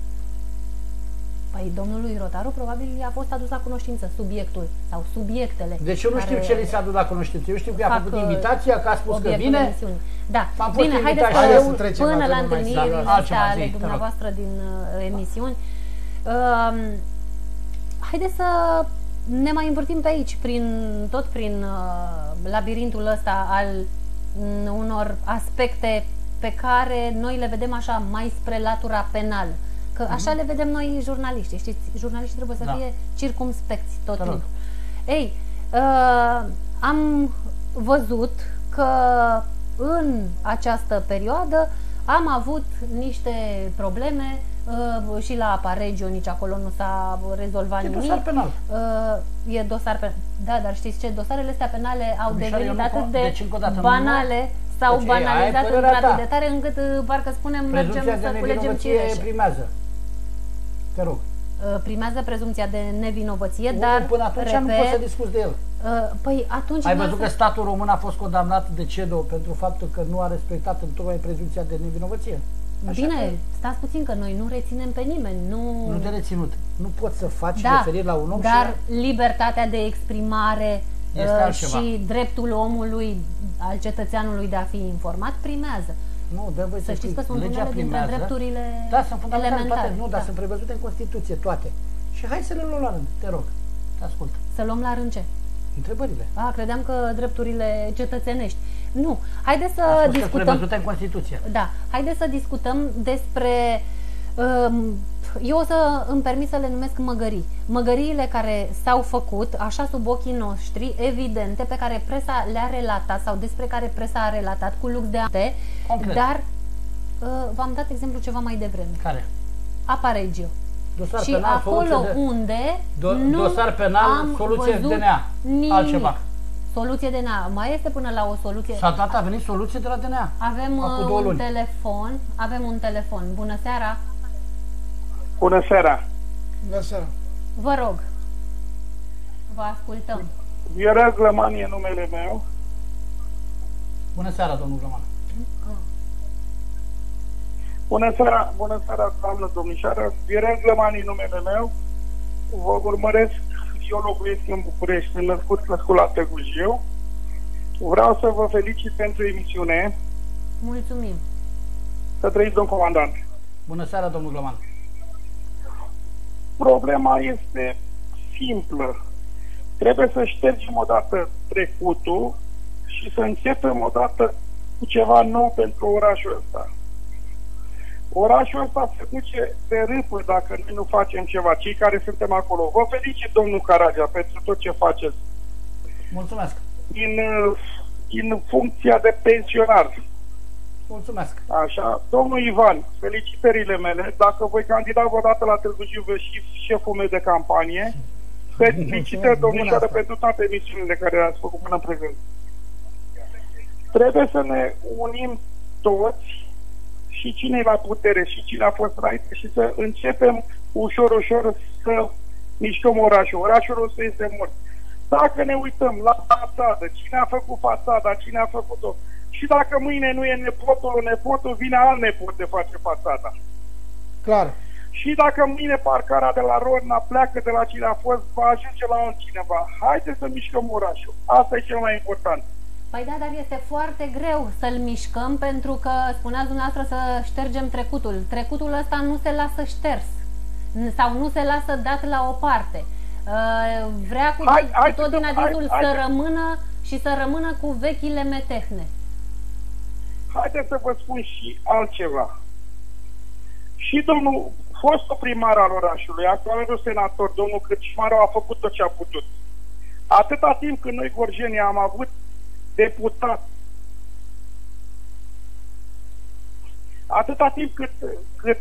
Păi domnului Rotaru probabil i-a fost adus la cunoștință subiectul sau subiectele. Deci eu nu știu ce li s-a adus la cunoștință. Eu știu că i-a făcut invitația, că a spus că vine. Da, bine, haideți să până la întâlnirile ale dumneavoastră din emisiuni. Haideți să ne mai învârtim pe aici, tot prin labirintul ăsta al unor aspecte pe care noi le vedem așa mai spre latura penală. Că așa le vedem noi jurnaliștii, știți? Jurnaliștii trebuie să fie circumspecți tot timpul. Ei, am văzut că în această perioadă am avut niște probleme și la Aparegio, nici acolo nu s-a rezolvat nimic. E dosar penal. E dosar penal. Da, dar știți ce? Dosarele astea penale au devenit atât de banale sau banalizat în gradul de tare încât parcă spunem mergem să culegem cireșe. Primează. Te rog. primează prezumția de nevinovăție, Nu, dar, până atunci repet, nu poți să discuți de el. Păi atunci... Ai văzut că statul român a fost condamnat de CEDO pentru faptul că nu a respectat întocmai prezumția de nevinovăție? Bine, stați puțin că noi nu reținem pe nimeni, nu... Nu de reținut. Nu poți să faci Da, referire la un om dar și... libertatea de exprimare Este altceva. și dreptul omului, al cetățeanului de a fi informat, primează. Nu, dă voi să știți că sunt legea unele dintre primează. drepturile Da, sunt fundamentale elementare. toate, nu, dar sunt prevăzute în Constituție toate. Și hai să le luăm la rând, te rog. Te ascult. Să luăm la rând ce? Întrebările. Credeam că drepturile cetățenești. Nu, haideți să Sunt discutăm... prevăzute în Constituție. Da, haideți să discutăm despre... Eu o să îmi permit să le numesc măgării. Măgăriile care s-au făcut, așa sub ochii noștri, evidente, pe care presa le-a relatat sau despre care presa a relatat cu lux de ante, dar v-am dat exemplu ceva mai devreme. Care? Apa Regio. Dosar și penal, acolo de... unde nu dosar penal, am soluție văzut DNA, nimic. altceva. Soluție DNA. Mai este până la o soluție. S-a dat, a venit soluție de la DNA. Avem un telefon. Avem un telefon. Bună seara. Bună seara. Bună seara. Vă rog. Vă ascultăm. Viorel Glăman e numele meu. Bună seara, domnul Glăman. Bună seara, doamnă domnișoară. Viorel Glăman e numele meu. Vă urmăresc. Eu locuiesc în București, sunt născut la Târgu Jiu. Vreau să vă felicit pentru emisiune. Mulțumim. Să trăiți, domn comandant. Bună seara, domnul Glăman. Problema este simplă. Trebuie să ștergem odată trecutul și să începem odată cu ceva nou pentru orașul ăsta. Orașul ăsta se duce de râpă dacă noi nu facem ceva, cei care suntem acolo. Vă felicit, domnul Caragea, pentru tot ce faceți. Mulțumesc. În funcția de pensionar. Mulțumesc. Așa. Domnul Ivan, felicitările mele. Dacă voi candida vreodată la Târgu Jiu, vă și șeful meu de campanie. Felicitări, domnișoară, pentru toate emisiunile care le-ați făcut până în prezent. Trebuie să ne unim toți, și cine e la putere și cine a fost înainte, și să începem ușor să mișcăm orașul. Orașul ăsta este mort. Dacă ne uităm la fațadă, cine a făcut fațada, cine a făcut-o, și dacă mâine nu e nepotul, vine alt nepot de face fațada. Clar. Și dacă mâine parcarea de la Rodna pleacă de la cine a fost, va ajunge la altcineva. Haideți să mișcăm orașul. Asta e cel mai important. Păi da, dar este foarte greu să-l mișcăm pentru că spuneați dumneavoastră să ștergem trecutul. Trecutul ăsta nu se lasă șters sau nu se lasă dat la o parte. Vrea cu tot din adinsul să rămână și să rămână cu vechile metehne. Haideți să vă spun și altceva. Și domnul fostul primar al orașului, actualul senator, domnul Cârcimaru, a făcut tot ce a putut. Atâta timp când noi, gorjenii, am avut deputat, atâta timp cât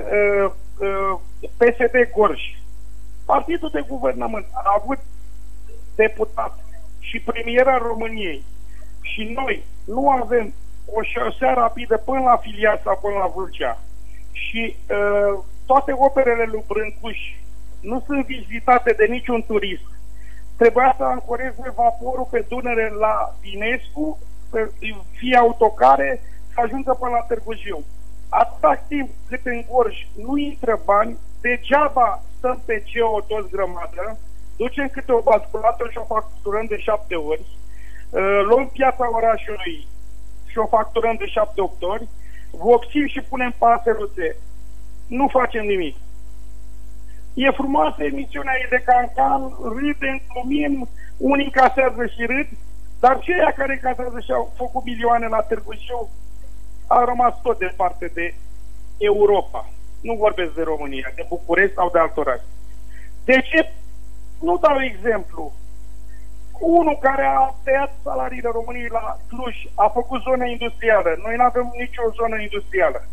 PSD Gorj, partidul de guvernământ, a avut deputat și premiera României și noi nu avem o șosea rapidă până la Filial sau până la Vâlcea și toate operele lui Brâncuș nu sunt vizitate de niciun turist, trebuia să ancoreze vaporul pe Dunăre la Dinescu, să fie autocare, să ajungă până la Târgu Jiu. Atâta timp cât în Gorj nu intră bani, degeaba stăm pe CO toți grămadă, ducem câte o basculată și o facturăm de 7 ori, luăm piața orașului și o facturăm de 7-8 ori, vopsim și punem paseruțe. Nu facem nimic. E frumoasă emisiunea, e de cancan, râdem, glumim, unii încasează și râd, dar cei care încasează și au făcut milioane la Târgu Jiu au rămas tot departe de Europa. Nu vorbesc de România, de București sau de alt oraș. De ce? Nu dau exemplu. Unul care a tăiat salariile României la Cluj a făcut zonă industrială. Noi nu avem nicio zonă industrială.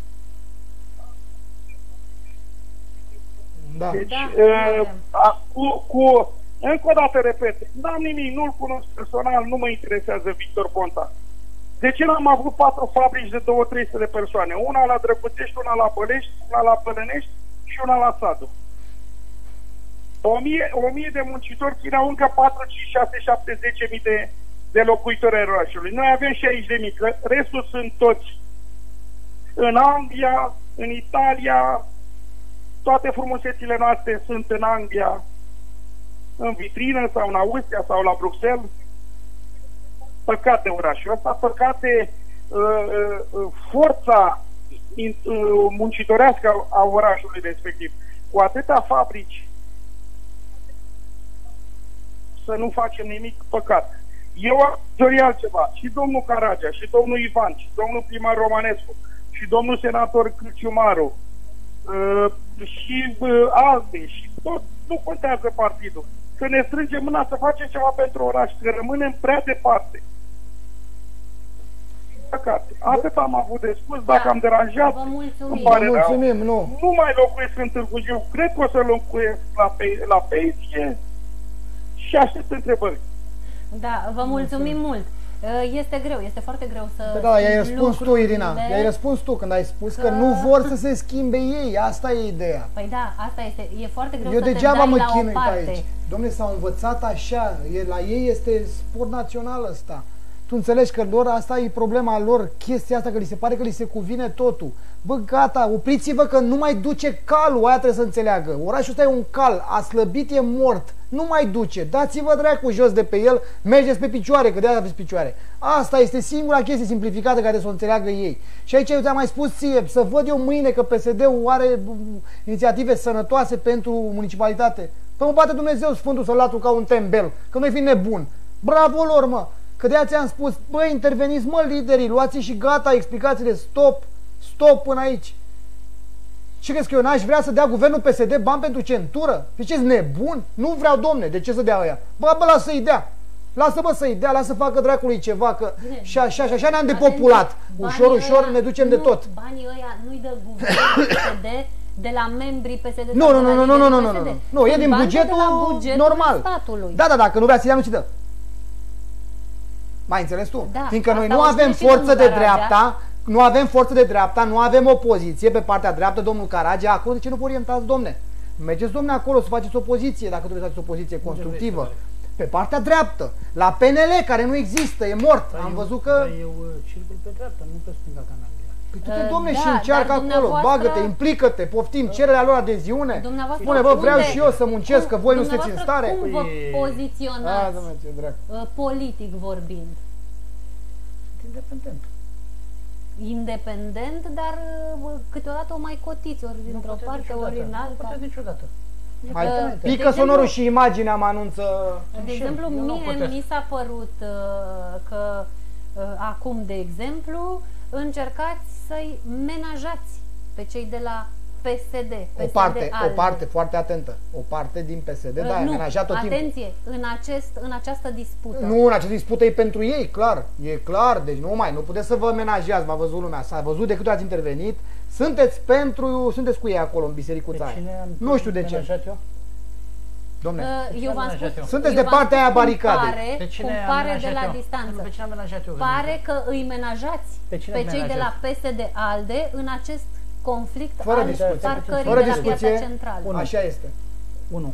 Da. Deci, încă o dată repet, n-am nimic, nu-l cunosc personal, nu mă interesează Victor Ponta. De ce n-am avut 4 fabrici de 200-300 de persoane? Una la Drăguțești, una la Bălești, una la Bălănești și una la Sadu. 1000 de muncitori țineau încă 4, 5, 6, 7, 10.000 de locuitori ai orașului. Noi avem 60.000, că restul sunt toți în Anglia, în Italia, toate frumusețile noastre sunt în Anglia, în vitrină sau în Austria sau la Bruxelles. Păcate orașul ăsta, păcate forța muncitorească a orașului respectiv. Cu atâtea fabrici să nu facem nimic, păcat. Eu am dorit altceva. Și domnul Caragea, și domnul Ivan, și domnul primar Romanescu, și domnul senator Cârciumaru, și alții, și tot, nu contează partidul. Să ne strângem mâna să facem ceva pentru oraș, că rămânem prea departe. Atât am avut de spus, dacă am deranjat, îmi pare rău. Mulțumim, nu mai locuiesc în Târgu Jiu, cred că o să locuiesc la pensie și aștept întrebări. Da, vă mulțumim mult. Este greu, este foarte greu să... Da, i-ai răspuns tu, Irina. I-ai răspuns tu când ai spus că nu vor să se schimbe ei. Asta e ideea. Păi da, asta este. E foarte greu să te dai degeaba mă la chinui o parte. pe aici. Dom'le, s-au învățat așa. La ei este sport național ăsta. Tu înțelegi că lor, asta e problema lor, chestia asta, că li se pare că li se cuvine totul. Bă, gata, opriți-vă că nu mai duce calul, aia trebuie să înțeleagă. Orașul ăsta e un cal, a slăbit, e mort, nu mai duce. Dați-vă dracu jos de pe el, mergeți pe picioare, că de-aia aveți picioare. Asta este singura chestie simplificată care să o înțeleagă ei. Și aici eu ți-am mai spus ție, să văd eu mâine că PSD-ul are inițiative sănătoase pentru municipalitate. Păi mă bate Dumnezeu Sfântul Sălatul ca un tembel, că noi fi nebun. Bravo lor, mă! Că de-aia ți-am spus, băi, interveniți, mă, liderii, luați și gata, explicațiile, stop până aici. Ce crezi că eu n-aș vrea să dea guvernul PSD bani pentru centură? Pe ce-s nebun? Nu vreau, domne, de ce să dea ăia? Bă, lasă să-i dea. Lasă-mă să-i dea, lasă să facă dracului ceva, că și așa ne-am depopulat. Ușor ne ducem de tot. Banii ăia nu-i dă guvernul PSD de la membrii PSD. Nu, e din bugetul normal. Da, dacă nu vrea să dea, nu ți dă. Mai înțeles tu? Da, fiindcă noi nu avem forță de dreapta, nu avem opoziție pe partea dreaptă, domnul Caragea, acolo de ce nu vă orientați, domne? Mergeți, domne, acolo să faceți opoziție, dacă trebuie să faceți opoziție constructivă. Pe partea dreaptă, la PNL, care nu există, e mort. Am văzut că... Eu circul pe dreapta, nu pe stânga ca în Anglia. Păi du-te, domne, și încearcă acolo, bagă-te, implică-te, poftim, cererea lor adeziune. Spune, bă, vreau și eu să muncesc, că voi nu sunteți în stare. Cum vă poziționați, politic vorbind? Independent. Independent, dar câteodată o mai cotiți, ori dintr-o parte, ori în alta. Nu puteți niciodată. Pică sonorul și imaginea mă anunță. De exemplu, mie mi s-a părut că acum, de exemplu, încercați să-i menajați pe cei de la PSD. O parte foarte atentă. O parte din PSD, da, a menajat tot timpul. Atenție, în această dispută. Nu, în această dispută e pentru ei, clar. E clar, deci nu puteți să vă menajați, v-a văzut lumea. S-a văzut de câte ați intervenit. Sunteți cu ei acolo în bisericuța aia. Nu știu de ce. Dom'le, eu v-am spus, sunteți de partea aia baricadei. Cum pare de la distanță. Pare că îi menajați pe cei de la PSD-ALDE în acest conflict fără discuție, centrală. Așa este. 1.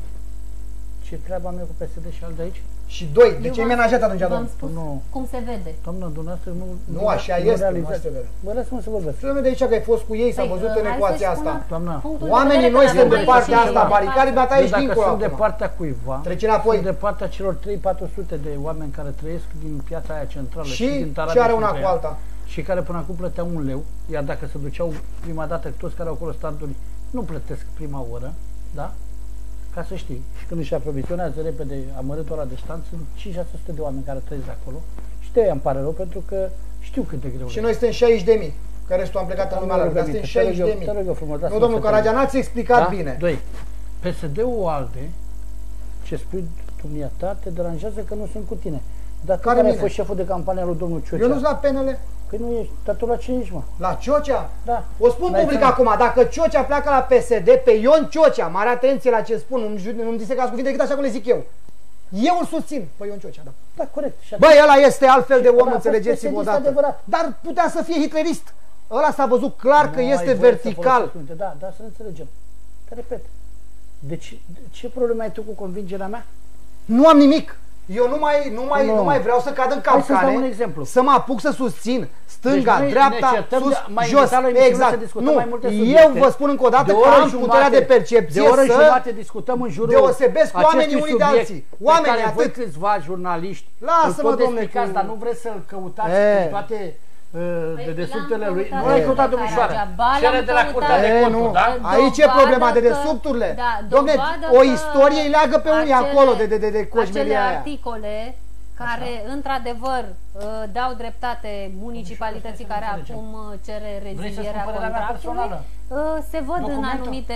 Ce treaba mea cu PSD și ALDE aici? Și 2. De ce ai menajat atunci, domnul? Cum se vede? Doamnă, dumneavoastră nu așa este, nu se vede. Vă lăsăm să vorbesc. Să de aici că ai fost cu ei, s-a văzut în ecuația asta. Doamna, oamenii noi suntem de partea asta, baricare, dar aici dincolo. Dacă sunt de partea cuiva, trece înapoi. Sunt de partea celor 3-400 de oameni care trăiesc din piața aia centrală și din ce are una cu alta. Și care până acum plăteau 1 leu, iar dacă se duceau prima dată, toți care au acolo standuri nu plătesc prima oră, da? Ca să știi. Și când își aprovizionează repede amărâtul ăla de stand, sunt 500 de oameni care trăiesc acolo. Și de aia îmi pare rău, pentru că știu cât de greu. Și noi suntem 60.000, care restul am plecat în lumea largă, dar suntem 60.000. Nu, domnul Caragea, n-ați explicat bine. 2. PSD-ul ALDE, ce spui dumneata, te deranjează că nu sunt cu tine. Dar care ai fost șeful de campanie al lui domnul Ciocea? Eu nu sunt la PNL. Păi nu ești, dar tu la cine ești, mă? La Ciocea? Da. O spun public acum, dacă Ciocea pleacă la PSD, pe Ion Ciocea, mare atenție la ce spun, nu-mi disecați cuvinte decât așa cum le zic eu. Eu îl susțin pe Ion Ciocea, da. Da, corect. Băi, ăla este altfel de om, înțelegeți-vă odată. Dar putea să fie hitlerist. Ăla s-a văzut clar că este vertical. Da, să ne înțelegem. Te repet. Deci, ce problemă ai tu cu convingerea mea? Nu am nimic. Eu nu mai vreau să cad în capcane, să mă apuc să susțin stânga, deci dreapta, sus, jos, exact. Nu, eu vă spun încă o dată că am puterea de percepție de oră jumate discutăm în jurul deosebesc oamenii unii de alții. Oamenii atât. Voi câțiva jurnaliști, lasă-mă, domnule, dar nu vreți să-l căutați în toate dedesubtele lui. Nu l-ai căutat, domnișoară. Cele de la Curtea de Conturi, da? Aici e problema, dedesubturile. Dom'le, o istorie îi leagă pe unii acolo de coșmeria aia. Acele articole care, într-adevăr, dau dreptate municipalității care acum cere rezilierea contractului, se văd în anumite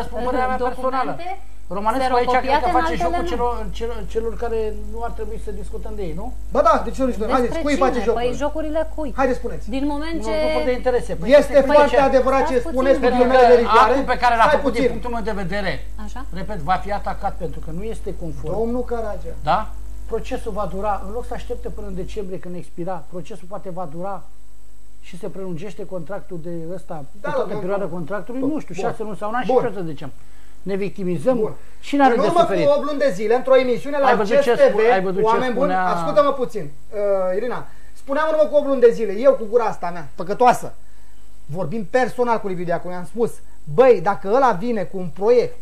documente. Romanescu aici cred că face jocul celor care nu ar trebui să discutăm de ei, nu? Ba da, de ce nu discutăm? Haideți, cui face jocul? Păi jocurile cui? Haideți, spuneți. Din moment ce... Nu de interese. Este foarte adevărat ce spuneți pe ghilimele de rigoare. Actul pe care l-a făcut din punctul meu de vedere, repet, va fi atacat pentru că nu este conform. Domnul Caragea. Da? Procesul va dura, în loc să aștepte până în decembrie când expira, procesul poate va dura și se prelungește contractul de ăsta, pe toată perioada contractului, nu știu, 6 luni sau un an și ce o să zicem. Ne victimizăm și n-are de suferit. În urmă cu 8 luni de zile, într-o emisiune la CES TV, oameni buni, ascultă-mă puțin, Irina, spuneam în urmă cu 8 luni de zile, eu cu gura asta mea, păcătoasă, vorbim personal cu Liviu Deacu, i-am spus, băi, dacă ăla vine cu un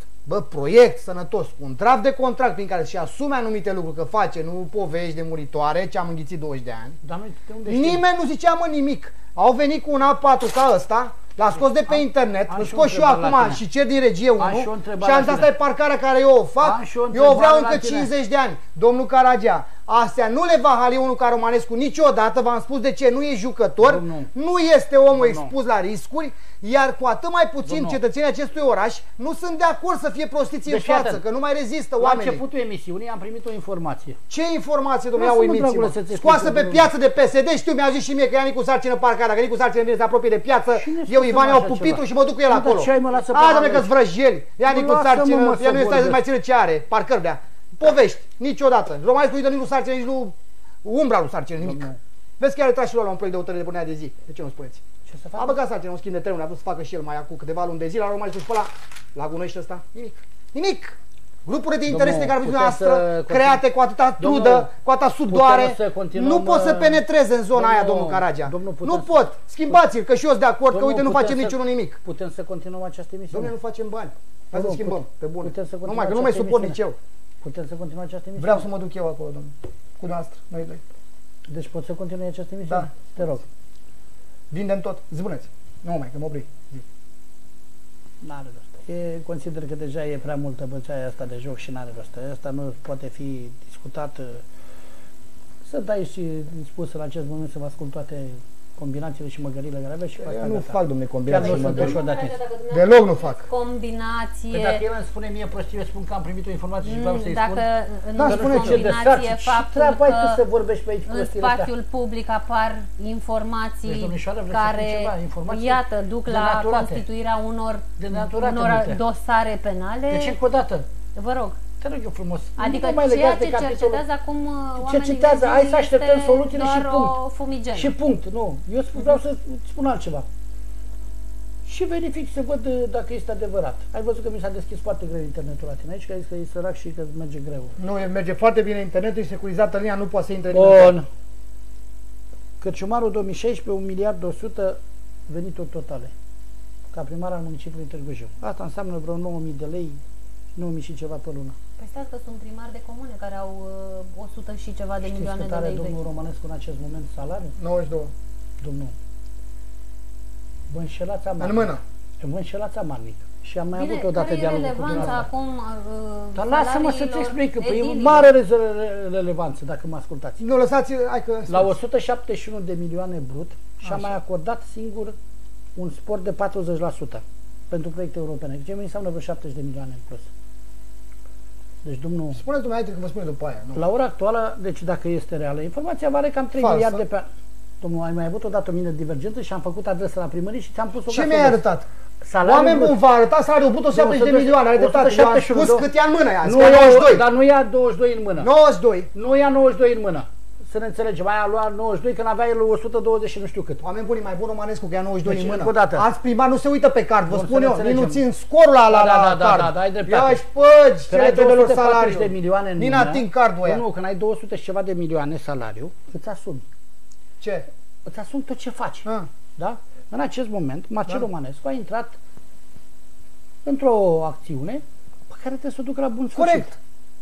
proiect sănătos, cu un draft de contract prin care și asume anumite lucruri, că face, nu povești de muritoare, ce am înghițit 20 de ani, nimeni nu zicea nimic. Au venit cu un A4 ca ăsta, l-a scos de pe internet, îl scos și eu acum și cer din regie 1 și am zis, asta e parcarea care eu o fac, eu o vreau încă 50 de ani. Domnul Caragea, astea nu le va hali unul ca Romanescu niciodată, v-am spus de ce, nu e jucător, nu este omul expus la riscuri, iar cu atât mai puțin cetățenii acestui oraș nu sunt de acord să fie prostiți în față, că nu mai rezistă oamenii. La începutul emisiunii am primit o informație. Ce informație, domnule, iau uimiți-mă? Scoasă pe piață de PSD, știu, mi-a zis și mie că ia Nicu Sarcină parcă, dacă Nicu Sarcină vine să apropie de piață, eu, Ivan, iau pupitru și mă duc cu el acolo. A, domnule, că-ți vrăjeli, ia Nicu Sarcină, ea nu stai să mai ține ce are, parcări de-a. Povești, niciodată. Romanescu nu-i dă nici lui Sarcină, nici lui umbra lui Sarcină, nimic. Vezi că are tras și la un proiect de hotărâre de punere de zi. De ce nu spuneți? A băgat Sarcină un schimb de trenuri, a vrut să facă și el mai acum câteva luni de zi, la Romanescu și pe ăla, la Gunoiești ăsta, nimic. Nimic! Grupurile de interese de care aveți dumneavoastră, create cu atâta trudă, cu atâta sudoare, nu pot să penetreze în zona aia, domnul Caragea. Nu pot. Schimbați-l, că și eu sunt de acord, că uite, nu facem niciunul nimic. Putem să continuăm această emisiune? Dom'le, nu facem bani. Hai să schimbăm, pe bune. Numai că nu mai suport nici eu. Putem să continuăm această emisiune? Vreau să mă duc eu acolo, domnule. Cu dumneavoastră, noi doi. Deci pot să continui această emisiune? Da. Te rog. Vindem tot. Spuneți. Nu mai, că mă obrig. N-are rost. Consider că deja e prea multă bățaia asta de joc și n-are rost. Asta nu poate fi discutat. Să dai și spus la acest moment să vă ascult toate combinațiile și măgările care aveți și cu asta. Eu nu fac, domnule, combinații și măgări. Deloc nu fac. Combinație. Păi dacă el îmi spune mie prostie, spun că am primit o informație și vreau să-i spun. Dacă în combinație faptul că în spațiul public apar informații care, iată, duc la constituirea unor dosare penale. Deci, încă o dată, vă rog. Te rog eu frumos. Adică ceea ce cercetează acum oamenii hai să așteptăm soluțiile și punct. Și punct. Nu. Eu vreau să spun altceva. Și verific să văd dacă este adevărat. Ai văzut că mi s-a deschis foarte greu internetul la tine aici, că e sărac și că merge greu. Nu, merge foarte bine internetul, e securizată linia, nu poate să intre nimeni. Cărciumarul 2016, 1.200.000 venituri totale. Ca primar al municipiului Târgu Jiu. Asta înseamnă vreo 9.000 de lei, 9.000 și ceva pe lună. Păi stați că sunt primari de comune care au 100 și ceva de milioane de lei. Știți cât are domnul Romanescu în acest moment salariu? 92. Domnul. Vă înșelați amarnic. În mână. Vă înșelați amarnic. Și am mai avut odată dialogul cu dumneavoastră. Acum dar lasă-mă să-ți explic, că e mare relevanță dacă mă ascultați. Nu, lăsați, hai că... La 171 de milioane brut și-am mai acordat singur un spor de 40% pentru proiecte europene. Deci mi înseamnă vreo 70 de milioane în plus. Deci, domnul... Spuneți dumneavoastră că vă spune după aia. Nu? La ora actuală, deci dacă este reală, informația vale cam 3 miliarde pe an. Domnul, ai mai avut odată o mină divergență și am făcut adresa la primărie și ți-am pus o... Ce mi-ai arătat? Oameni buni, v-a arătat salariul brut 170 de milioane, are dreptate. Eu am spus cât ia în mână ea, 92. Dar nu ia 22 în mână. 92. Nu ia 92 în mână. să ne înțelegem, aia a luat 92 când avea el 120 și nu știu cât. Oameni buni, mai bun Romanescu că ia 92 deci, în mână. încă o dată. Alți primari nu se uită pe card, vă Bun, spun să eu, ne nici nu înțelegem. țin scorul la card. Da, ai dreptate. Ia-și păgi, Când ai trebuie lor 240 salariu. de milioane în Din mână, ating cardul ăia. Nu, când ai 200 și ceva de milioane salariu, îți asumi. Ce? Îți asumi tot ce faci. Da? În acest moment, Marcel Romanescu a intrat într-o acțiune pe care trebuie să o ducă la bun sfârșit. Corect.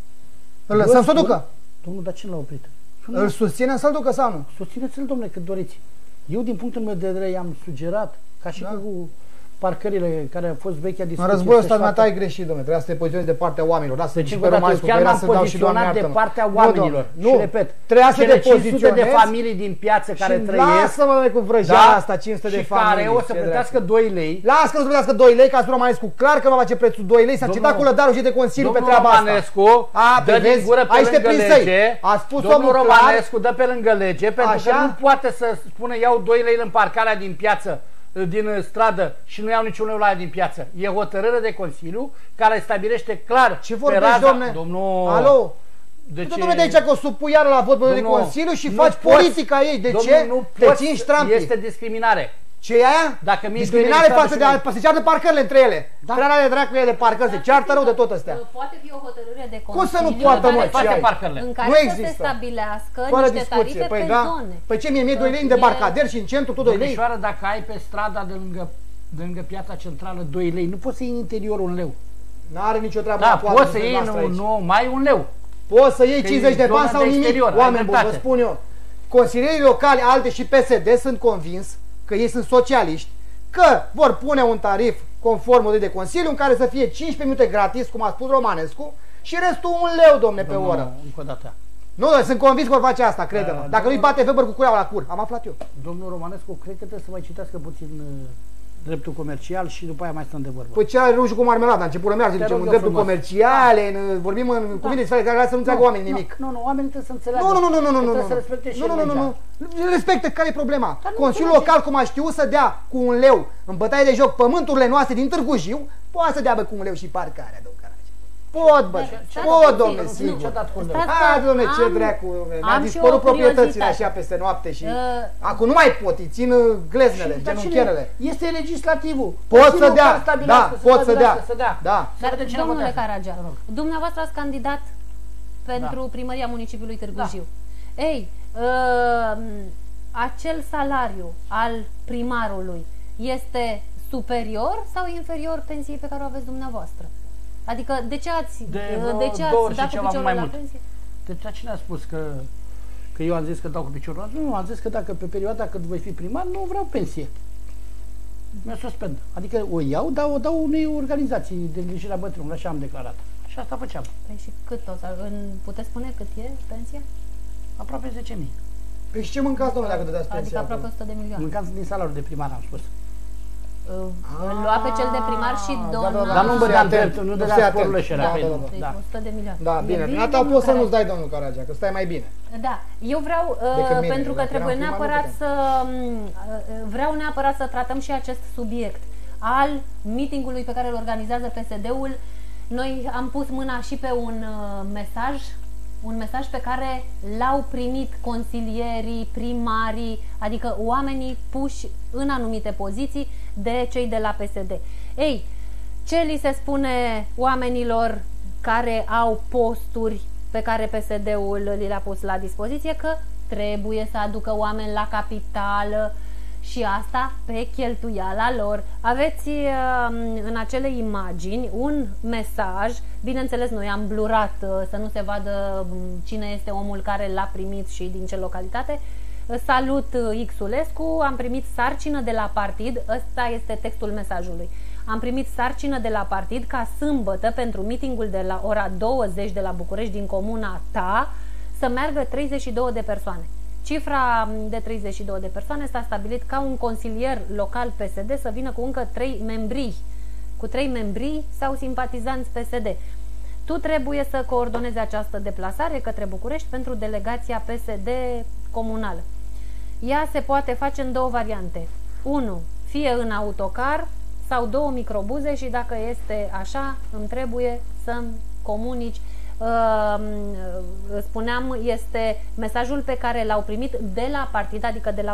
Îl lăsăm să o ducă. Domnul, dar cine l-a oprit? Îl susținem să-l ducă sau nu? Susțineți-l, domnule, cât doriți. Eu, din punctul meu de vedere, i-am sugerat, ca și cu parcările care au fost vechea discuție. În războiul ăsta dumneata ai greșit, domnule. Trebuia să te poziționezi de partea oamenilor. Lasă-te pe Romanescu, că era să dau și Doamne de iartă-mă. partea oamenilor. Nu, și repet, trebuia să te poziționezi de familii din piață care trăiesc. Lasă-mă cu vrăjeala asta, 500 de familii. Și care o să plătească 2 lei. Lasă că nu plătească 2 lei, ca să Romanescu clar că va face prețul 2 lei. S-a citat cu lădarul și de Consiliu pe treaba asta. Romanescu dă din gură pe lângă lege. A spus domnul Romanescu dă pe lângă lege, pentru că nu poate să spună iau 2 lei în parcarea din piață, din stradă și nu iau niciun leu la aia din piață. E hotărâre de Consiliu care stabilește clar ce vorbești, domne? Domnul... Alo? De ce? Domnule, de aici că o supui iară la vot de Consiliu și faci politica ei. De ce? Te țin ștrampi. Este discriminare. Ce e aia? Dacă discriminare față de se ceartă parcările între ele. Treana de dracu e de parcări, se ceartă rău de tot astea. Poate fi o hotărâre de Consiliu. Cum să nu poată, mă, ce ai? În care să se stabilească niște tarife pe zone. Păi ce, mie 2 lei în debarcader și în centru tot 2 lei? Domnișoară, dacă ai pe strada de lângă piața centrală 2 lei, nu poți să iei în interior 1 leu. N-are nicio treabă. Da, poți să iei mai 1 leu. Poți să iei 50 de bani sau nimic. Oameni buni, vă spun eu. Consilierii locali, ALDE și PSD sunt convins că ei sunt socialiști, că vor pune un tarif conform modului de Consiliu în care să fie 15 minute gratis, cum a spus Romanescu, și restul 1 leu, domne, pe oră. Încă o dată. Nu, sunt convins că vor face asta, crede-mă. Dacă nu-i bate Weber cu cureaua la cur, am aflat eu. Domnul Romanescu, cred că trebuie să mai citească puțin dreptul comercial și după aia mai stăm de vorbă. Păi ce are rușul cu marmelada? Început să merge, zicem, în dreptul comercial, vorbim în cuvinte diferite care să nu înțeleagă oamenii nimic. Nu, oamenii trebuie să înțeleagă. Nu. Trebuie să respecte și legea. Respectă, care e problema? Consiliul local, cum a știut să dea cu 1 leu în bătaie de joc pământurile noastre din Târgu Jiu, poate să dea cu 1 leu și parcarea, domnule Caragiu. Pot, domnule, sigur. Hai, domnule, ce dracu, mi-a dispărut proprietățile așa peste noapte și acum nu mai pot, îi țin gleznele, genunchierele. Este legislativul. Pot să dea, da, pot să dea. Dar, domnule Caragea, dumneavoastră ați candidat pentru primăria municipiului Târgu Jiu. Ei, acel salariu al primarului este superior sau inferior pensiei pe care o aveți dumneavoastră? Adică de ce ați dat cu piciorul la pensie? Deci cine a spus că eu am zis că dau cu piciorul? Nu, am zis că dacă pe perioada când voi fi primar nu vreau pensie. Mi-o suspend. Adică o iau, dar o dau unei organizații de îngrijire a bătrânilor, așa am declarat. Și asta făceam. Păi și cât puteți spune cât e pensia? Aproape 10.000. Păi și ce mâncați, domnule, dacă dădeați pensia? Adică aproape 100 de milioane. Mâncați din salariul de primar, am spus. Îl lua pe cel de primar și dona... Dar nu bădeam dreptul, nu dădea sporurile și era pe el. 100 de milioane. Da, bine. Dumneata poți să nu-ți dai, domnul Caragea, că stai mai bine. Da, eu vreau, pentru că trebuie neapărat să... Vreau neapărat să tratăm și acest subiect al meetingului pe care îl organizează PSD-ul. Noi am pus mâna și pe un mesaj pe care l-au primit consilierii, primarii, adică oamenii puși în anumite poziții de cei de la PSD. Ei, ce li se spune oamenilor care au posturi pe care PSD-ul li le-a pus la dispoziție? Că trebuie să aducă oameni la capitală și asta pe cheltuiala lor. Aveți în acele imagini un mesaj, bineînțeles noi am blurat să nu se vadă cine este omul care l-a primit și din ce localitate. Salut Xulescu, am primit sarcină de la partid, ăsta este textul mesajului. Am primit sarcină de la partid ca sâmbătă pentru meetingul de la ora 20 de la București din comuna ta să meargă 32 de persoane. Cifra de 32 de persoane s-a stabilit ca un consilier local PSD să vină cu încă 3 membri, cu 3 membri sau simpatizanți PSD. Tu trebuie să coordonezi această deplasare către București pentru delegația PSD comunală. Ea se poate face în 2 variante. 1. Fie în autocar sau 2 microbuze și dacă este așa, îmi trebuie să-mi comunici spuneam, este mesajul pe care l-au primit de la partid, adică de la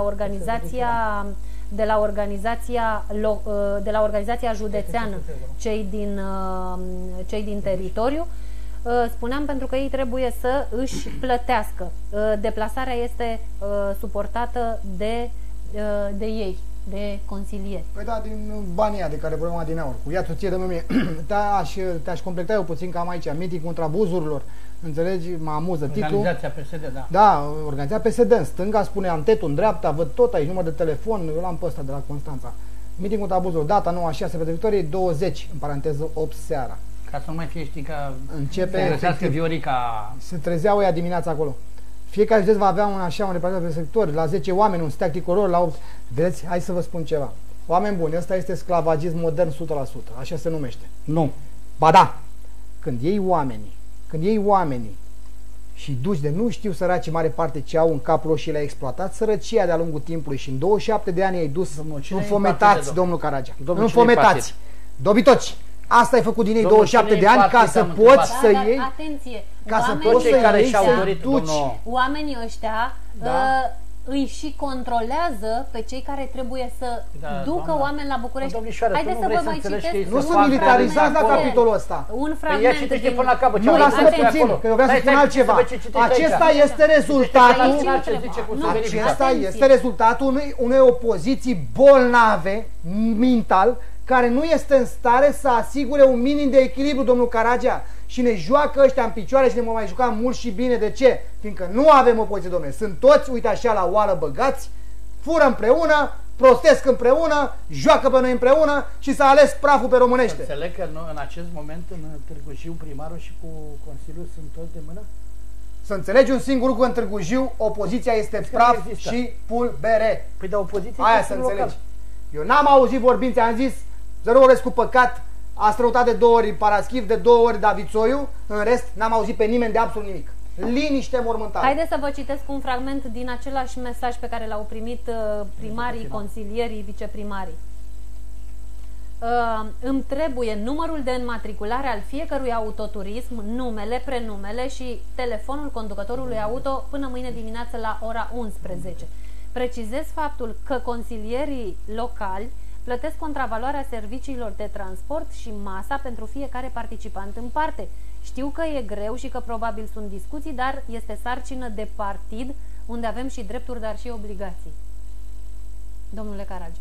organizația județeană, cei din teritoriu. Spuneam pentru că ei trebuie să își plătească. Deplasarea este suportată de ei, de consilieri. Păi da, din banii de care vorbim din aur. Cu ia ție de mie. Te-aș completa eu puțin cam aici. Meeting contra abuzurilor. Înțelegi? Mă amuză titlul. Organizația PSD, da. Da, organizația PSD. În stânga spune Antetul, în dreapta, văd tot aici, număr de telefon, eu l-am pe ăsta de la Constanța. Meeting contra abuzurilor. Data 9/6 pe victorie, 20, în paranteză 8 seara. Ca să nu mai fie, știi, ca începe să găsească Viorica. Se trezeau ea dimineața acolo. Fiecare județ va avea un reprezentant pe sector, la 10 oameni, un steag tricolor, la 8. Vedeți, hai să vă spun ceva. Oameni buni, ăsta este sclavagism modern 100%, așa se numește. Nu. Ba da, când iei oamenii și duci de nu știu săracii mare parte ce au în capul lor și le-ai exploatat sărăcia de-a lungul timpului și în 27 de ani ai dus înfometați, domnul Caragea. Înfometați, dobitoci. Asta ai făcut din ei 27 de ani ca să poți să iei. Atenție, ca să poți să iei să duci. Oamenii ăștia îi și controlează pe cei care trebuie să ducă oameni la București. Haideți să vă mai citesc. Nu sunt militarizați la capitolul ăsta. Un fragment din... Nu, lasă-mă puțin, că eu vreau să spun altceva. Acesta este rezultatul unei opoziții bolnave, mental, care nu este în stare să asigure un minim de echilibru, domnul Caragea. Și ne joacă ăștia în picioare și ne vom mai juca mult și bine. De ce? Fiindcă nu avem opoziție, domnule. Sunt toți, uite așa, la oală băgați, fură împreună, prostesc împreună, joacă pe noi împreună și s-a ales praful pe românește. Înțeleg că în acest moment, în Târgu Jiu, primarul și cu Consiliul sunt toți de mână? Să înțelegi un singur lucru, în Târgu Jiu, opoziția este praf și pulbere. Păi de opoziție aia să înțelegi. Eu n-am auzit vorbințe, am zis Zărorescu păcat, a străutat de 2 ori Paraschiv, de 2 ori Davițoiu, în rest n-am auzit pe nimeni de absolut nimic. Liniște mormântală. Haideți să vă citesc un fragment din același mesaj pe care l-au primit primarii, consilierii, viceprimarii. Îmi trebuie numărul de înmatriculare al fiecărui autoturism, numele, prenumele și telefonul conducătorului auto până mâine dimineață la ora 11. Precizez faptul că consilierii locali plătesc contravaloarea serviciilor de transport și masa pentru fiecare participant în parte. Știu că e greu și că probabil sunt discuții, dar este sarcină de partid, unde avem și drepturi, dar și obligații. Domnule Caragea.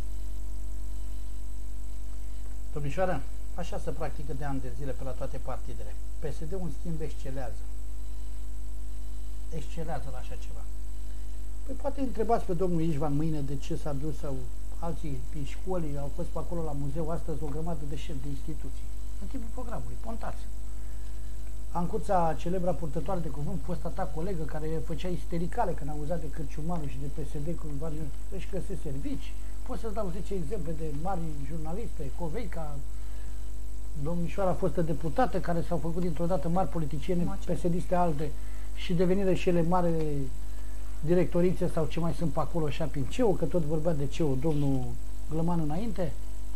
Domnișoară, așa se practică de ani de zile pe la toate partidele. PSD-ul, în schimb, excelează. Excelează la așa ceva. Păi poate întrebați pe domnul Ișvan mâine de ce s-a dus sau alții prin școli, au fost pe acolo la muzeu astăzi o grămadă de șefi de instituții. În timpul programului, pontați. Ancuța, celebra purtătoare de cuvânt, fost ta colegă care făcea istericale când auzea de Cârciumaru și de PSD cumva își găsesc servici. Pot să-ți dau 10 exemple de mari jurnaliste, Coveica, domnișoara fostă deputată, care s-au făcut dintr-o dată mari politicieni, PSD-iste alte și devenire și ele mari directorițe sau ce mai sunt pe acolo așa prin CEO, că tot vorbea de CEO, domnul Glăman înainte.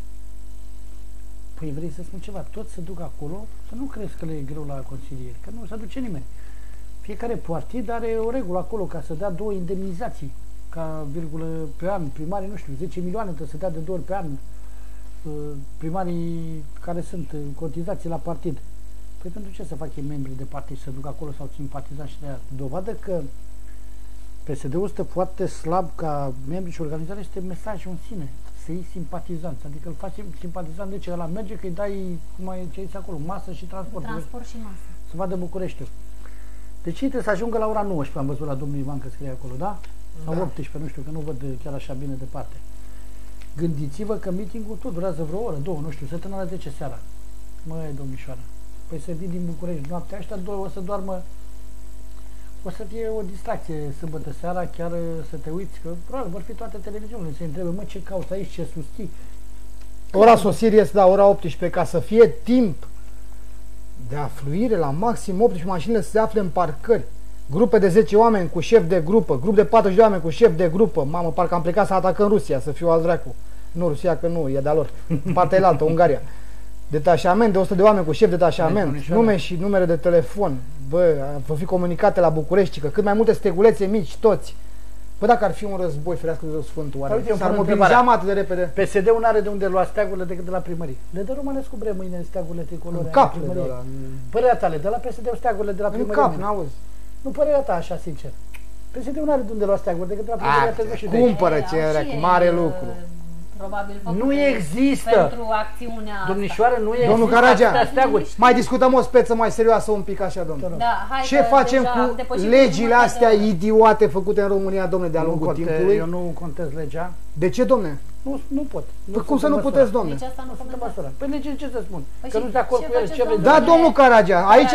Păi vrei să spun ceva, toți se duc acolo, să nu crezi că le e greu la consilieri, că nu se duce nimeni. Fiecare partid are o regulă acolo ca să dea 2 indemnizații, ca virgulă pe an, primarii, nu știu, 10 milioane trebuie să dea de 2 ori pe an, primarii care sunt cotizații la partid. Păi pentru ce să fac ei membri de partid, să duc acolo sau simpatizanți și de aia? Dovadă că PSD-ul este foarte slab ca membri și organizare, este mesajul în sine, să iei simpatizanți, adică îl faci simpatizant, de ce ăla merge, că îi dai, cum ai ce aici acolo, masă și transport. Transport și masă. Să vadă Bucureștiul. Deci trebuie să ajungă la ora 19, am văzut la domnul Ivan că scrie acolo, da? Sau 18, nu știu, că nu văd chiar așa bine departe. Gândiți-vă că meeting-ul tot durează vreo oră, 2, nu știu, să tână la 10 seara. Măi, domnișoară, păi să vii din București noaptea, ăștia 2 o să doarmă. O să fie o distracție sâmbătă seara, chiar să te uiți, că probabil vor fi toate televiziunile, se întrebe, mă, ce cauți aici, ce susții? Ora sosirii este la ora 18, ca să fie timp de afluire la maxim 18 mașinile să se afle în parcări. Grupe de 10 oameni cu șef de grupă, grup de 40 de oameni cu șef de grupă. Mamă, parcă am plecat să atacăm Rusia, să fiu al dracu. Nu Rusia, că nu, e de-a lor. Partea elaltă, Ungaria. Detașament de 100 de oameni cu șef de detașament, nume și numere de telefon. Bă, vor fi comunicate la București, că cât mai multe stegulețe mici, toți. Bă, dacă ar fi un război, ferească de Sfântul, oare s-ar mobiliza atât de repede? PSD-ul n-are de unde lua steagurile decât de la primărie. Le dă Romanescu Bre mâine steagurile tricolore. În cap le dă. Părerea ta, le dă la PSD-ul steagurile de la primărie. În cap, n-auzi. Nu părerea ta, așa, sincer. PSD-ul n-are de unde lua steaguri decât de la primărie. Cumpără ce mare lucru. Probabil nu există. Pentru acțiunea asta. Domnișoară, nu există. Domnul Caragea, mai discutăm o speță mai serioasă un pic așa, domnule. Da, ce facem cu legile astea idiote făcute în România, domnule, de-a lungul timpului? Eu nu contez legea. De ce, domne? Nu pot. Cum să nu puteți, domne? Deci asta nu sunt de măsură. Păi legea ce să spun? Că nu-s de acord cu el, ce vrei? Da, domnul Caragea, aici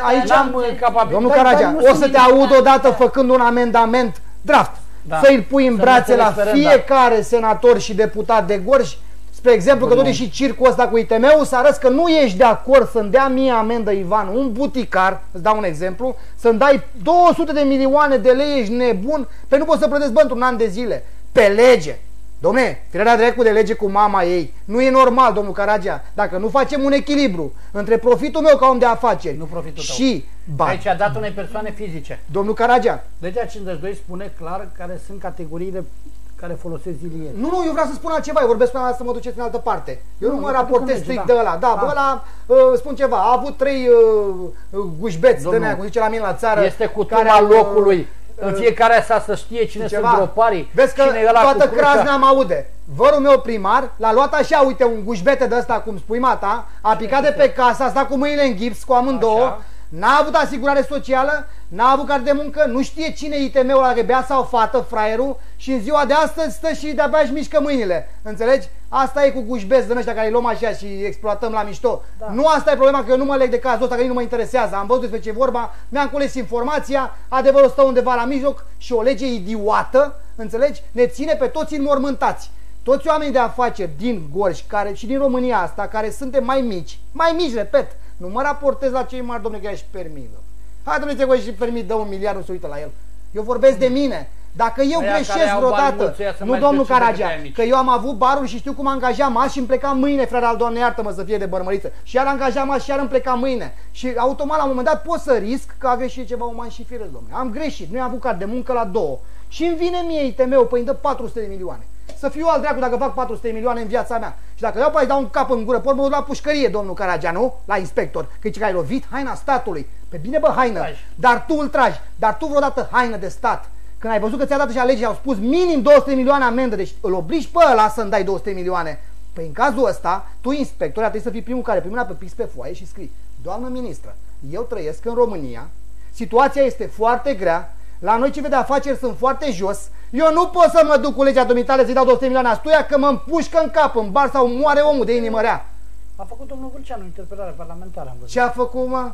domnul Caragea, o să te aud odată făcând un amendament draft. Să-i pui în brațe la fiecare senator și deputat de Gorj, spre exemplu, că tot e și circul ăsta cu ITM-ul, să arăți că nu ești de acord să-mi dea mie amendă Ivan, un buticar, îți dau un exemplu, să-mi dai 200 de milioane de lei, ești nebun, pe nu poți să plătesc într-un an de zile, pe lege. Dom'le, firarea dracu de lege cu mama ei. Nu e normal, domnul Caragea, dacă nu facem un echilibru între profitul meu ca om de afaceri și bani. Aici a dat unei persoane fizice. Domnul Caragea. Legea 52 spune clar care sunt categoriile care folosesc zilieri. Nu, eu vreau să spun altceva, eu vorbesc până să mă duceți în altă parte. Eu nu mă raportez strict de ăla. Da, bă, ăla, spun ceva, a avut 3 gușbeți, cum zice la mine la țară. Este cutuma locului. În fiecare sa să știe cine sunt groparii. Vezi că toată Crasna mă aude. Vărul meu primar l-a luat așa, uite, un gușbete de ăsta, cum spui mata, a picat de pe casă, a stat cu mâinile în gips, cu amândouă, n-a avut asigurare socială, n-a avut card de muncă, nu știe cine ITM-ul ăla, bea sau fată, fraierul, și în ziua de astăzi stă și de-abia își mișcă mâinile. Înțelegi? Asta e cu gușbeți din ăștia care îi luăm așa și exploatăm la mișto. Da. Nu asta e problema, că eu nu mă leg de cazul ăsta, că nici nu mă interesează. Am văzut despre ce vorba, mi-am cules informația, adevărul stă undeva la mijloc și o lege idiotă, înțelegi? Ne ține pe toți înmormântați. Toți oamenii de afaceri din Gorj și din România asta, care suntem mai mici, repet, nu mă raportez la cei mari, domnule, că își permit. Hai, domnule, că își permit, dă 1 miliard, nu se uită la el. Eu vorbesc de mine. Dacă eu greșesc vreodată, nu, domnul Caragea, că eu am avut barul și știu cum angajam azi și îmi pleca mâine, frate al Doamne, iartă-mă să fie de bărmăriță. Și iar angajam azi și iar îmi pleca mâine. Și automat, la un moment dat, pot să risc că a greșit ceva uman și firesc, domnule. Am greșit, nu i-am avut card de muncă la 2. Și îmi vine mie ITM-ul, păi îmi dă 400 de milioane. Să fiu al dracu dacă fac 400 de milioane în viața mea. Și dacă iau pe dau un cap în gură, pot mă duc la pușcărie, domnul Caragea, nu? La inspector. Că ai lovit haina statului. Pe bine, bă, haină. Dar tu îl tragi. Dar tu vreodată haină de stat. Când ai văzut că ți-a dat și legea, au spus minim 200 de milioane amendă, deci îl obligi pe ăla să-mi dai 200 de milioane. Păi în cazul ăsta, tu, inspector, trebuie să fii primul care pui mâna pe pix pe foaie și scrii: doamnă ministră, eu trăiesc în România, situația este foarte grea, la noi cei de afaceri sunt foarte jos, eu nu pot să mă duc cu legea dumitale să-i dau 200 de milioane astuia, că mă împușcă în cap, în bar sau moare omul de inimă rea. A făcut domnul Vâlceanu interpelare parlamentară, am văzut. Ce a făcut, mă?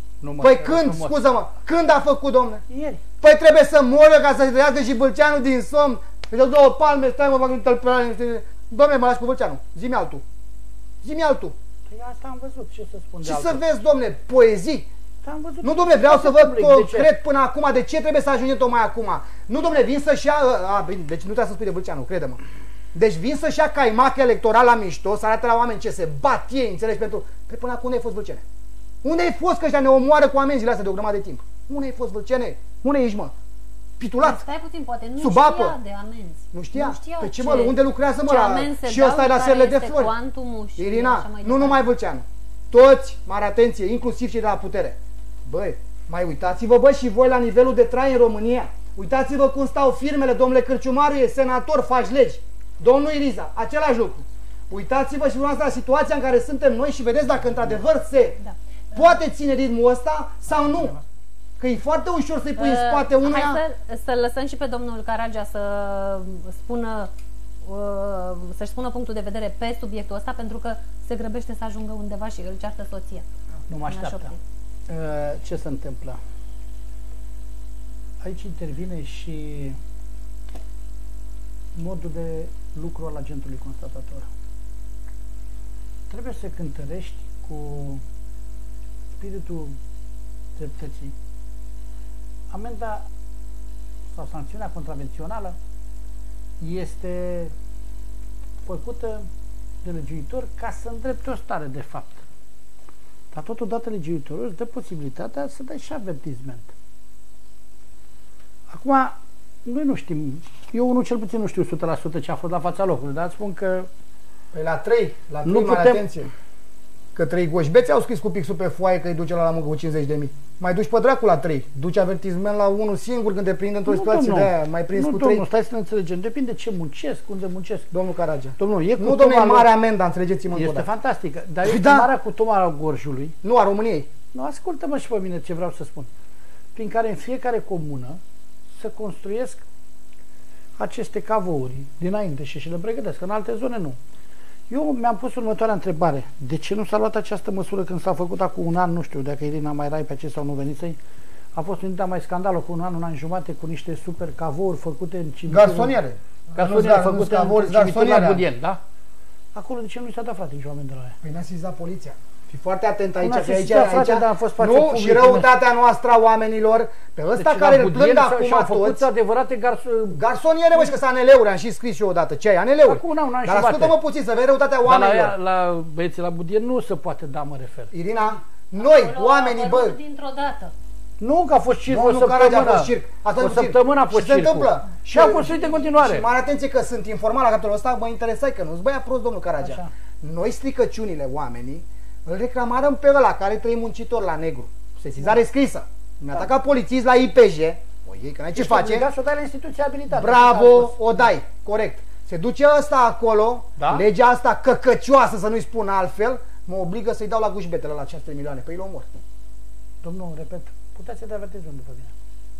Păi când, scuză-mă, când a făcut, domne? Ieri. Păi trebuie să moră ca să-și trăiască și Vâlceanu din somn. Îi dau 2 palme, stai mă, fac interpelare. Domne, mă lași cu Vâlceanu, zi-mi altul. Zi-mi altul. Păi asta am văzut, ce să spun de și altul. să vezi, domne, poezii. Văzut, nu, domne, vreau să văd concret până acum, de ce trebuie să ajungem tocmai acum. Nu, domne, vin să-și ia, bine, deci nu trebuie să spui de Vâlceanu, crede-mă. Deci vin să-și ia caimac electoral la mișto, să arate la oameni ce se bat ei, înțelegi, pentru... Păi până acum unde ai fost, Vâlcene? Unde ai fost, că ăștia ne omoară cu amenziile astea de o grămadă de timp? Unde ai fost, Vâlcene? Unde ești, mă? Pitulat? Stai puțin, poate nu sub știa apă. de amenzi. Nu știa? Nu știau pe ce, mă, unde lucrează, mă, la... Și ăsta e la serile de flori. Irina, nu numai Vâlceanu. Toți, mare atenție, inclusiv cei de la putere. Băi, mai uitați-vă, bă, și voi la nivelul de trai în România. Uitați-vă cum stau firmele, domnule Cârciumaru, e senator, faci legi. Domnul Iriza, același lucru. Uitați-vă și dumneavoastră la situația în care suntem noi și vedeți dacă într-adevăr se poate ține ritmul ăsta sau nu. Că e foarte ușor să-i pui în spate unuia. Hai să lăsăm și pe domnul Caragea să spună, să-și spună punctul de vedere pe subiectul ăsta, pentru că se grăbește să ajungă undeva și îl ceartă soția. Nu mă așteaptă. Ce se întâmplă? Aici intervine și modul de lucru al agentului constatator. Trebuie să cântărești cu spiritul dreptății. Amenda sau sancțiunea contravențională este făcută de legiuitor ca să îndrepte o stare de fapt. Dar totodată legiuitorul îți dă posibilitatea să dai și avertisment. Acum, noi nu știm, eu unul cel puțin nu știu 100% ce a fost la fața locului, dar spun că... Păi la 3, nu mai putem... atenție. Că 3 goșbeți au scris cu pixul pe foaie că îi duce la muncă cu 50.000. Mai duci pe dracu la 3. Duci avertisment la unul singur când te prinde într-o situație de aia. Mai prins cu 3. Nu, stai să ne înțelegem. Depinde ce muncesc, unde muncesc. Domnul Caragea. Domnul, e nu, domnule, mare amenda, înțelegeți-mă încă o dată. Este fantastică. Dar e marea cu Tomara Gorjului. Nu, a României. Nu, ascultă-mă și pe mine ce vreau să spun. Prin care în fiecare comună să construiesc aceste cavouri dinainte și le pregătesc. În alte zone nu. Eu mi-am pus următoarea întrebare. De ce nu s-a luat această măsură când s-a făcut acum un an, nu știu dacă Irina mai rai pe acest sau nu veniți? A fost un mai scandalul cu un an jumate cu niște super cavouri făcute în cimitir. Garsoniere. Garsoniere făcute în cimitir la Budien, da? Acolo de ce nu s-a dat, frate, nici oameni de la aia? Păi n-a sesizat poliția. Fii foarte atent aici, că aici, a fost nu, și răutatea noastră a oamenilor, pe ăsta care îl plâng acum toți. Adevărate garsoniere, mă, și că sunt aneleuri, am și scris și eu odată. Ce ai, aneleuri? Acum un an dar ascultă-mă puțin, să vezi răutatea oamenilor. La băieții la Budien nu se poate da, mă refer. Irina, noi, oamenii, bă. Dintr-o dată. Nu, că a fost circ o săptămână. O săptămână a fost circul. Se întâmplă. Și a construit în continuare. Și mare atenție că sunt informat la capitolul ăsta, mă interesai că nu-ți băia prost, domnul Caragea. Noi stricăciunile oamenii îl reclamarăm pe ăla care trăi muncitor la negru. Sesizare scrisă. Mi-a atacat polițist la IPJ. O iei, că n-ai ce face. Să o dai la instituția abilitată. Bravo, o dai. Corect. Se duce ăsta acolo, legea asta căcăcioasă, să nu-i spun altfel, mă obligă să-i dau la gușbetele la 500 milioane. Păi îl omor. Domnul, repet, puteți să te avertizăm după mine.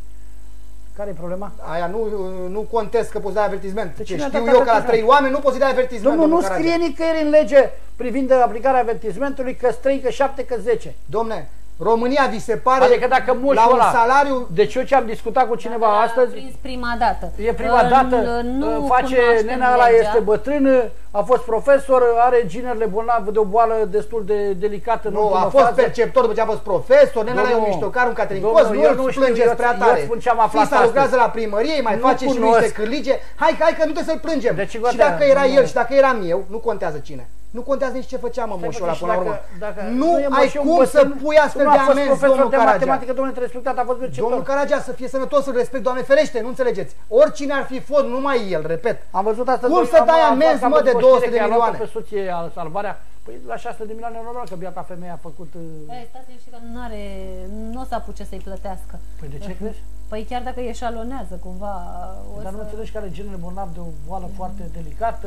Care e problema? Aia nu contest că poți da avertisment. Ce știu eu că la 3 oameni nu poți să dai avertisment. Domnul, nu scrie nicăieri în lege privind aplicarea avertismentului că 3, că 7, că 10. Domne, România vi se pare adică dacă la un salariu... Deci eu ce am discutat cu cineva astăzi... Prins prima dată. E prima dată, face nena ăla, este bătrână, a fost profesor, are ginerile bolnav de o boală destul de delicată. Nu, a fost perceptor după ce a fost profesor, nena ăla e un miștocar, un catrincos, nu îl plângeți prea tare. Fisa lucrează la primărie, mai face și niște cârlige. Hai că nu trebuie să-l plângem. Și dacă era el și dacă eram eu, nu contează cine. Nu contează nici ce făceam, moșul ăla, până la urmă. Nu ai cum să pui astfel de amenzi, domnul Caragea. Domnul Caragea, să fie sănătos, să-l respect, Doamne ferește, nu înțelegeți. Oricine ar fi fost, numai el, repet. Am văzut asta. Cum să dai amenzi, mă, de 200 de milioane? Pe soție salvarea. Păi la 600 de milioane normal că biata femeie a făcut... Stați și că nu o să apuce să-i plătească. Păi de ce crezi? Păi chiar dacă eșalonează cumva... Dar nu înțelegi că are genele bolnav de o boală foarte delicată...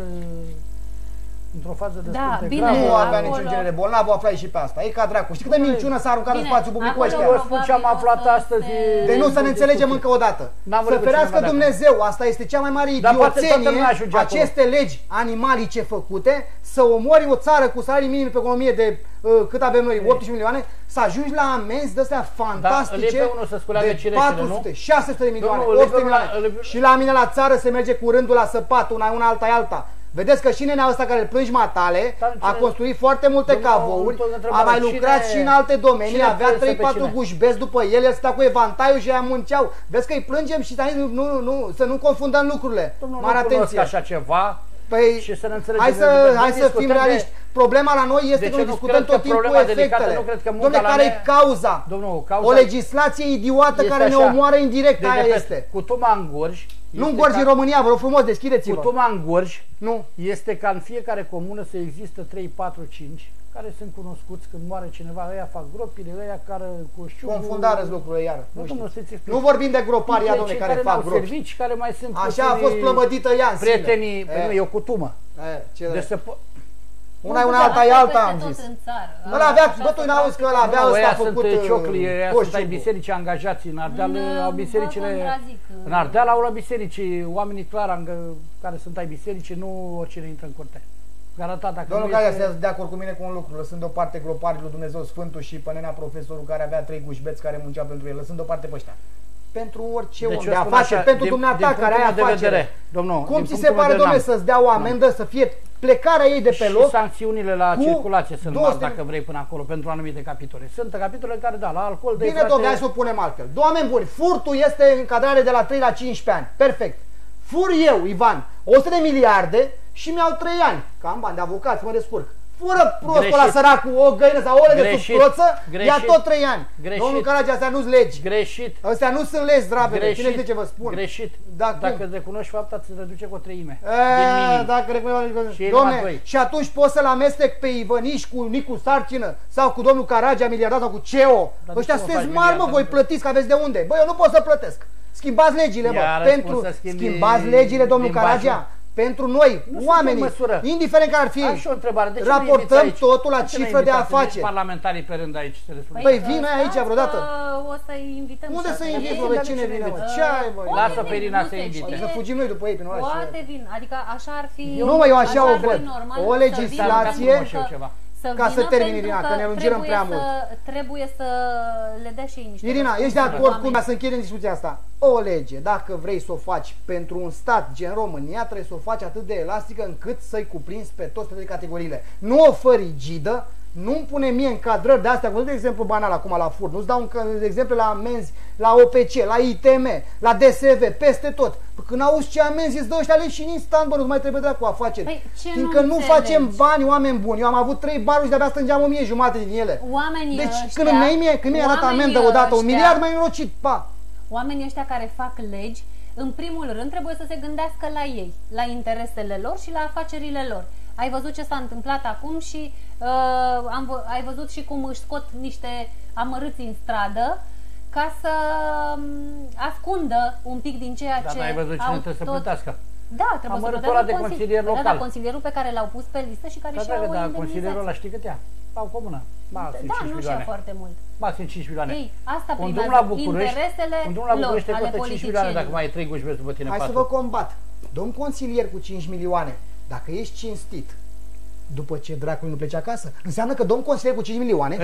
într-o fază de nu avea niciun genere bolnav, o aflai și pe asta. E ca dracu. Știi câtă minciună s-a aruncat în spațiu public cu ăștia? Vă spun ce am aflat astăzi. De nu să ne înțelegem încă o dată. Să ferească Dumnezeu, asta este cea mai mare idioțenie, aceste legi animalice făcute, să omori o țară cu salarii minim pe economie de cât avem noi, 18 milioane, să ajungi la amenzi de-astea fantastice de 400, 600 de milioane, 800 de milioane. Și la mine la țară se merge cu rândul la săpat, una alta. Vedeți că și nenea ăsta care îl plângi matale a construit foarte multe cavouri, a mai lucrat și în alte domenii, avea 3-4 gușbeți după el, el stătea cu evantaiul și aia munceau. Vezi că îi plângem și să nu confundăm lucrurile. Mare atenție. Așa ceva. Păi, și să ne înțelegem. Hai să fim realiști. Problema la noi este că noi discutăm tot timpul efectele. Dom'le, care e cauza? O legislație idiotă care ne omoară indirect, aia este. Cutuma în Gorj. Nu în Gorj, în România, vă rog frumos, deschideți-vă. Cutuma în Gorj este ca în fiecare comună să există 3, 4, 5 care sunt cunoscuți când moare cineva, ăia fac gropile, ăia care cu știubul... Confundară-ți lucrurile iară. Nu vorbim de gropari, ea, dom'le, care fac gropi. Servici, care mai sunt așa a fost plămădită ea în sine. Prietenii, e o cutumă. Una e una, alta e alta, am zis. Ăla avea, bă, tu n-auzi că ăla avea ăsta a făcut... Ăia sunt ai biserici angajați în Ardeal, au bisericile... În Ardeal au la biserici, oamenii clar care sunt ai biserici, nu oricine intră în curte. Garantat, dacă domnul Gaia este de acord cu mine cu un lucru, lăsând deoparte gloparii lui Dumnezeu Sfântul și pe nenea profesorul care avea 3 gușbeți care muncea pentru el, lăsând deoparte pe ăștia. Pentru orice om de afaceri, pentru dumneata care ai afacere. Cum ți se pare, domnule, să-ți dea o amendă, să fie plecarea ei de pe loc? Și sancțiunile la circulație sunt mari, dacă vrei, până acolo, pentru anumite capitole. Sunt capitole care, da, la alcool... Bine, domnule, hai să o punem altfel. Oameni buni, furtul este încadrare de la 3 la 15 ani. Perfect. Fur eu, Ivan, 100 de miliarde și mi-au 3 ani. Că am bani de avocat, să mă descurc. Fură prostul la săracul o găină sau ouăle de sub proță, ia tot 3 ani. Domnul Caragea, astea nu-s legi. Greșit. Astea nu sunt legi, drabele. Cine știe ce vă spun? Greșit. Da, dacă recunoști fapta, ți reduce cu o treime. Dacă recunoști. Dom'le, și atunci poți să-l amestec pe Ivăniș cu Nicu Sarcină sau cu domnul Caragea, miliardar, sau cu CEO. Ăștia sunteți mari, mă, voi plătiți, că aveți de unde. Băi, eu nu pot să plătesc. Schimbați legile, mă. Schimbați legile, domnul Caragea. Pentru noi, oamenii, indiferent care ar fi, raportăm totul la cifră de afaceri. Parlamentarii pe rând aici. Păi vin aici vreodată. O să-i invităm. Unde să-i invităm? Pe cine vine? Ce ai, băi? Lasă pe Irina să invite. Să fugim noi după ei prin oraș. Poate vin, adică așa ar fi. Nu, mă, eu așa o văd. O legislație ca să termin, Irina, că ne lungirăm prea mult. Trebuie să le dea și ei niște. Irina, ești de acord cu mine să închidem discuția asta? O lege, dacă vrei să o faci pentru un stat gen România, trebuie să o faci atât de elastică încât să-i cuprinzi pe toate categoriile. Nu o fă rigidă, nu-mi pune mie încadrări de astea, cum de exemplu banal acum la furt, nu-ți dau un exemplu la amenzi, la OPC, la ITM, la DSV, peste tot. Când auzi ce amenzi îți dă ăștia legi și în instant, bă, nu mai trebuie dracu afaceri. Păi, fiindcă nu facem bani, oameni buni. Eu am avut 3 baruri și de-abia strângeam 1500 din ele. Oamenii deci ăștia, când mi-ai dat amendă odată, 1 miliard, mai înrocit, pa! Oamenii ăștia care fac legi, în primul rând trebuie să se gândească la ei, la interesele lor și la afacerile lor. Ai văzut ce s-a întâmplat acum și ai văzut și cum își scot niște amărâți în stradă ca să ascundă un pic din ceea ce ai văzut cine trebuie să plătească. Da, trebuie să plătească consilier local. Da, consilierul pe care l-au pus pe listă și care și-a o indemnizație. Consilierul ăla știi cât ia? La o comună. Da, nu și-a foarte mult. Maxim 5 milioane. Ei, asta primează interesele lor, ale 5 milioane dacă mai ai 3 guși după tine. Hai să vă combat. Domn consilier cu 5 milioane, dacă ești cinstit, după ce dracului nu plece acasă, înseamnă că domn consilier cu 5 milioane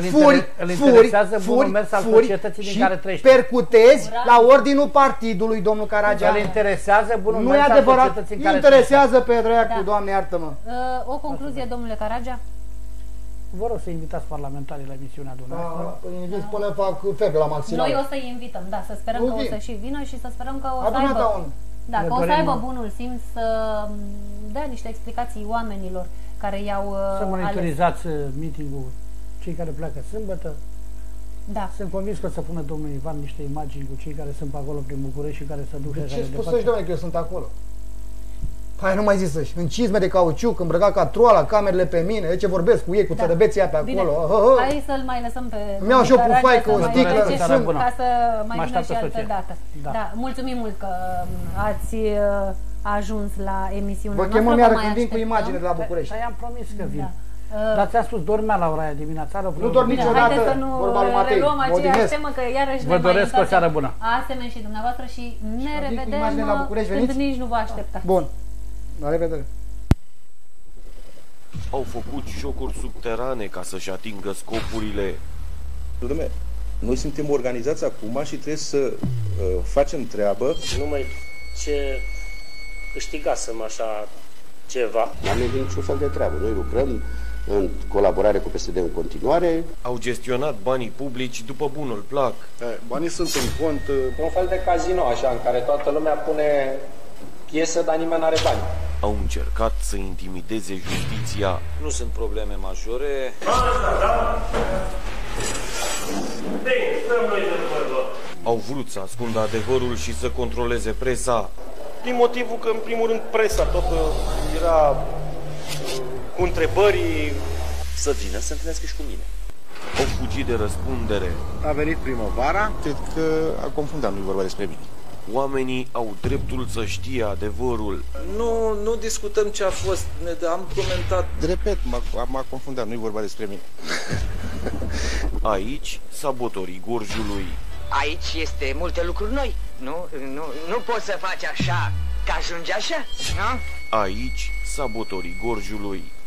furi și percutezi la ordinul partidului, domnul Caragea. Îl interesează bunul mers al societății în care interesează pe dracu, Doamne iartă-mă. O concluzie, domnule Caragea? Vă rog să invitați parlamentarii la emisiunea dumneavoastră. Păi invitați până fac febră la maxilar. Noi o să-i invităm, da, să sperăm că o să și vină și să sperăm că o să aibă... Da, că o să aibă bunul simț să dea niște explicații oamenilor care i-au să monitorizați meeting-ul cei care pleacă sâmbătă. Da. Sunt convins că o să pună domnul Ivan niște imagini cu cei care sunt pe acolo prin București și care se duc. De ce spusăși, domnule, că eu sunt acolo? Hai, nu mai zis-și, în cizme de cauciuc, îmbrăcat ca troala, camerele pe mine, de ce vorbesc cu ei, cu țărăbeții aia pe acolo. Hai să-l mai lăsăm pe... Mi-au și o pufaică, o sticlă, ca să mai vină și altă dată. Da, mulțumim mult că ați ajuns la emisiunea noastră. Vă chemăm iară când vin cu imagine de la București. I-am promis că vin. Dar ți-am spus, dormea la ora aia dimineața. Nu dorm niciodată, vorba lui Matei. Vă doresc o seară bună. Asemenea și dumneavoastră și ne revedem când nici nu vă așteptați. Bun, la revedere. Au făcut jocuri subterane ca să-și atingă scopurile. Dom'le, noi suntem organizați acum și trebuie să facem treabă. Numai ce câștigasem așa ceva. N-am niciun fel de treabă. Noi lucrăm în colaborare cu PSD în continuare. Au gestionat banii publici după bunul plac. Banii sunt în cont. E un fel de casino așa, în care toată lumea pune piesă, dar nimeni n-are bani. Au încercat să intimideze justiția. Nu sunt probleme majore. Au vrut să ascundă adevărul și să controleze presa. Din motivul că, în primul rând, presa tot era cu întrebări. Să vină să întâlnească și cu mine. Au fugit de răspundere. A venit primăvara. Cred că a confundat, nu-i vorba despre mine. Oamenii au dreptul să știe adevărul. Nu discutăm ce a fost, am comentat. Repet, m-a confundat, nu-i vorba despre mine. Aici, sabotorii Gorjului. Aici este multe lucruri noi. Nu poți să faci așa, că ajungi așa, nu? Aici, sabotorii Gorjului.